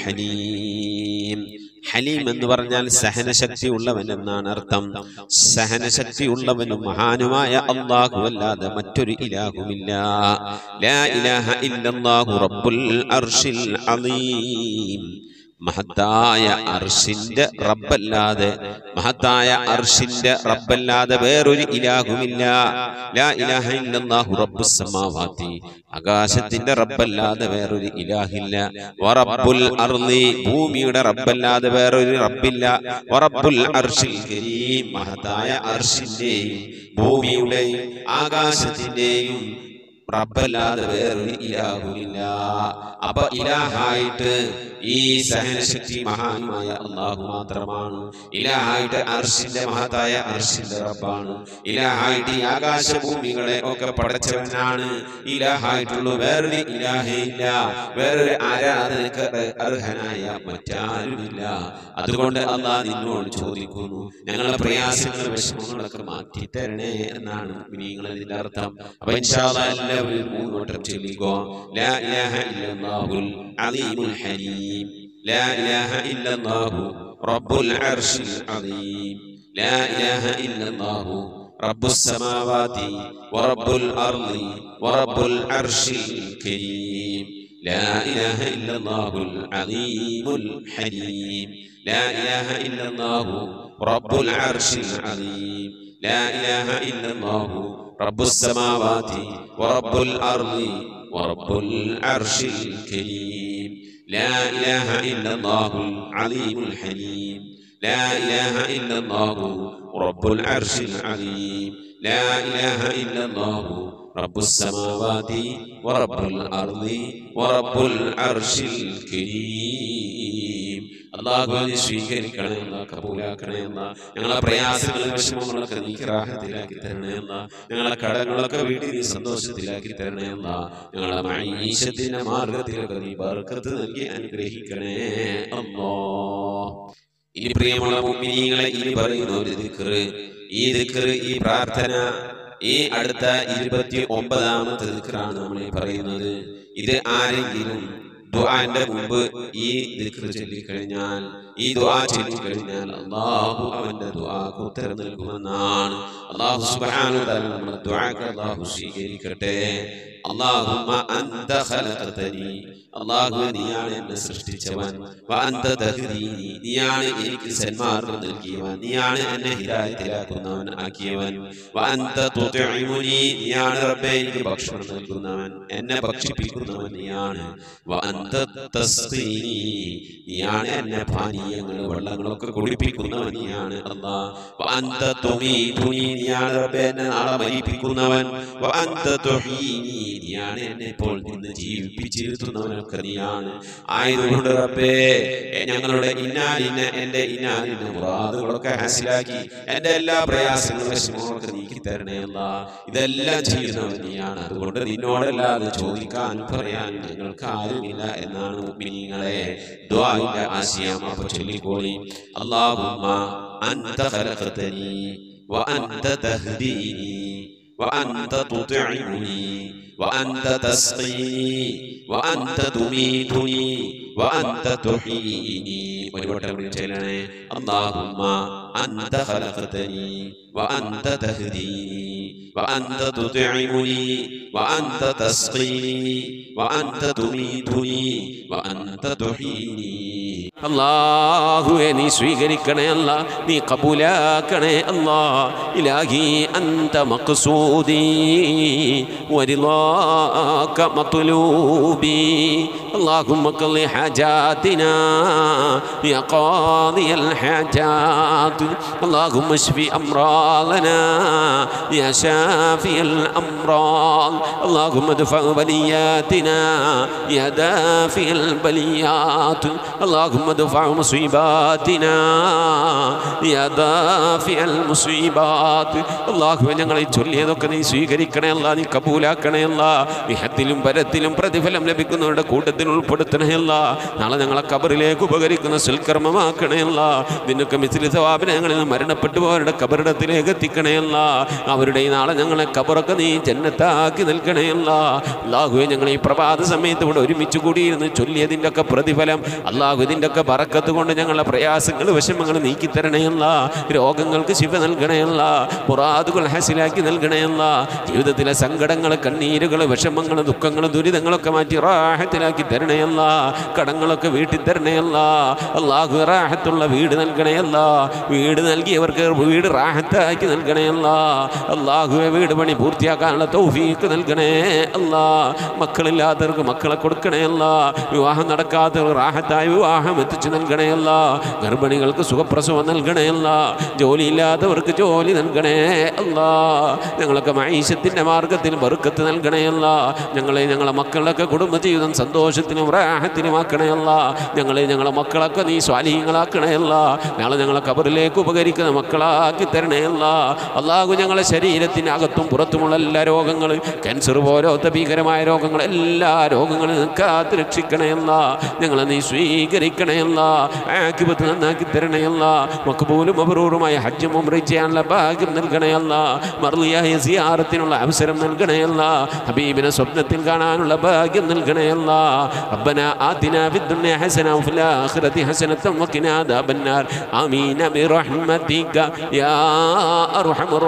ഹലീം. ഹലീം എന്ന് പറഞ്ഞാൽ സഹനശക്തി ഉള്ളവൻ എന്നാണ് അർത്ഥം. സഹനശക്തി ഉള്ളവനും മഹാനുമായ അല്ലാഹു അല്ലാതെ മറ്റൊരു ഇലാഹുമില്ല. ലാ ഇലാഹ ഇല്ലല്ലാഹു റബ്ബുൽ അർശിൽ അലീം. മഹത്തായ അർശിന്റെ റബ്ബല്ലാതെ മഹത്തായ അർശിന്റെ റബ്ബല്ലാതെ വേറൊരു ഇലാഹുമില്ല. ലാ ഇലാഹ ഇല്ലല്ലാഹു റബ്ബുസ് സമാവാതി. ആകാശത്തിന്റെ റബ്ബല്ലാതെ വേറൊരു ഇലാഹില്ല. വറബ്ബുൽ അർളി. ഭൂമിയുടെ റബ്ബല്ലാതെ വേറൊരു റബ്ബില്ല. വറബ്ബുൽ അർശിൽ കരീം. മഹത്തായ അർശിന്റെയും ഭൂമിയുടെയും ആകാശത്തിന്റെയും റബ്ബല്ലാതെ വേറൊരു ഇലാഹുമില്ല. അപ്പൊ ഇലാഹായിട്ട് ഈ സഹനശക്തി മഹാനായ അല്ലാഹു മാത്രമാണ്. ഇലാഹായിട്ട് അർശിന്റെ മഹത്തായ അർശിന്റെ റബ്ബാണ്. ഇലാഹായിട്ട് ഈ ആകാശഭൂമികളെ ഒക്കെ പടച്ചവനാണ്. ഇലാഹായിട്ടുള്ള വേറൊരു ഇലാഹയില്ല. വേറൊരു ആരാധനക്ക് അർഹനായ മറ്റാരുമില്ല. അതുകൊണ്ട് അല്ലാഹ് നിന്നോട് ചോദിക്കുന്നു, ഞങ്ങളുടെ പ്രയാസങ്ങൾ വിഷമങ്ങളൊക്കെ മാറ്റി തരണേ എന്നാണ് മുഅ്മിനീങ്ങളെ ഇതിന്റെ അർത്ഥം. അപ്പൊ ഇൻഷാ അല്ലാഹ് എല്ലാവരും മൂന്ന് വട്ടം ചൊല്ലിക്കോ. ലാ ഇലാഹ ഇല്ലല്ലാഹുൽ അലീമുൽ ഹലീം. لا إله إلا الله رب العرش العظيم. لا إله إلا الله رب السماوات ورب الأرض ورب العرش الكريم. لا إله إلا الله العظيم الحليم. لا إله إلا الله رب العرش العظيم. لا إله إلا الله رب السماوات ورب الأرض ورب العرش الكريم. لا إله إلا الله العليم الحليم. لا إله إلا الله رب العرش العظيم. لا إله إلا الله رب السماوات ورب الأرض ورب العرش الكريم. അല്ലാഹുവേ സ്വീകരിക്കണേ അല്ലാഹ്, കബൂലാക്കണേ അല്ലാഹ്. ഞങ്ങളെ പ്രയാസങ്ങളും വിഷമങ്ങളൊക്കെ നീ റാഹത്തിലാക്കി തരണേ അല്ലാഹ്. ഞങ്ങളെ കടങ്ങളൊക്കെ വീട്ടിൽ നീ സന്തോഷത്തിലാക്കി തരണേ അല്ലാഹ്. ഞങ്ങളെ മഈശത്തിന്റെ മാർഗ്ഗത്തിലൊക്കെ നീ ബർക്കത്ത് നൽകി അനുഗ്രഹിക്കണേ അല്ലാഹ്. ഇനി പ്രിയമുള്ള മുഅ്മിനീങ്ങളെ, ഇനി പറയുന്ന ഒരു ദിക്ർ, ഈ ദിക്ർ, ഈ പ്രാർത്ഥന ഈ അടുത്ത ഇരുപത്തി ഒമ്പതാമത്തെ ദിക്റാണ് നമ്മൾ പറയുന്നത്. ഇത് ആരെങ്കിലും ദുആന്റെ മുമ്പ് ഈ ദിക്ർ ചൊല്ലിക്കഴിഞ്ഞാൽ, ഈ ദുആ ചൊല്ലിക്കഴിഞ്ഞാൽ അല്ലാഹു അവന്റെ ദുആക്ക് ഉത്തരം നൽകുമെന്നാണ്. അല്ലാഹു സുബ്ഹാനഹു വ തആല നമ്മുടെ ദുആക്ക് അല്ലാഹു സ്വീകരിക്കട്ടെ. അല്ലാഹുമ്മ അൻത ഖലഖതനി. അല്ലാഹുവേ നീയാണ് എന്നെ സൃഷ്ടിച്ചവൻ. വ അൻത തഹ്ദീനി. നീയാണ് എനിക്ക് സന്മാർഗ്ഗം നൽകിയവൻ. നീയാണ് എന്നെ ഹിദായത്തിലാക്കുന്നവൻ ആക്കിയവൻ. വ അൻത തുത്ഇമുനി. നീയാണ് റബ്ബേ എനിക്ക് ഭക്ഷണം നൽകുന്നവൻ, എന്നെ ഭക്ഷിപ്പിക്കുന്നവൻ നീയാണ്. വ അൻത തസ്ഖീനി. നീയാണ് എന്നെ പാനീയങ്ങൾ വെള്ളങ്ങളൊക്കെ കുടിപ്പിക്കുന്നവൻ നീയാണ് അല്ലാഹ്. വ അൻത തുമീതുനി. നീയാണ് റബ്ബേ എന്നെ നാളെ മരിപ്പിക്കുന്നവൻ. വ അൻത തുഹീനി. നീയാണ് എന്നെ ഇപ്പോൾ നിന്ന് ജീവിപ്പിച്ചിരുത്തുന്നവനൊക്കെ നീയാണ്. ആയതുകൊണ്ട് റബ്ബേ ഞങ്ങളുടെ ഇന്നാലിനെ എന്റെ ഇന്നാലിന്റെ മുറാദുകളൊക്കെ ഹാസിലാക്കി എന്റെ എല്ലാ പ്രയാസങ്ങളും വിഷമങ്ങളൊക്കെ നീക്കി തരണേ അല്ലാഹ്. ഇതെല്ലാം ചെയ്യുന്നവൻ നീയാണ്. അതുകൊണ്ട് നിന്നോടല്ലാതെ ചോദിക്കാൻ പറയാൻ ഞങ്ങൾക്ക് ആരുമില്ല എന്നാണ് മുഅ്മിനീങ്ങളെ ദുആഇന്റെ ആശയം. അപ്പോൾ ചൊല്ലിക്കോളി. അല്ലാഹുമ്മ അൻത ഖലഖതനി വ അൻത തഹ്ദീനി وأنت تطعمني وأنت تسقيني وأنت تميتني وأنت تحييني اللهم أنت خلقتني وأنت تهديني وأنت تطعمني وأنت تسقيني وأنت تميتني وأنت تحييني അല്ലാഹുവേ നീ സ്വീകരിക്കണേ അല്ലാ, നീ കബൂലാക്കണേ അല്ലാ. ഇലാഹി അന്ത മഖ്സൂദി വരിളാക മത്ലൂബി اللهم اقض حاجاتنا يا قاضي الحاجات اللهم اشف أمراضنا يا شافي الأمراض اللهم ادفع بلياتنا يا دافع البليات اللهم ادفع مصيباتنا يا دافع المصيبات اللهم ഞങ്ങളെ ചൊല്ലിയതൊക്കെ നീ സ്വീകരിക്കണേ അല്ലാ, നീ കബൂലാക്കണേ അല്ലാ. ഇഹത്തിലും പരത്തിലും പ്രതിഫലം ലഭിക്കുന്നവരുടെ കൂട്ടത്തിൽ ഉൾപ്പെടുത്തണേ അല്ലാ. നാളെ ഞങ്ങളെ ഖബറിലേക്ക് ഉപകരിക്കുന്ന സൽക്കർമ്മമാക്കണേ അല്ലാ. നിനക്ക് മിസ്ലി സവാബിനെ ഞങ്ങളിൽ നിന്ന് മരണപ്പെട്ടു പോയവരുടെ ഖബറിടത്തിലേക്ക് എത്തിക്കണേ അല്ലാ. അവരുടെ നാളെ ഞങ്ങളെ ഖബറൊക്കെ നീ ജന്നത്താക്കി നൽകണേ അല്ലാ. അല്ലാഹുവേ ഞങ്ങൾ ഈ പ്രഭാത സമയത്ത് ഇവിടെ ഒരുമിച്ച് കൂടിയിരുന്ന് ചൊല്ലിയതിൻ്റെ ഒക്കെ പ്രതിഫലം അല്ലാഹു ഇതിൻ്റെ ഒക്കെ ബറക്കത്ത് കൊണ്ട് ഞങ്ങളുടെ പ്രയാസങ്ങൾ വിഷമങ്ങൾ നീക്കിത്തരണേ അല്ലാ. രോഗങ്ങൾക്ക് ശിഫ നൽകണേ അല്ലാ. മുറാദുകൾ ഹസിലാക്കി നൽകണേ അല്ലാ. ജീവിതത്തിലെ സങ്കടങ്ങൾ കണ്ണീരുകൾ വിഷമങ്ങൾ ദുഃഖങ്ങൾ ദുരിതങ്ങളൊക്കെ മാറ്റി റാഹത്തിലാക്കി തരണേ അല്ലാ. കടങ്ങളൊക്കെ വീട്ടിൽ തരണേ അല്ലാ. അല്ലാഹു റാഹത്തുള്ള വീട് നൽകണേ അല്ലാ. വീട് നൽകിയവർക്ക് വീട് റാഹത്താക്കി നൽകണേ അല്ലാ. അല്ലാഹുവേ വീട് പണി പൂർത്തിയാക്കാനുള്ള തൗഫീഖ് നൽകണേ അല്ലാ. മക്കളില്ലാത്തവർക്ക് മക്കളെ കൊടുക്കണേ അല്ലാ. വിവാഹം നടക്കാത്തവർ റാഹത്തായ വിവാഹം എത്തിച്ചു നൽകണേ അല്ലാ. ഗർഭിണികൾക്ക് സുഖപ്രസവം നൽകണേ അല്ലാ. ജോലിയില്ലാത്തവർക്ക് ജോലി നൽകണേ അല്ലാ. ഞങ്ങളൊക്കെ മഈശത്തിൻ്റെ മാർഗത്തിൽ ബർക്കത്ത് നൽകണേ അല്ലാ. ഞങ്ങളെ ഞങ്ങളെ മക്കളുടെ കുടുംബ ജീവിതം സന്തോഷത്തിനും റാഹത്തിനും ആക്കണേ അല്ലാ. ഞങ്ങളെ ഞങ്ങളെ മക്കളൊക്കെ നീ സ്വാലിഹീങ്ങളാക്കണേ അല്ലാ. നാളെ ഞങ്ങളെ ഖബറിലേക്ക് ഉപകരിക്കുന്ന മക്കളാക്കി തരണേ അല്ലാ. അല്ലാഹു ഞങ്ങളെ ശരീരത്തിൻ്റെ അകത്തും പുറത്തുമുള്ള എല്ലാ രോഗങ്ങൾ ക്യാൻസർ പോലത്തെ ഭീകരമായ രോഗങ്ങൾ എല്ലാ രോഗങ്ങളിൽ കാത്ത് രക്ഷിക്കണേ അല്ലാ. ഞങ്ങളെ നീ സ്വീകരിക്കണേ അല്ലാ. ആഖിബത്ത് നന്നാക്കി തരണേ അല്ലാ. മഖ്ബൂലും മബ്റൂറുമായ ഹജ്ജും ഉംറയും ചെയ്യാനുള്ള ഭാഗ്യം നൽകണേ അല്ലാ. മർളിയായ സിയാറത്തിനുള്ള അവസരം നൽകണേ അല്ലാ. ഹബീബിനെ സ്വപ്നത്തിൽ കാണാനുള്ള ഭാഗ്യം നൽകണേ അല്ലാ. റബ്ബനാ ആതിനാ ഫിദ്ദുനിയ ഹസന വഫിൽ ആഖിറതി ഹസനതൻ വഖിനാ അദാബന്നാർ ആമീൻ ബിറഹ്മതിക യാ അർഹമർ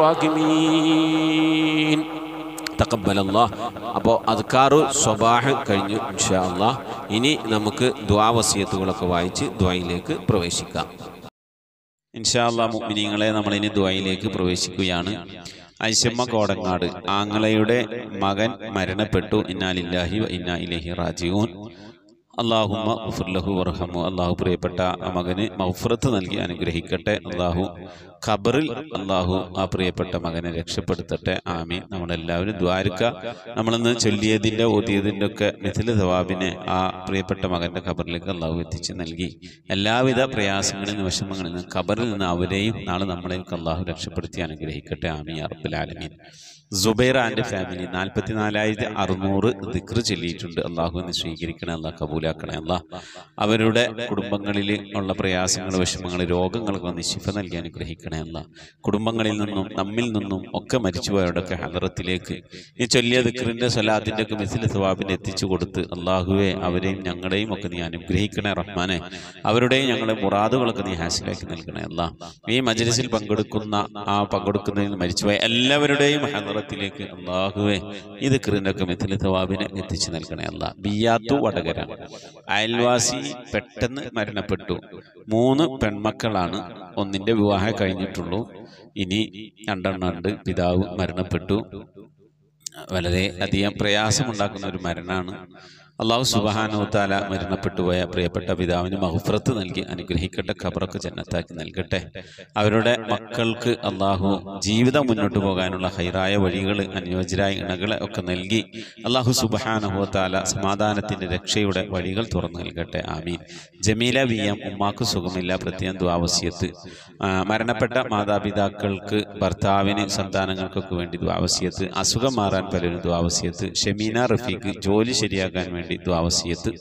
റഹീമീൻ. തഖബ്ബലല്ലാഹ്. അപ്പോൾ അദ്കാറു സ്വബാഹ് കഴിഞ്ഞു ഇൻഷാ അല്ലാഹ്. ഇനി നമുക്ക് ദുആ വസിയത്തുകളൊക്കെ വായിച്ച് ദുആയിലേക്ക് പ്രവേശിക്കാം. ഇൻഷാ അല്ലാഹ് മുഅ്മിനീങ്ങളെ നമ്മളിനി ദുആയിലേക്ക് പ്രവേശിക്കുകയാണ്. ഐശമ്മ കോടങ്ങാട് ആങ്ങളയുടെ മകൻ മരണപ്പെട്ടു. ഇന്നാ ലില്ലാഹി വ ഇന്നാ ഇലൈഹി റാജിഊൻ. അല്ലാഹുമ്മ ഗഫിർ ലഹു വർഹമു. അല്ലാഹു പ്രിയപ്പെട്ട ആ മകന് മഗ്ഫിറത്ത് നൽകി അനുഗ്രഹിക്കട്ടെ. അല്ലാഹു ഖബറിൽ അല്ലാഹു ആ പ്രിയപ്പെട്ട മകനെ രക്ഷപ്പെടുത്തട്ടെ. ആമീൻ. നമ്മളെല്ലാവരും ദ്വാരക്ക നമ്മളിന്ന് ചൊല്ലിയതിൻ്റെ ഓതിയതിൻ്റെ ഒക്കെ മിഥില സവാബിനെ ആ പ്രിയപ്പെട്ട മകൻ്റെ ഖബറിലേക്ക് അല്ലാഹു എത്തിച്ച് നൽകി എല്ലാവിധ പ്രയാസങ്ങളിൽ നിന്ന് വിഷമങ്ങളിൽ നിന്ന് ഖബറിൽ നിന്ന് അവരെയും നാളെ നമ്മളെയൊക്കെ അല്ലാഹു രക്ഷപ്പെടുത്തി അനുഗ്രഹിക്കട്ടെ. ആമീൻ യാ റബ്ബൽ ആലമീൻ. സുബൈറ ആൻഡ് ഫാമിലി നാൽപ്പത്തി നാലായിരത്തി അറുന്നൂറ് ദിക്ർ ചൊല്ലിയിട്ടുണ്ട്. അള്ളാഹുവിനെ സ്വീകരിക്കണേ അല്ലാ, കബൂലാക്കണേ അല്ലാ. അവരുടെ കുടുംബങ്ങളിൽ ഉള്ള പ്രയാസങ്ങൾ വിഷമങ്ങൾ രോഗങ്ങൾക്ക് വന്ന് ശിഫ നൽകി അനുഗ്രഹിക്കണേ അല്ലാ. കുടുംബങ്ങളിൽ നിന്നും നമ്മിൽ നിന്നും ഒക്കെ മരിച്ചുപോയവരുടെയൊക്കെ ഹദറത്തിലേക്ക് ഈ ചൊല്ലിയ ദിക്റിൻ്റെ സ്വലാത്തിൻ്റെ ഒക്കെ മിസ്ലി സവാബിനെ എത്തിച്ചു കൊടുത്ത് അള്ളാഹുവെ അവരെയും ഞങ്ങളെയും ഒക്കെ നീ അനുഗ്രഹിക്കണേ റഹ്മാനെ. അവരുടെയും ഞങ്ങളുടെ മുറാദുകളൊക്കെ നീ ഹാസിലാക്കി നൽകണേ അല്ലാ. ഈ മജ്‌ലിസിൽ പങ്കെടുക്കുന്ന ആ പങ്കെടുക്കുന്നതിൽ മരിച്ചുപോയ എല്ലാവരുടെയും ഹദറത്തിലേക്ക് അള്ളാഹുവെ ഈ ദിക്റിൻ്റെ ഒക്കെ മിസ്ലി സവാബിനെ എത്തിച്ചു നൽകണേ അല്ലാ. ബിയാത്തു വടകര അയൽവാസി പെട്ടെന്ന് മരണപ്പെട്ടു. മൂന്ന് പെൺമക്കളാണ്. ഒന്നിൻ്റെ വിവാഹം കഴിഞ്ഞിട്ടുള്ളൂ. ഇനി രണ്ടെണ്ണമുണ്ട്. പിതാവ് മരണപ്പെട്ടു. വളരെ അധികം പ്രയാസമുണ്ടാക്കുന്ന ഒരു മരണമാണ്. അള്ളാഹു സുബ്ഹാനഹു വ തആല മരണപ്പെട്ടുപോയ പ്രിയപ്പെട്ട പിതാവിന് മഗ്ഫിറത്ത് നൽകി അനുഗ്രഹിക്കട്ടെ. ഖബറൊക്കെ ജന്നത്താക്കി നൽകട്ടെ. അവരുടെ മക്കൾക്ക് അള്ളാഹു ജീവിതം മുന്നോട്ട് പോകാനുള്ള ഹൈറായ വഴികൾ അനുയോജ്യരായ ഇണകളെ ഒക്കെ നൽകി അള്ളാഹു സുബ്ഹാനഹു വ തആല സമാധാനത്തിൻ്റെ രക്ഷയുടെ വഴികൾ തുറന്നു നൽകട്ടെ. ആമീൻ. ജമീല വി എം ഉമ്മാക്ക് സുഖമില്ല, പ്രത്യേകം ദുആ വസിയത്ത്. മരണപ്പെട്ട മാതാപിതാക്കൾക്ക് ഭർത്താവിന് സന്താനങ്ങൾക്കൊക്കെ വേണ്ടി ദുആ വസിയത്ത്. അസുഖം മാറാൻ പലരും ദുആ വസിയത്ത്. ഷമീന റഫീഖ് ജോലി ശരിയാക്കാൻ വേണ്ടി ദുആ വസിയത്ത്.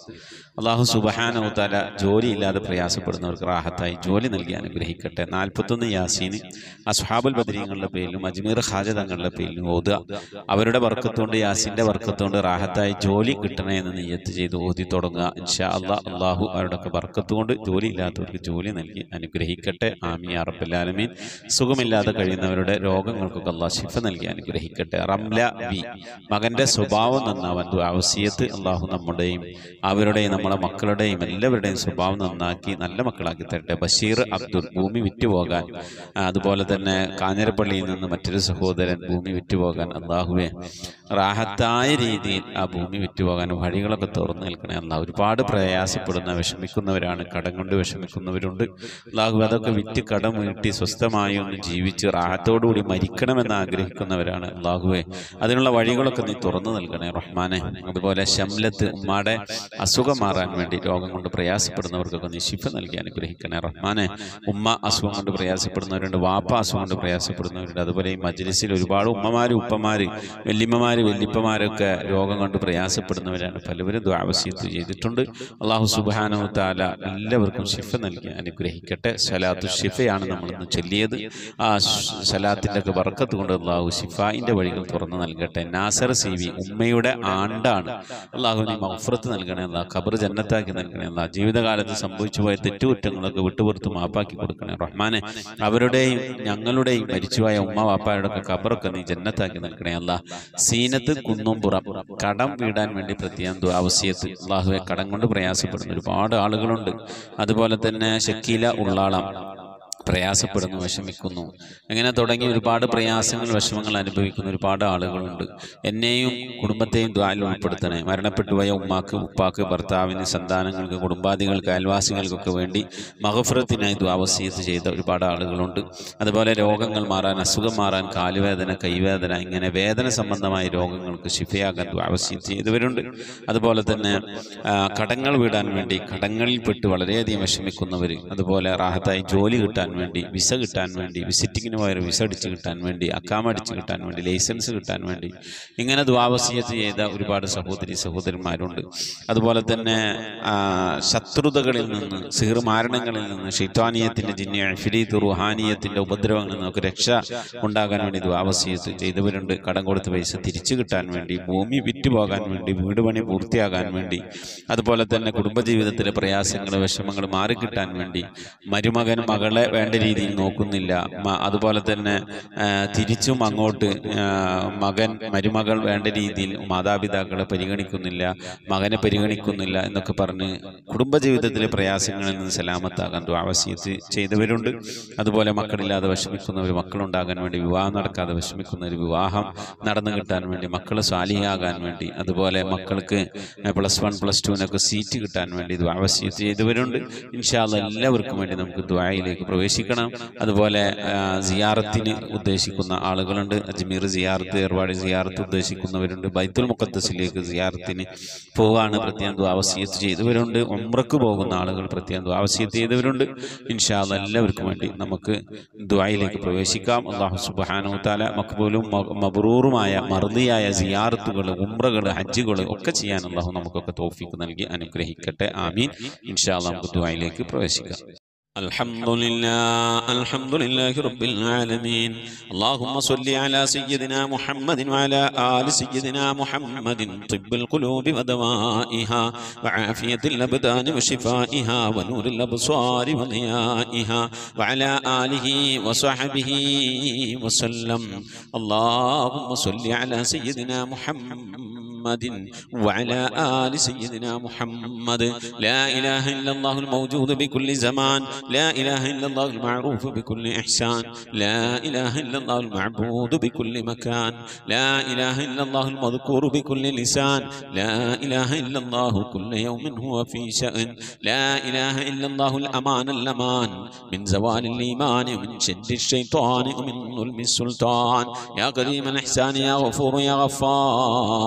അള്ളാഹു സുബ്ഹാനഹു വ തആല ജോലിയില്ലാതെ പ്രയാസപ്പെടുന്നവർക്ക് റാഹത്തായി ജോലി നൽകി അനുഗ്രഹിക്കട്ടെ. നാൽപ്പത്തൊന്ന് യാസീന് അസ്ഹാബുൽ ബദരീങ്ങളുടെ പേരിലും അജ്മീർ ഖാജ തങ്ങളുടെ പേരിലും ഓതുക. അവരുടെ ബർക്കത്തുകൊണ്ട് യാസീൻ്റെ ബർക്കത്തുകൊണ്ട് റാഹത്തായി ജോലി കിട്ടണേ എന്ന് നിയ്യത്ത് ചെയ്ത് ഓതി തുടങ്ങുക. ഇൻഷാ അല്ലാഹ് അള്ളാഹു അവരുടെയൊക്കെ ബർക്കത്തുകൊണ്ട് ജോലി ഇല്ലാത്തവർക്ക് ജോലി നൽകി അനുഗ്രഹിക്കട്ടെ. ആമീൻ യാ റബ്ബൽ ആലമീൻ. സുഖമില്ലാതെ കഴിയുന്നവരുടെ രോഗങ്ങൾക്കൊക്കെ അള്ളാഹ് ശിഫ നൽകി അനുഗ്രഹിക്കട്ടെ. റംല വി മകൻ്റെ സ്വഭാവം നന്നാവാൻ ദുആവസിയത്ത് അള്ളാഹു നമ്മുടെയും അവരുടെയും നമ്മളെ മക്കളുടെയും എല്ലാവരുടെയും സ്വഭാവം നന്നാക്കി നല്ല മക്കളാക്കി തരട്ടെ. ബഷീർ അബ്ദുൽ ഭൂമി വിറ്റുപോകാൻ, അതുപോലെ തന്നെ കാഞ്ഞിരപ്പള്ളിയിൽ നിന്ന് മറ്റൊരു സഹോദരൻ ഭൂമി വിറ്റുപോകാൻ, അള്ളാഹുവെ റാഹത്തായ രീതിയിൽ ആ ഭൂമി വിറ്റുപോകാൻ വഴികളൊക്കെ തുറന്നു നിൽക്കണേ. അള്ളാഹു ഒരുപാട് പ്രയാസപ്പെടുന്ന വിഷമിക്കുന്നവരാണ്, കടം കൊണ്ട് വിഷമിക്കുന്നവരുണ്ട്. അള്ളാഹു അതൊക്കെ വിറ്റ് കടം വീട്ടി സ്വസ്ഥമായി ഒന്ന് ജീവിച്ച് റാഹത്തോടുകൂടി മരിക്കണമെന്ന് ആഗ്രഹിക്കുന്നവരാണ്. അള്ളാഹുവെ അതിനുള്ള വഴികളൊക്കെ നീ തുറന്നു നൽകണേ റഹ്മാനെ. അതുപോലെ ശംലത്ത് ഉമ്മാടെ അസുഖം മാറാൻ വേണ്ടി രോഗം കൊണ്ട് പ്രയാസപ്പെടുന്നവർക്കൊക്കെ നീ ശിഫ നൽകി അനുഗ്രഹിക്കണേ റഹ്മാനെ. ഉമ്മ അസുഖം കൊണ്ട് പ്രയാസപ്പെടുന്നവരുണ്ട്, വാപ്പ അസുഖം കൊണ്ട് പ്രയാസപ്പെടുന്നവരുണ്ട്. അതുപോലെ ഈ മജ്ലിസിൽ ഒരുപാട് ഉമ്മമാര് ഉപ്പമാര് വല്യമ്മമാര് വല്യപ്പമാരൊക്കെ രോഗം കൊണ്ട് പ്രയാസപ്പെടുന്നവരാണ്. പലവരും ദുആവസിയത്ത് ചെയ്തിട്ടുണ്ട്. അല്ലാഹു സുബ്ഹാനഹു വ തആല എല്ലാവർക്കും ശിഫ നൽകി അനുഗ്രഹിക്കട്ടെ. സലാത്തു ശിഫയാണ് നമ്മളിന്ന് ചൊല്ലിയത്. ആ സലാത്തിൻ്റെ ഒക്കെ ബർക്കത്ത് കൊണ്ട് അള്ളാഹു ശിഫായിൻ്റെ വഴികൾ തുറന്നു നൽകട്ടെ. നാസർ സി വി ഉമ്മയുടെ ആണ്ടാണ്. അള്ളാഹു നീ മഗ്ഫിറത്ത് നൽകണേ അല്ലാ, ഖബർ ജന്നത്താക്കി നൽകണേ അല്ലാ. ജീവിതകാലത്ത് സംഭവിച്ചു പോയ തെറ്റുകുറ്റങ്ങളൊക്കെ വിട്ടുപുറത്ത് മാപ്പാക്കി കൊടുക്കണേ റഹ്മാനെ. അവരുടെയും ഞങ്ങളുടെയും മരിച്ചുപോയ ഉമ്മ വാപ്പാരുടെ ഒക്കെ ഖബറൊക്കെ നീ ജന്നത്താക്കി നൽകണേ അല്ലാ. സീനത്ത് കുന്നുംപുറം കടം വീടാൻ വേണ്ടി പ്രത്യേകം ദുആവസിയത്ത്. അള്ളാഹുവെ കടം കൊണ്ട് പ്രയാസപ്പെടുന്ന ഒരുപാട് ആളുകളുണ്ട്. അതുപോലെ തന്നെ ഷക്കീല ഉള്ളാളം പ്രയാസപ്പെടുന്നു, വിഷമിക്കുന്നു, ഇങ്ങനെ തുടങ്ങി ഒരുപാട് പ്രയാസങ്ങൾ വിഷമങ്ങൾ അനുഭവിക്കുന്ന ഒരുപാട് ആളുകളുണ്ട്. എന്നെയും കുടുംബത്തെയും ദുആയിൽ ഉൾപ്പെടുത്തണേ. മരണപ്പെട്ടു പോയ ഉമ്മാക്ക് ഉപ്പാക്ക് ഭർത്താവിന് സന്താനങ്ങൾക്ക് കുടുംബാദികൾക്ക് അയൽവാസികൾക്കൊക്കെ വേണ്ടി മഗ്ഫിറത്തിനായി ദുആവസിയത്ത് ചെയ്ത ഒരുപാട് ആളുകളുണ്ട്. അതുപോലെ രോഗങ്ങൾ മാറാൻ, അസുഖം മാറാൻ, കാലുവേദന കൈവേദന ഇങ്ങനെ വേദന സംബന്ധമായ രോഗങ്ങൾക്ക് ശിഫയാകാൻ ദുആവസിയത്ത് ചെയ്തവരുണ്ട്. അതുപോലെ തന്നെ കടങ്ങൾ വീടാൻ വേണ്ടി കടങ്ങളിൽപ്പെട്ട് വളരെയധികം വിഷമിക്കുന്നവർ, അതുപോലെ റാഹത്തായി ജോലി കിട്ടാൻ വേണ്ടി, വിസ കിട്ടാൻ വേണ്ടി, വിസിറ്റിങ്ങിന് പോയ വിസ അടിച്ച് കിട്ടാൻ വേണ്ടി, അക്കാമ അടിച്ച് കിട്ടാൻ വേണ്ടി, ലൈസൻസ് കിട്ടാൻ വേണ്ടി ഇങ്ങനെ ദുആവസിയത്ത് ചെയ്ത ഒരുപാട് സഹോദരി സഹോദരന്മാരുണ്ട്. അതുപോലെ തന്നെ ശത്രുതകളിൽ നിന്ന്, സിഹ്ർ മാരണങ്ങളിൽ നിന്ന്, ശൈത്വാനിയത്തിൻ്റെ ജിന്നി ഇഫ്രീത്ത് റുഹാനിയത്തിൻ്റെ ഉപദ്രവങ്ങളിൽ നിന്നൊക്കെ രക്ഷ ഉണ്ടാകാൻ വേണ്ടി ദുആവസിയത്ത് ചെയ്തവരുണ്ട്. കടം കൊടുത്ത പൈസ തിരിച്ചു കിട്ടാൻ വേണ്ടി, ഭൂമി വിറ്റുപോകാൻ വേണ്ടി, വീട് പണി പൂർത്തിയാകാൻ വേണ്ടി, അതുപോലെ തന്നെ കുടുംബജീവിതത്തിലെ പ്രയാസങ്ങൾ വിഷമങ്ങൾ മാറിക്കിട്ടാൻ വേണ്ടി, മരുമകൻ മകളെ വേണ്ട രീതിയിൽ നോക്കുന്നില്ല, അതുപോലെ തന്നെ തിരിച്ചും അങ്ങോട്ട് മകൻ മരുമകൾ വേണ്ട രീതിയിൽ മാതാപിതാക്കളെ പരിഗണിക്കുന്നില്ല, മകനെ പരിഗണിക്കുന്നില്ല എന്നൊക്കെ പറഞ്ഞ് കുടുംബജീവിതത്തിലെ പ്രയാസങ്ങളിൽ നിന്ന് സലാമത്താകാൻ ദുആവസിയത്ത് ചെയ്തവരുണ്ട്. അതുപോലെ മക്കളില്ലാതെ വിഷമിക്കുന്നവർ, മക്കളുണ്ടാകാൻ വേണ്ടി വിവാഹം നടക്കാതെ വിഷമിക്കുന്നവർ, വിവാഹം നടന്നു കിട്ടാൻ വേണ്ടി, മക്കൾ സ്വാലിഹാകാൻ വേണ്ടി, അതുപോലെ മക്കൾക്ക് പ്ലസ് വൺ പ്ലസ് ടുവിനൊക്കെ സീറ്റ് കിട്ടാൻ വേണ്ടി ദുആവസിയത്ത് ചെയ്തവരുണ്ട്. ഇൻഷാ അല്ലാഹ് എല്ലാവർക്കും വേണ്ടി നമുക്ക് ദുആയിലേക്ക് പ്രവേശിക്കണം. അതുപോലെ സിയാറത്തിന് ഉദ്ദേശിക്കുന്ന ആളുകളുണ്ട്. അജ്മീർ സിയാറത്ത്, ഏർവാടി സിയാറത്ത് ഉദ്ദേശിക്കുന്നവരുണ്ട്. ബൈത്തുൽ മുഖദ്ദസിലേക്ക് സിയാറത്തിന് പോവാണ് പ്രത്യേകം ദുആവസിയത്ത് ചെയ്തവരുണ്ട്. ഉംറക്ക് പോകുന്ന ആളുകൾ പ്രത്യേകം ദുആവസിയത്ത് ചെയ്തവരുണ്ട്. ഇൻഷാ അല്ലാഹ് എല്ലാവർക്കും വേണ്ടി നമുക്ക് ദുആയിലേക്ക് പ്രവേശിക്കാം. അല്ലാഹു സുബ്ഹാനഹു വ തആല മഖ്ബൂലും മബ്റൂറുമായ മർദിയായ സിയാറത്തുകൾ, ഉംറകൾ, ഹജ്ജുകൾ ഒക്കെ ചെയ്യാൻ അല്ലാഹു നമുക്കൊക്കെ തൗഫീഖ് നൽകി അനുഗ്രഹിക്കട്ടെ. ആമീൻ. ഇൻഷാ അല്ലാഹ് നമുക്ക് ദുആയിലേക്ക് പ്രവേശിക്കാം. الحمد لله الحمد لله رب العالمين. اللهم صل على سيدنا محمد وعلى آل سيدنا محمد طب القلوب ودوائها وعافية الأبدان وشفائها ونور الأبصار وضيائها وعلى آله وصحبه وسلم. اللهم صل على سيدنا محمد وعلى آل سيدنا محمد. لا إله إلا الله الموجود بكل زمان، لا إله إلا الله المعروف بكل إحسان، لا إله إلا الله المعبود بكل مكان، لا إله إلا الله المذكور بكل لسان، لا إله إلا الله كل يوم هو في شأن، لا إله إلا الله الأمان الأمان من زوال الإيمان ومن شد الشيطان ومن ظلم السلطان. يا كريم الإحسان يا غفور يا غفار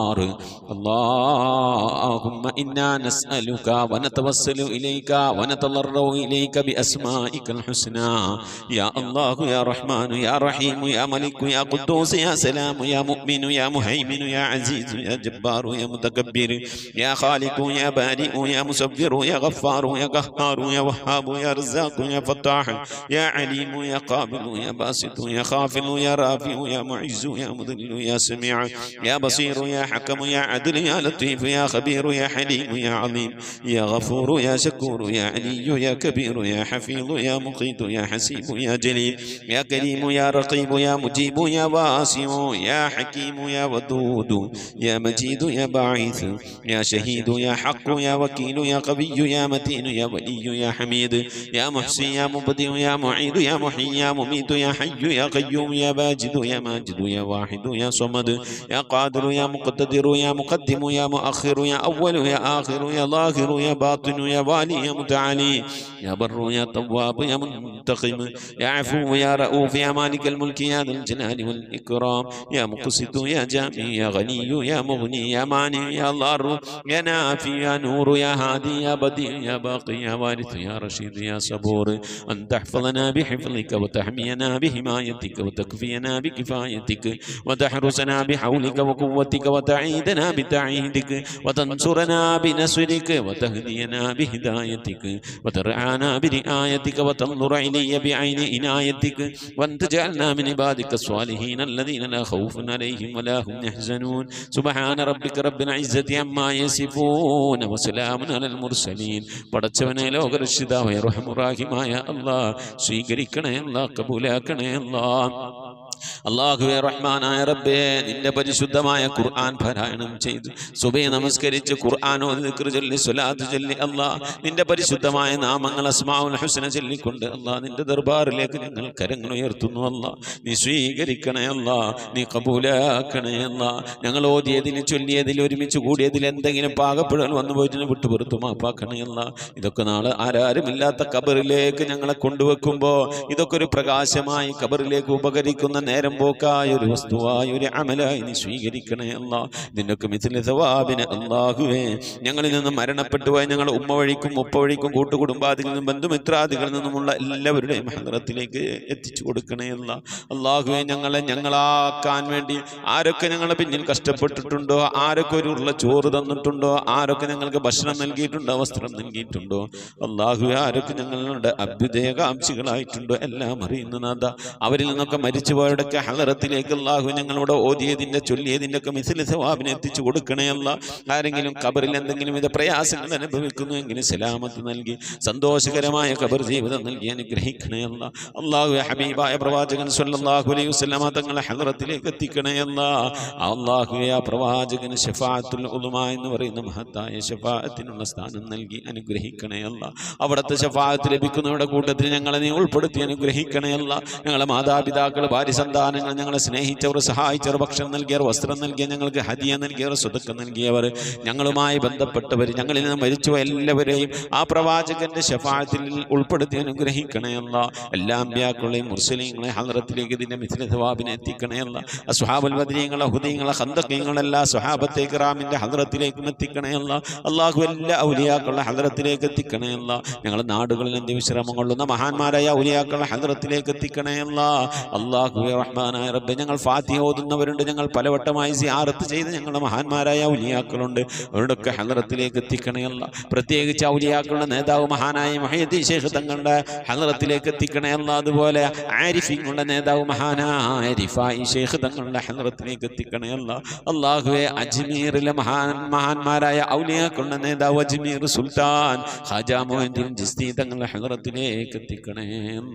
اللهم إنا نسألك ونتوسل إليك ونتضرع إليك بأسمائك الحسنى يا الله يا رحمن يا رحيم يا ملك يا قدوس يا سلام يا مؤمن يا مهيمن يا عزيز يا جبار يا متكبر يا خالق يا بارئ يا مصور يا غفار يا قهار يا وهاب يا رزاق يا فتاح يا عليم يا قابل يا باسط يا خافض يا رافع يا معز يا مذل يا سميع يا بصير يا حكم يا عدل يا لطيف يا خبير يا حليم يا عظيم يا غفور يا شكور يا علي يا كبير يا حفيظ يا مقيت يا حسيب يا جليل يا كريم يا رقيب يا مجيب يا واسع يا حكيم يا ودود يا مجيد يا باعث يا شهيد يا حق يا وكيل يا قوي يا متين يا ولي يا حميد يا محسن يا مبدئ يا معيد يا محيي يا مميت يا حي يا قيوم يا باجد يا ماجد يا واحد يا صمد يا قادر يا مقتدر يا مقدم يا مؤخر يا أول يا آخر يا ظاهر يا باطن يا والي يا متعالي يا بر يا تواب يا منتقم يا عفو يا رؤوف يا مالك الملك يا ذا الجلال والإكرام يا مقسط يا جامع يا غني يا مغني يا مانع يا ضار يا نافي يا نور يا هادي يا بديع يا باقي يا وارث يا رشيد يا صبور أن تحفظنا بحفظك وتحمينا بحمايتك وتكفينا بكفايتك وتحرسنا بحولك وقوتك وتعيدنا بتعييدك وتنصرنا بنصرك وتهدينا بهدايتك وترعانا برعايتك وتنظر إلي بعين عنايتك وأن تجعلنا من عبادك الصالحين الذين لا خوف عليهم ولا هم يحزنون سبحان ربك رب العزة عما يصفون وسلام على المرسلين പടച്ചവനെ ലോകരക്ഷിതാവായ റഹ്മാനായ അല്ലാഹ് സ്വീകരിക്കണേ അല്ലാഹ് കബൂലാക്കണേ അല്ലാഹ് അല്ലാഹുവേ റഹ്മാനായ റബ്ബേ നിന്റെ പരിശുദ്ധമായ ഖുർആൻ പാരായണം ചെയ്തു സുബഹി നമസ്കരിച്ച് ഖുർആൻ ഓതി ദിക്ർ ചൊല്ലി സ്വലാത്ത് ചൊല്ലി അല്ലാഹ് നിന്റെ പരിശുദ്ധമായ നാമങ്ങൾ അസ്മാഉൽ ഹുസ്ന ചൊല്ലിക്കൊണ്ട് അല്ലാഹ് നിന്റെ ദർബാറിലേക്ക് ഞങ്ങൾ കരങ്ങൾ ഉയർത്തുന്നു അല്ലാഹ് നീ സ്വീകരിക്കണേ അല്ലാഹ് നീ കബൂലാക്കണേ അല്ലാഹ് ഞങ്ങൾ ഓതിയതിൽ ചൊല്ലിയതിൽ ഒരുമിച്ച് കൂടിയതിൽ എന്തെങ്കിലും പാകപ്പെടൽ വന്നു പോയിട്ട് വിട്ടുപുറത്തു മാപ്പാക്കണേ അല്ലാഹ് ഇതൊക്കെ നാളെ ആരാരുമില്ലാത്ത ഖബറിലേക്ക് ഞങ്ങളെ കൊണ്ടുവെക്കുമ്പോൾ ഇതൊക്കെ ഒരു പ്രകാശമായി ഖബറിലേക്ക് ഉപകരിക്കുന്ന നേരം പോക്കായ ഒരു വസ്തുവായ ഒരു അമലായി നീ സ്വീകരിക്കണേ അല്ലാഹ് നിന്നൊക്കെ മിഥില സവാബിന് അല്ലാഹുവേ ഞങ്ങളിൽ നിന്ന് മരണപ്പെട്ടു പോയ ഞങ്ങൾ ഉമ്മ വഴിക്കും ഉപ്പ വഴിക്കും കൂട്ടുകുടുംബാദികളിൽ നിന്നും ബന്ധുമിത്രാദികളിൽ നിന്നുമുള്ള എല്ലാവരുടെയും ഹദ്റത്തിലേക്ക് എത്തിച്ചു കൊടുക്കണേ അല്ലാഹ് അല്ലാഹുവേ ഞങ്ങളെ ഞങ്ങളാക്കാൻ വേണ്ടി ആരൊക്കെ ഞങ്ങളെ പിന്നിൽ കഷ്ടപ്പെട്ടിട്ടുണ്ടോ ആരൊക്കെ ഒരു ഉള്ള ചോറ് തന്നിട്ടുണ്ടോ ആരൊക്കെ ഞങ്ങൾക്ക് ഭക്ഷണം നൽകിയിട്ടുണ്ടോ വസ്ത്രം നൽകിയിട്ടുണ്ടോ അല്ലാഹുവേ ആരൊക്കെ ഞങ്ങളുടെ അഭ്യുദയകാംക്ഷികളായിട്ടുണ്ടോ എല്ലാം അറിയുന്ന നാഥ അവരിൽ നിന്നൊക്കെ മരിച്ചുപോയവരുടെയൊക്കെ ഹളറത്തിലേക്ക് അല്ലാഹു ഞങ്ങളുടെ ഓതിയതിൻ്റെ ചൊല്ലിയതിൻ്റെ ഒക്കെ മിഥില സവാബിനെ എത്തിച്ചു കൊടുക്കണേ അല്ലാഹ് ആരെങ്കിലും ഖബറിൽ എന്തെങ്കിലും വിധ പ്രയാസങ്ങൾ അനുഭവിക്കുന്നു എങ്കിൽ സലാമത്ത് നൽകി സന്തോഷകരമായ ഖബർ ജീവിതം നൽകി അനുഗ്രഹിക്കണേ അല്ലാഹ് അല്ലാഹു ഹബീബായ പ്രവാചകൻ സ്വല്ലല്ലാഹു അലൈഹി വസല്ലമ തങ്ങളെ ഹളറത്തിലേക്ക് എത്തിക്കണേ അല്ലാഹ് അല്ലാഹു ആ പ്രവാചകന് ശഫാഅത്തുൽ ഉളുമ എന്ന് പറയുന്ന മഹത്തായ ശഫാഅത്തിനുള്ള സ്ഥാനം നൽകി അനുഗ്രഹിക്കണേ അല്ലാഹ് അവിടുത്തെ ശഫാഅത്ത് ലഭിക്കുന്നവരുടെ കൂട്ടത്തിൽ ഞങ്ങളെ നീ ഉൾപ്പെടുത്തി അനുഗ്രഹിക്കണേ അല്ലാഹ് ഞങ്ങളെ മാതാപിതാക്കൾ ഭാര്യ സന്താനങ്ങൾ ഞങ്ങളെ സ്നേഹിച്ചവർ സഹായിച്ചവർ ഭക്ഷണം നൽകിയവർ വസ്ത്രം നൽകിയവർ ഞങ്ങൾക്ക് ഹദിയ നൽകിയവർ സ്വതക്ക നൽകിയവർ ഞങ്ങളുമായി ബന്ധപ്പെട്ടവർ ഞങ്ങളിൽ നിന്ന് മരിച്ചുപോയ എല്ലാവരെയും ആ പ്രവാചകന്റെ ശഫാഅത്തിൽ ഉൾപ്പെടുത്തി അനുഗ്രഹിക്കണേ അല്ലാഹ് എല്ലാ അമ്പിയാക്കളെയും മുർസലീങ്ങളെ ഹളറത്തിലേക്ക് ഇതിന്റെ മിഥില സവാബിനെ എത്തിക്കണേ അല്ലാഹ് അസ്ഹാബുൽ ബദരീങ്ങളെ ഹുദീങ്ങളെ ഖന്ദഖീങ്ങളെല്ലാ സ്വഹാബത്തെ കിറാമിന്റെ ഹളറത്തിലേക്കും എത്തിക്കണേ അല്ലാഹ് അല്ലാഹു എല്ലാ ഔലിയാക്കളുടെ ഹളറത്തിലേക്ക് എത്തിക്കണേ അല്ലാഹ് ഞങ്ങളുടെ നാടുകളിൽ അന്ത്യവിശ്രമം കൊള്ളുന്ന മഹാന്മാരായ ഔലിയാക്കളുടെ ഹളറത്തിലേക്ക് എത്തിക്കണേ അല്ലാഹ് അല്ലാഹു റഹ്മാനായ റബ്ബേ ഞങ്ങൾ ഫാത്തിഹ ഓതുന്നവരുണ്ട് ഞങ്ങൾ പലവട്ടമായി സിയാറത്ത് ചെയ്ത് ഞങ്ങളുടെ മഹാന്മാരായ ഔലിയാക്കളുണ്ട് അവരുടെയൊക്കെ ഹളറത്തിലേക്ക് എത്തിക്കണേ അല്ലാഹ് പ്രത്യേകിച്ച് ഔലിയാക്കളുടെ നേതാവ് മഹാനായ മുഹയ്യിദ്ദീൻ ശൈഖ് തങ്ങളുടെ ഹളറത്തിലേക്ക് എത്തിക്കണേ അല്ലാഹ് അതുപോലെ ആരിഫീങ്ങളുടെ നേതാവ് മഹാനായ റിഫായി ശൈഖ് തങ്ങളുടെ ഹളറത്തിലേക്ക് എത്തിക്കണേ അല്ലാഹ് അല്ലാഹുവേ അജ്മീറിലെ മഹാൻ മഹാന്മാരായ ഔലിയാക്കളുടെ നേതാവ് അജ്മീർ സുൽത്താൻ ഖാജാ മുഈനുദ്ദീൻ ചിസ്തി തങ്ങളുടെ ഹളറത്തിലേക്ക് എത്തിക്കണേ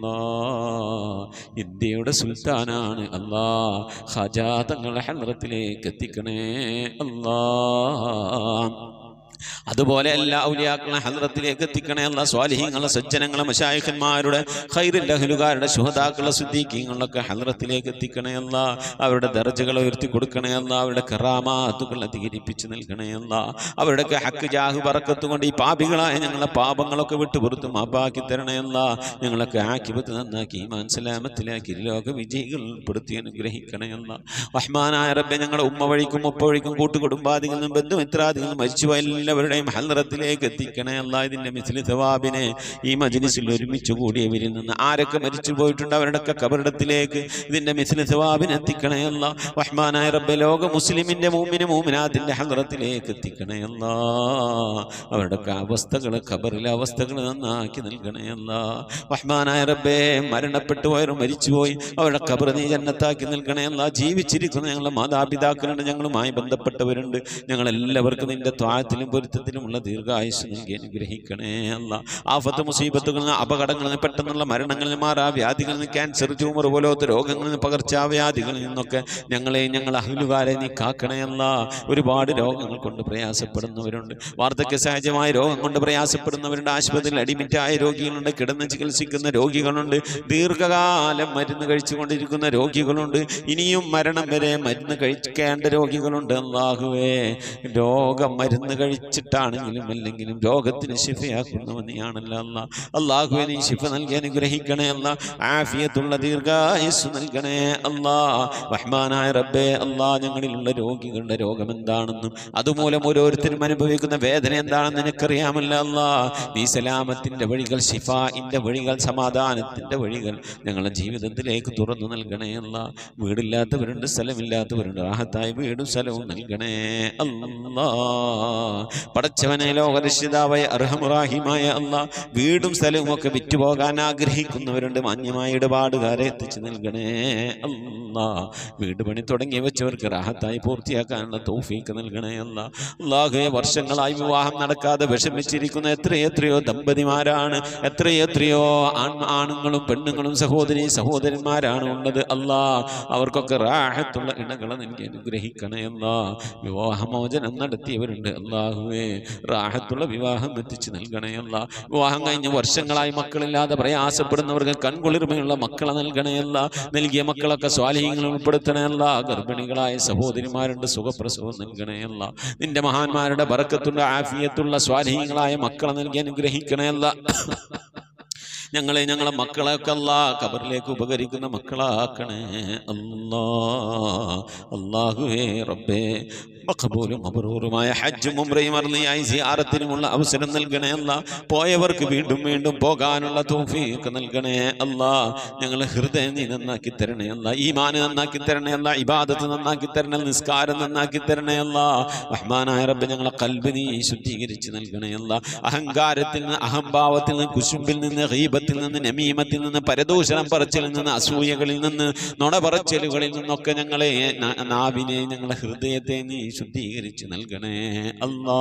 അല്ലാഹ് ഇന്ത്യയുടെ സുൽത്താനാണ് അല്ലാഹ് ഖാജാ തങ്ങളുടെ ഹളറത്തിലേക്ക് എത്തിക്കണേ അല്ലാഹ് അതുപോലെ എല്ലാ ഔലിയാക്കളെ ഹദ്റത്തിലേക്ക് എത്തിക്കണേ അല്ലാ. സ്വാലിഹീങ്ങളെ സജ്ജനങ്ങളെ മശായിഖന്മാരുടെ ഖൈറിന്റെ അഹ്ലുകാരുടെ ശുഹദാക്കളെ സിദ്ദീഖീങ്ങളൊക്കെ ഹദ്റത്തിലേക്ക് എത്തിക്കണേ അല്ലാ. അവരുടെ ദർജകളെ ഉയർത്തി കൊടുക്കണേ അല്ലാ. അവരുടെ കറാമാത്തുകൾ അധികരിപ്പിച്ച് നൽകണേ അല്ലാ. അവരുടെയൊക്കെ ഹക്ക് ജാഹ് ബറക്കത്ത് കൊണ്ട് ഈ പാപികളായ ഞങ്ങളെ പാപങ്ങളൊക്കെ വിട്ടുപുറത്ത് മാപ്പാക്കി തരണേ അല്ലാ. ഞങ്ങളൊക്കെ ആക്കിബത്ത് നന്നാക്കി ഈമാൻ സലാമത്തിലാക്കി ലോക വിജയികൾ ഉൾപ്പെടുത്തി അനുഗ്രഹിക്കണേ അല്ലാ. റഹ്മാനായ റബ്ബേ, ഞങ്ങളുടെ ഉമ്മ വഴിക്കും ഉപ്പ വഴിക്കും കൂട്ടുകുടുംബാദികളും ബന്ധുമിത്രാദികളും മരിച്ചുപോയ എല്ലാവരുടെയും ഹദ്റത്തിലേക്ക് എത്തിക്കണേ അല്ലാ. ഇതിന്റെ മിസ്ലി സവാബിനെ ഈ മജ്ലിസിൽ ഒരുമിച്ച് കൂടിയവരിൽ നിന്ന് ആരൊക്കെ മരിച്ചു പോയിട്ടുണ്ട് അവരുടെയൊക്കെ ഖബറിടത്തിലേക്ക് ഇതിന്റെ മിസ്ലി സവാബിനെ എത്തിക്കണേ അല്ലാ. റഹ്മാനായ റബ്ബേ, ലോക മുസ്ലിമിന്റെ മൂമിനെ മൂമിനാത്തിന്റെ ഹദ്റത്തിലേക്ക് എത്തിക്കണേ അല്ലാ. അവരുടെയൊക്കെ അവസ്ഥകൾ ഖബറിലെ അവസ്ഥകൾ നന്നാക്കി നൽകണേ അല്ലാ. റഹ്മാനായ റബ്ബേ, മരണപ്പെട്ടു പോയവരും മരിച്ചുപോയി അവരുടെ ഖബർ നീ ജന്നത്താക്കി നൽകണേ അല്ലാ. ജീവിച്ചിരിക്കുന്ന ഞങ്ങളുടെ മാതാപിതാക്കളുണ്ട്, ഞങ്ങളുമായി ബന്ധപ്പെട്ടവരുണ്ട്, ഞങ്ങളെല്ലാവർക്കും നിന്റെ ത്വാഴത്തിലും പൊരുത്തത്തിലുമുള്ള ദീർഘായുസ് നൽകി അനുഗ്രഹിക്കണേ അല്ലാ. ആഫത്ത് മുസീബത്തുകളിൽ നിന്ന്, അപകടങ്ങളിൽ നിന്ന്, പെട്ടെന്നുള്ള മരണങ്ങളിൽ നിന്ന്, മാറാ വ്യാധികളിൽ നിന്ന്, ക്യാൻസർ ട്യൂമർ പോലത്തെ രോഗങ്ങളിൽ നിന്ന്, പകർച്ചാവ്യാധികളിൽ നിന്നൊക്കെ ഞങ്ങളെ ഞങ്ങൾ അഹ്ലുകാരെ നീ കാക്കണേ അല്ലാ. ഒരുപാട് രോഗങ്ങൾ കൊണ്ട് പ്രയാസപ്പെടുന്നവരുണ്ട്, വാർദ്ധക്യ സഹജമായ രോഗം കൊണ്ട് പ്രയാസപ്പെടുന്നവരുണ്ട്, ആശുപത്രിയിൽ അഡ്മിറ്റായ രോഗികളുണ്ട്, കിടന്ന് ചികിത്സിക്കുന്ന രോഗികളുണ്ട്, ദീർഘകാലം മരുന്ന് കഴിച്ചുകൊണ്ടിരിക്കുന്ന രോഗികളുണ്ട്, ഇനിയും മരണം വരെ മരുന്ന് കഴിക്കേണ്ട രോഗികളുണ്ട്. അല്ലാഹുവേ, രോഗം മരുന്ന് കഴിച്ചിട്ടാണെങ്കിലും അല്ലെങ്കിലും രോഗത്തിന് ശിഫയാക്കുന്നവൻ നീയാണല്ലോ അല്ലാ. അല്ലാഹുവേ, നീ ശിഫ നൽകി അനുഗ്രഹിക്കണേ അല്ലാ. ആഫിയത്തുള്ള ദീർഘായുസ് നൽകണേ അല്ലാ. റഹ്മാനായ റബ്ബേ, അല്ലാ, ഞങ്ങളിലുള്ള രോഗികളുടെ രോഗം എന്താണെന്നും അതുമൂലം ഓരോരുത്തരും അനുഭവിക്കുന്ന വേദന എന്താണെന്ന് നിനക്കറിയാമല്ലോ അല്ലാ. നീ സലാമത്തിന്റെ വഴികൾ, ശിഫാഇന്റെ വഴികൾ, സമാധാനത്തിന്റെ വഴികൾ ഞങ്ങളുടെ ജീവിതത്തിലേക്ക് തുറന്നു നൽകണേ അല്ലാ. വീടില്ലാത്തവരുണ്ട്, സ്ഥലമില്ലാത്തവരുണ്ട്, റാഹത്തായ വീടും സ്ഥലവും നൽകണേ അല്ലാ. പടച്ചവനെ, ലോകരക്ഷിതാവായ അർഹമുറാഹിമായ അല്ലാ, വീടും സ്ഥലവും ഒക്കെ വിറ്റുപോകാൻ ആഗ്രഹിക്കുന്നവരുണ്ട്, മാന്യമായ ഇടപാടുകാരെ എത്തിച്ചു നൽകണേ അല്ലാ. വീട് പണി തുടങ്ങി വെച്ചവർക്ക് റാഹത്തായി പൂർത്തിയാക്കാനുള്ള തൗഫീക്ക് നൽകണേ അല്ലാ. അല്ലാഹുവേ, വർഷങ്ങളായി വിവാഹം നടക്കാതെ വിഷമിച്ചിരിക്കുന്ന എത്രയെത്രയോ ദമ്പതിമാരാണ്, എത്രയെത്രയോ ആൺ ആണുങ്ങളും പെണ്ണുങ്ങളും സഹോദരി സഹോദരന്മാരാണ് ഉള്ളത് അല്ലാ. അവർക്കൊക്കെ റാഹത്തുള്ള ഇണകളെ നൽകി അനുഗ്രഹിക്കണേ അല്ലാ. വിവാഹമോചനം നടത്തിയവരുണ്ട്, അല്ലാഹുവേ, റാഹത്തുള്ള വിവാഹം എത്തിച്ചു നൽകണേ അല്ലാ. വിവാഹം കഴിഞ്ഞ് വർഷങ്ങളായി മക്കളില്ലാതെ പ്രയാസപ്പെടുന്നവർക്ക് കൺകുളിർമയുള്ള മക്കളെ നൽകണേ അല്ലാ. നൽകിയ മക്കളൊക്കെ സ്വാലിഹീങ്ങൾ ഉൾപ്പെടുത്തണേ അല്ലാ. ഗർഭിണികളായ സഹോദരിമാരുണ്ട്, സുഖപ്രസവം നൽകണേ അല്ലാ. നിന്റെ മഹാന്മാരുടെ ബറക്കത്തുള്ള ആഫിയത്തുള്ള സ്വാലിഹീങ്ങളായ മക്കളെ നൽകി അനുഗ്രഹിക്കണേ അല്ലാ. ഞങ്ങളെ ഞങ്ങളെ മക്കളൊക്കെ അല്ലാ ഖബറിലേക്ക് ഉപകരിക്കുന്ന മക്കളാക്കണേ അല്ലാ. അല്ലാഹുവേ റബ്ബേ, മഖബൂലും മബ്റൂറുമായ ഹജ്ജും ഉംറയും അർളിയായി സിയാറത്തിനുമുള്ള അവസരം നൽകണേ അല്ലാ. പോയവർക്ക് വീണ്ടും വീണ്ടും പോകാനുള്ള തൗഫീഖ് നൽകണേ അല്ലാ. ഞങ്ങളെ ഹൃദയം നീ നന്നാക്കി തരണേ അല്ലാ. ഈമാൻ നന്നാക്കി തരണേ അല്ലാ. ഇബാദത്ത് നന്നാക്കി തരണേ, നിസ്കാരം നന്നാക്കി തരണേ അല്ലാ. റഹ്മാനായ റബ്ബേ, ഞങ്ങളെ ഖൽബ് നീ ശുദ്ധീകരിച്ച് നൽകണേ അല്ലാ. അഹങ്കാരത്തിൽ നിന്ന്, അഹംഭാവത്തിൽ നിന്ന്, കുശുമ്പിൽ നിന്ന്, ഗീബത്തിൽ നിന്ന്, നമീമത്തിൽ നിന്ന്, പരദൂഷണം പറച്ചിലിൽ നിന്ന്, അസൂയകളിൽ നിന്ന്, നുണ പറച്ചിലുകളിൽ നിന്നൊക്കെ ഞങ്ങളെ നാവിനെ, ഞങ്ങളെ ഹൃദയത്തെ നീ ശുദ്ധീകരിച്ച് നൽകണേ അല്ലാ.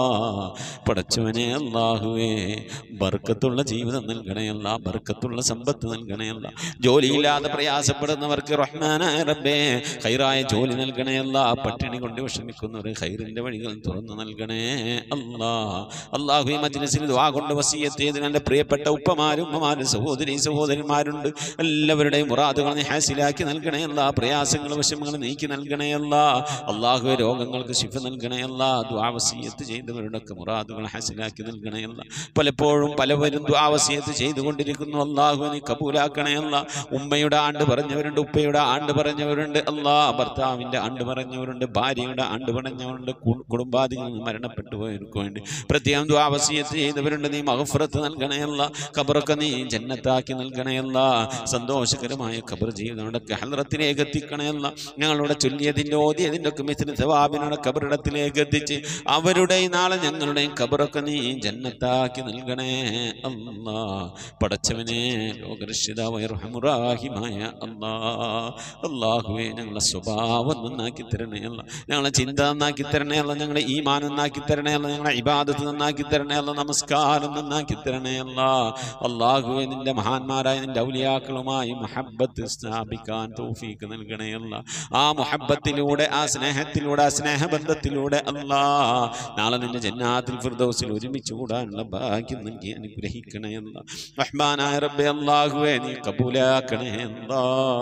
പടച്ചവനെ, അല്ലാഹുവേ, ബർക്കത്തുള്ള ജീവിതം നൽകണേ അല്ലാ. ബർക്കത്തുള്ള സമ്പത്ത് നൽകണേ അല്ലാ. ജോലിയില്ലാതെ പ്രയാസപ്പെടുന്നവർക്ക് റഹ്മാനായ റബ്ബേ ഖൈറായ ജോലി നൽകണേ അല്ലാ. പട്ടിണി കൊണ്ട് വിഷമിക്കുന്നവർ ഖൈറിന്റെ വഴികൾ തുറന്നു നൽകണേ അല്ലാ. അല്ലാഹു, ഈ മജ്ലിസിൽ ദുആ കൊണ്ട് വസിയത്ത് ചെയ്ത് എൻ്റെ പ്രിയപ്പെട്ട ഉപ്പമാരും ഉമ്മമാരും സഹോദരി സഹോദരന്മാരുണ്ട്, എല്ലാവരുടെയും മുറാദുകൾ നീ ഹാസിലാക്കി നൽകണേ അല്ലാ. പ്രയാസങ്ങൾ വിഷമങ്ങൾ നീക്കി നൽകണേ അല്ലാ. അല്ലാഹുവേ, രോഗങ്ങൾക്ക് ശിഫ നൽകണേ അല്ലാ. ദുആ വസിയത്ത് ചെയ്തവരുടെയൊക്കെ മുറാദുകൾ ഹാസിലാക്കി നൽകണേ അല്ലാ. പലപ്പോഴും പലവരും ദുആ വസിയത്ത് ചെയ്തുകൊണ്ടിരിക്കുന്നു, അല്ലാഹു നീ കബൂലാക്കണേ അല്ലാ. ഉമ്മയുടെ ആണ്ട് പറഞ്ഞവരുണ്ട്, ഉപ്പയുടെ ആണ്ട് പറഞ്ഞവരുണ്ട് അല്ലാ. ഭർത്താവിൻ്റെ ആണ്ട് പറഞ്ഞവരുണ്ട്, ഭാര്യയുടെ ആണ്ട് പറഞ്ഞവരുണ്ട്, കുടുംബാദികളിൽ നിന്ന് മരണപ്പെട്ടു പോയവർക്ക് വേണ്ടി പ്രത്യേകം ദുആ വസിയത്ത് ചെയ്തവരുണ്ട്. നീ മഗ്ഫിറത്ത് നൽകണേ അല്ലാ. ഖബറൊക്കെ നീ ജന്നത്താക്കി നൽകണേ അല്ലാ. സന്തോഷകരമായ ഖബർ ജീവിതങ്ങളൊക്കെ ഹദ്റത്തിലേക്ക് എത്തിക്കണേ അല്ലാ. ഞങ്ങളുടെ ചൊല്ലിയതിൻ്റെ ഓതിയതിൻ്റെ ഒക്കെ മിസ്ലി സവാബിനോടെ ഖബറിടത്തിലേക്ക് എത്തിച്ച് അവരുടെ നാളെ ഞങ്ങളുടെയും ഖബറൊക്കെ നീ ജന്നത്താക്കി നൽകണേ അല്ലാ. പടച്ചവനെ, ലോകരക്ഷിതാവായ റഹ്മാനിമായ അല്ലാ, അല്ലാഹുവേ, ഞങ്ങളെ സ്വഭാവം നന്നാക്കി തരണേ അല്ലാ. ഞങ്ങളെ ചിന്ത നന്നാക്കി തരണേ അല്ലാ. ഞങ്ങളെ ഈമാൻ നന്നാക്കി തരണേ അല്ലാ. ഞങ്ങളെ ഇബാദത്ത് നന്നാക്കി തരണേ അല്ലാ. നമസ്കാരം നന്നാക്കി തരണേ അല്ലാ. അല്ലാഹുവേ, നിന്റെ മഹാന്മാരായ നിന്റെ ഔലിയാക്കളുമായി മുഹബ്ബത്ത് സ്ഥാപിക്കാൻ തൗഫീഖ് നൽകണേ അല്ലാ. ആ മുഹബ്ബത്തിലൂടെ, ആ സ്നേഹത്തിലൂടെ, ആ സ്നേഹബന്ധത്തിലൂടെ അല്ലാ നാളെ നിന്റെ ജന്നാത്തുൽ ഫിർദൗസിൽ ഒരുമിച്ച് കൂടാനുള്ള ഭാഗ്യം നൽകി അനുഗ്രഹിക്കണേ അല്ലാ. റഹ്മാനായ റബ്ബേ അല്ലാഹുവേ നീ കബൂലാക്കണേ അല്ലാ.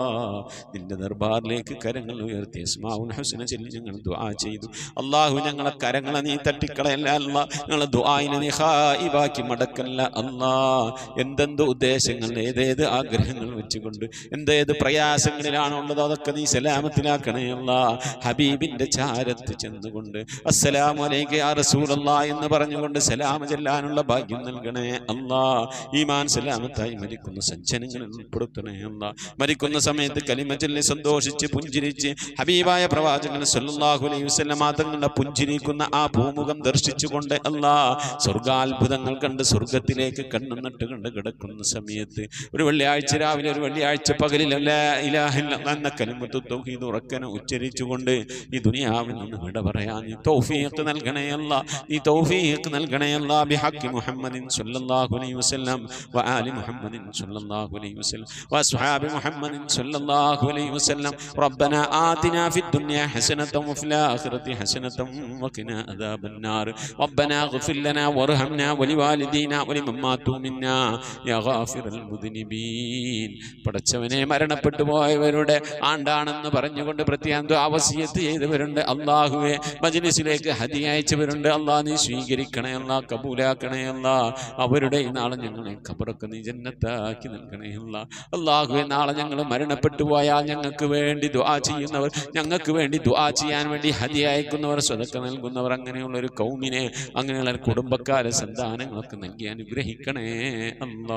നിന്റെ ദർബാറിലേക്ക് കരങ്ങൾ ഉയർത്തി അസ്മാഉൽ ഹുസ്ന ചൊല്ലി ഞങ്ങൾ ദുആ ചെയ്തു. അല്ലാഹു ഞങ്ങളെ കരങ്ങളെ നീ തട്ടിക്കളയല്ല അല്ലാ. ഞങ്ങളെ ദുആയിനെ നീ ഖായിബാക്കി മടക്കല്ല അല്ലാ. എന്തെന്ത് ഉദ്ദേശങ്ങൾ ഏതേത് ആഗ്രഹങ്ങൾ വെച്ചുകൊണ്ട് എന്തേത് പ്രയാസങ്ങളിലാണുള്ളത് അതൊക്കെ നീ സലാമത്തിലാക്കണേ അല്ലാ. ഹബീബിന്റെ ചാരത്ത് ചെന്നുകൊണ്ട് അസ്സലാമു അലൈക യാ റസൂലല്ലാഹ് എന്ന് പറഞ്ഞുകൊണ്ട് സലാം ചെല്ലാനുള്ള ഭാഗ്യം നൽകണേ അല്ലാ. ഈമാൻ സലാമത്തായി മരിക്കുന്ന സജ്ജനങ്ങളിൽ ഉൾപ്പെടുത്തണേ അല്ലാ. മരിക്കുന്ന സമയത്ത് കലിമ ചൊല്ലി സന്തോഷിച്ച് പുഞ്ചിരിച്ച് ഹബീബായ പ്രവാചകൻ സല്ലല്ലാഹു അലൈഹി വസല്ലം തങ്ങളുടെ പുഞ്ചിരിക്കുന്ന ആ ഭൂമുഖം ദർശിച്ചുകൊണ്ട് അല്ലാ സ്വർഗാത്ഭുതങ്ങൾ കണ്ട് സ്വർഗത്തിലേക്ക് കണ്ണുനട്ട് കണ്ട് കിടക്കുന്ന സമയത്ത് ഒരു വെള്ളിയാഴ്ച രാവിലെ ഒരു വെള്ളിയാഴ്ച പകലിൽ ലാ ഇലാഹ ഇല്ലല്ലാഹ് എന്ന കലിമത്തു തൗഹീദ് ഉറക്കനെ ഉച്ചരിച്ചുകൊണ്ട് ഈ ദുനിയാവിൽ നിന്ന് വിട പറയാൻ നീ തൗഫീഖ് നൽകണേ അല്ലാ. നീ തൗഫീഖ് നൽകണേ അല്ലാ. ബിഹഖി മുഹമ്മദിൻ സല്ലല്ലാഹു അലൈഹി വസല്ലം വആലി മുഹമ്മദിൻ സല്ലല്ലാഹു അലൈഹി വസല്ലം വഅസ്ഹാബി മുഹമ്മദിൻ സല്ലല്ലാഹു അലൈഹി വസല്ലം. റബ്ബനാ ആതിനാ ഫിദ് ദുനിയാ ഹസനതൻ വഫിൽ ആഖിറതി ഹസനതൻ വഖിനാ അദാബൻ നാർ. റബ്ബനാ ഇഗ്ഫിർ ലനാ വർഹംനാ വലിവാലിദീനാ വലിമൻ മാതു മിന്നാ യാ ഗാഫിറൽ മുദ്നിബീൻ. പടച്ചവനെ മരണപ്പെട്ടു പോയവരുടെ ആണ്ടാണെന്ന് പറഞ്ഞുകൊണ്ട് പ്രത്യേകം വസിയത്ത് ചെയ്തവരുണ്ട് അല്ലാഹുവേ. മജ്ലിസിലേക്ക് ഹദിയ അയച്ചവരുണ്ട് അല്ലാ. നീ സ്വീകരിക്കണേ അല്ലാ. കബൂലാക്കണേ അല്ലാ. അവരുടെ ഈ നാളെ ഞങ്ങളെ ഖബറൊക്കെ നീ ജന്നത്താക്കി നൽകണേ അല്ലാ. അല്ലാഹുവേ നാളെ ഞങ്ങൾ മരണപ്പെട്ടു പോയാൽ ഞങ്ങൾക്ക് വേണ്ടി ദുആ ചെയ്യുന്നവർ, ഞങ്ങൾക്ക് വേണ്ടി ദുആ ചെയ്യാൻ വേണ്ടി ഹദിയ അയക്കുന്നവർ, സ്വതക്ക നൽകുന്നവർ, അങ്ങനെയുള്ള ഒരു കൗമിനെ അങ്ങനെയുള്ള കുടുംബക്കാരെ സന്താനങ്ങളൊക്കെ നൽകി അനുഗ്രഹിക്കണേ അല്ലാ.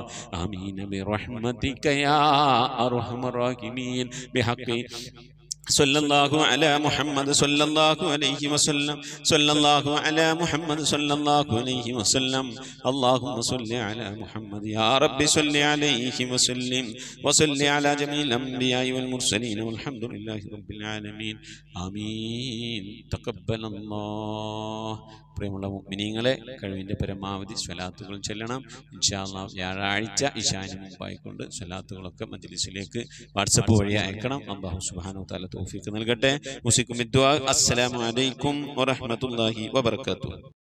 ആമീൻ ബിറഹ്മതിക യാ അർഹമർ റഹീമീൻ. ബിഹഖി സല്ലല്ലാഹു അലാ മുഹമ്മദ് സല്ലല്ലാഹു അലൈഹി വസല്ലം. സല്ലല്ലാഹു അലാ മുഹമ്മദ് സല്ലല്ലാഹു അലൈഹി വസല്ലം. അല്ലാഹുമ്മ സല്ലി അലാ മുഹമ്മദ് യാ റബ്ബി സല്ലി അലൈഹി വസല്ലിം വസല്ലി അലാ ജമീൽ അംബിയാഇ വൽ മുർസലീൻ വൽഹംദുലില്ലാഹി റബ്ബിൽ ആലമീൻ. ആമീൻ. തഖബ്ബലല്ലാഹ്. പ്രിയമുള്ള മുഅ്മിനീങ്ങളെ, കഴിവിൻ്റെ പരമാവധി സ്വലാത്തുകൾ ചെല്ലണം. ഇൻഷാ അല്ലാഹ് വ്യാഴാഴ്ച ഇശാന് മുമ്പായിക്കൊണ്ട് സ്വലാത്തുകളൊക്കെ മജ്ലിസിലേക്ക് വാട്സപ്പ് വഴി അയക്കണം. അല്ലാഹു സുബ്ഹാനഹു വ തആല തൗഫീഖ് നൽകട്ടെ. മുസിക്കും ബിദ്ദുആ. അസ്സലാമു അലൈക്കും വറഹ്മത്തുള്ളാഹി വബറകാതുഹു.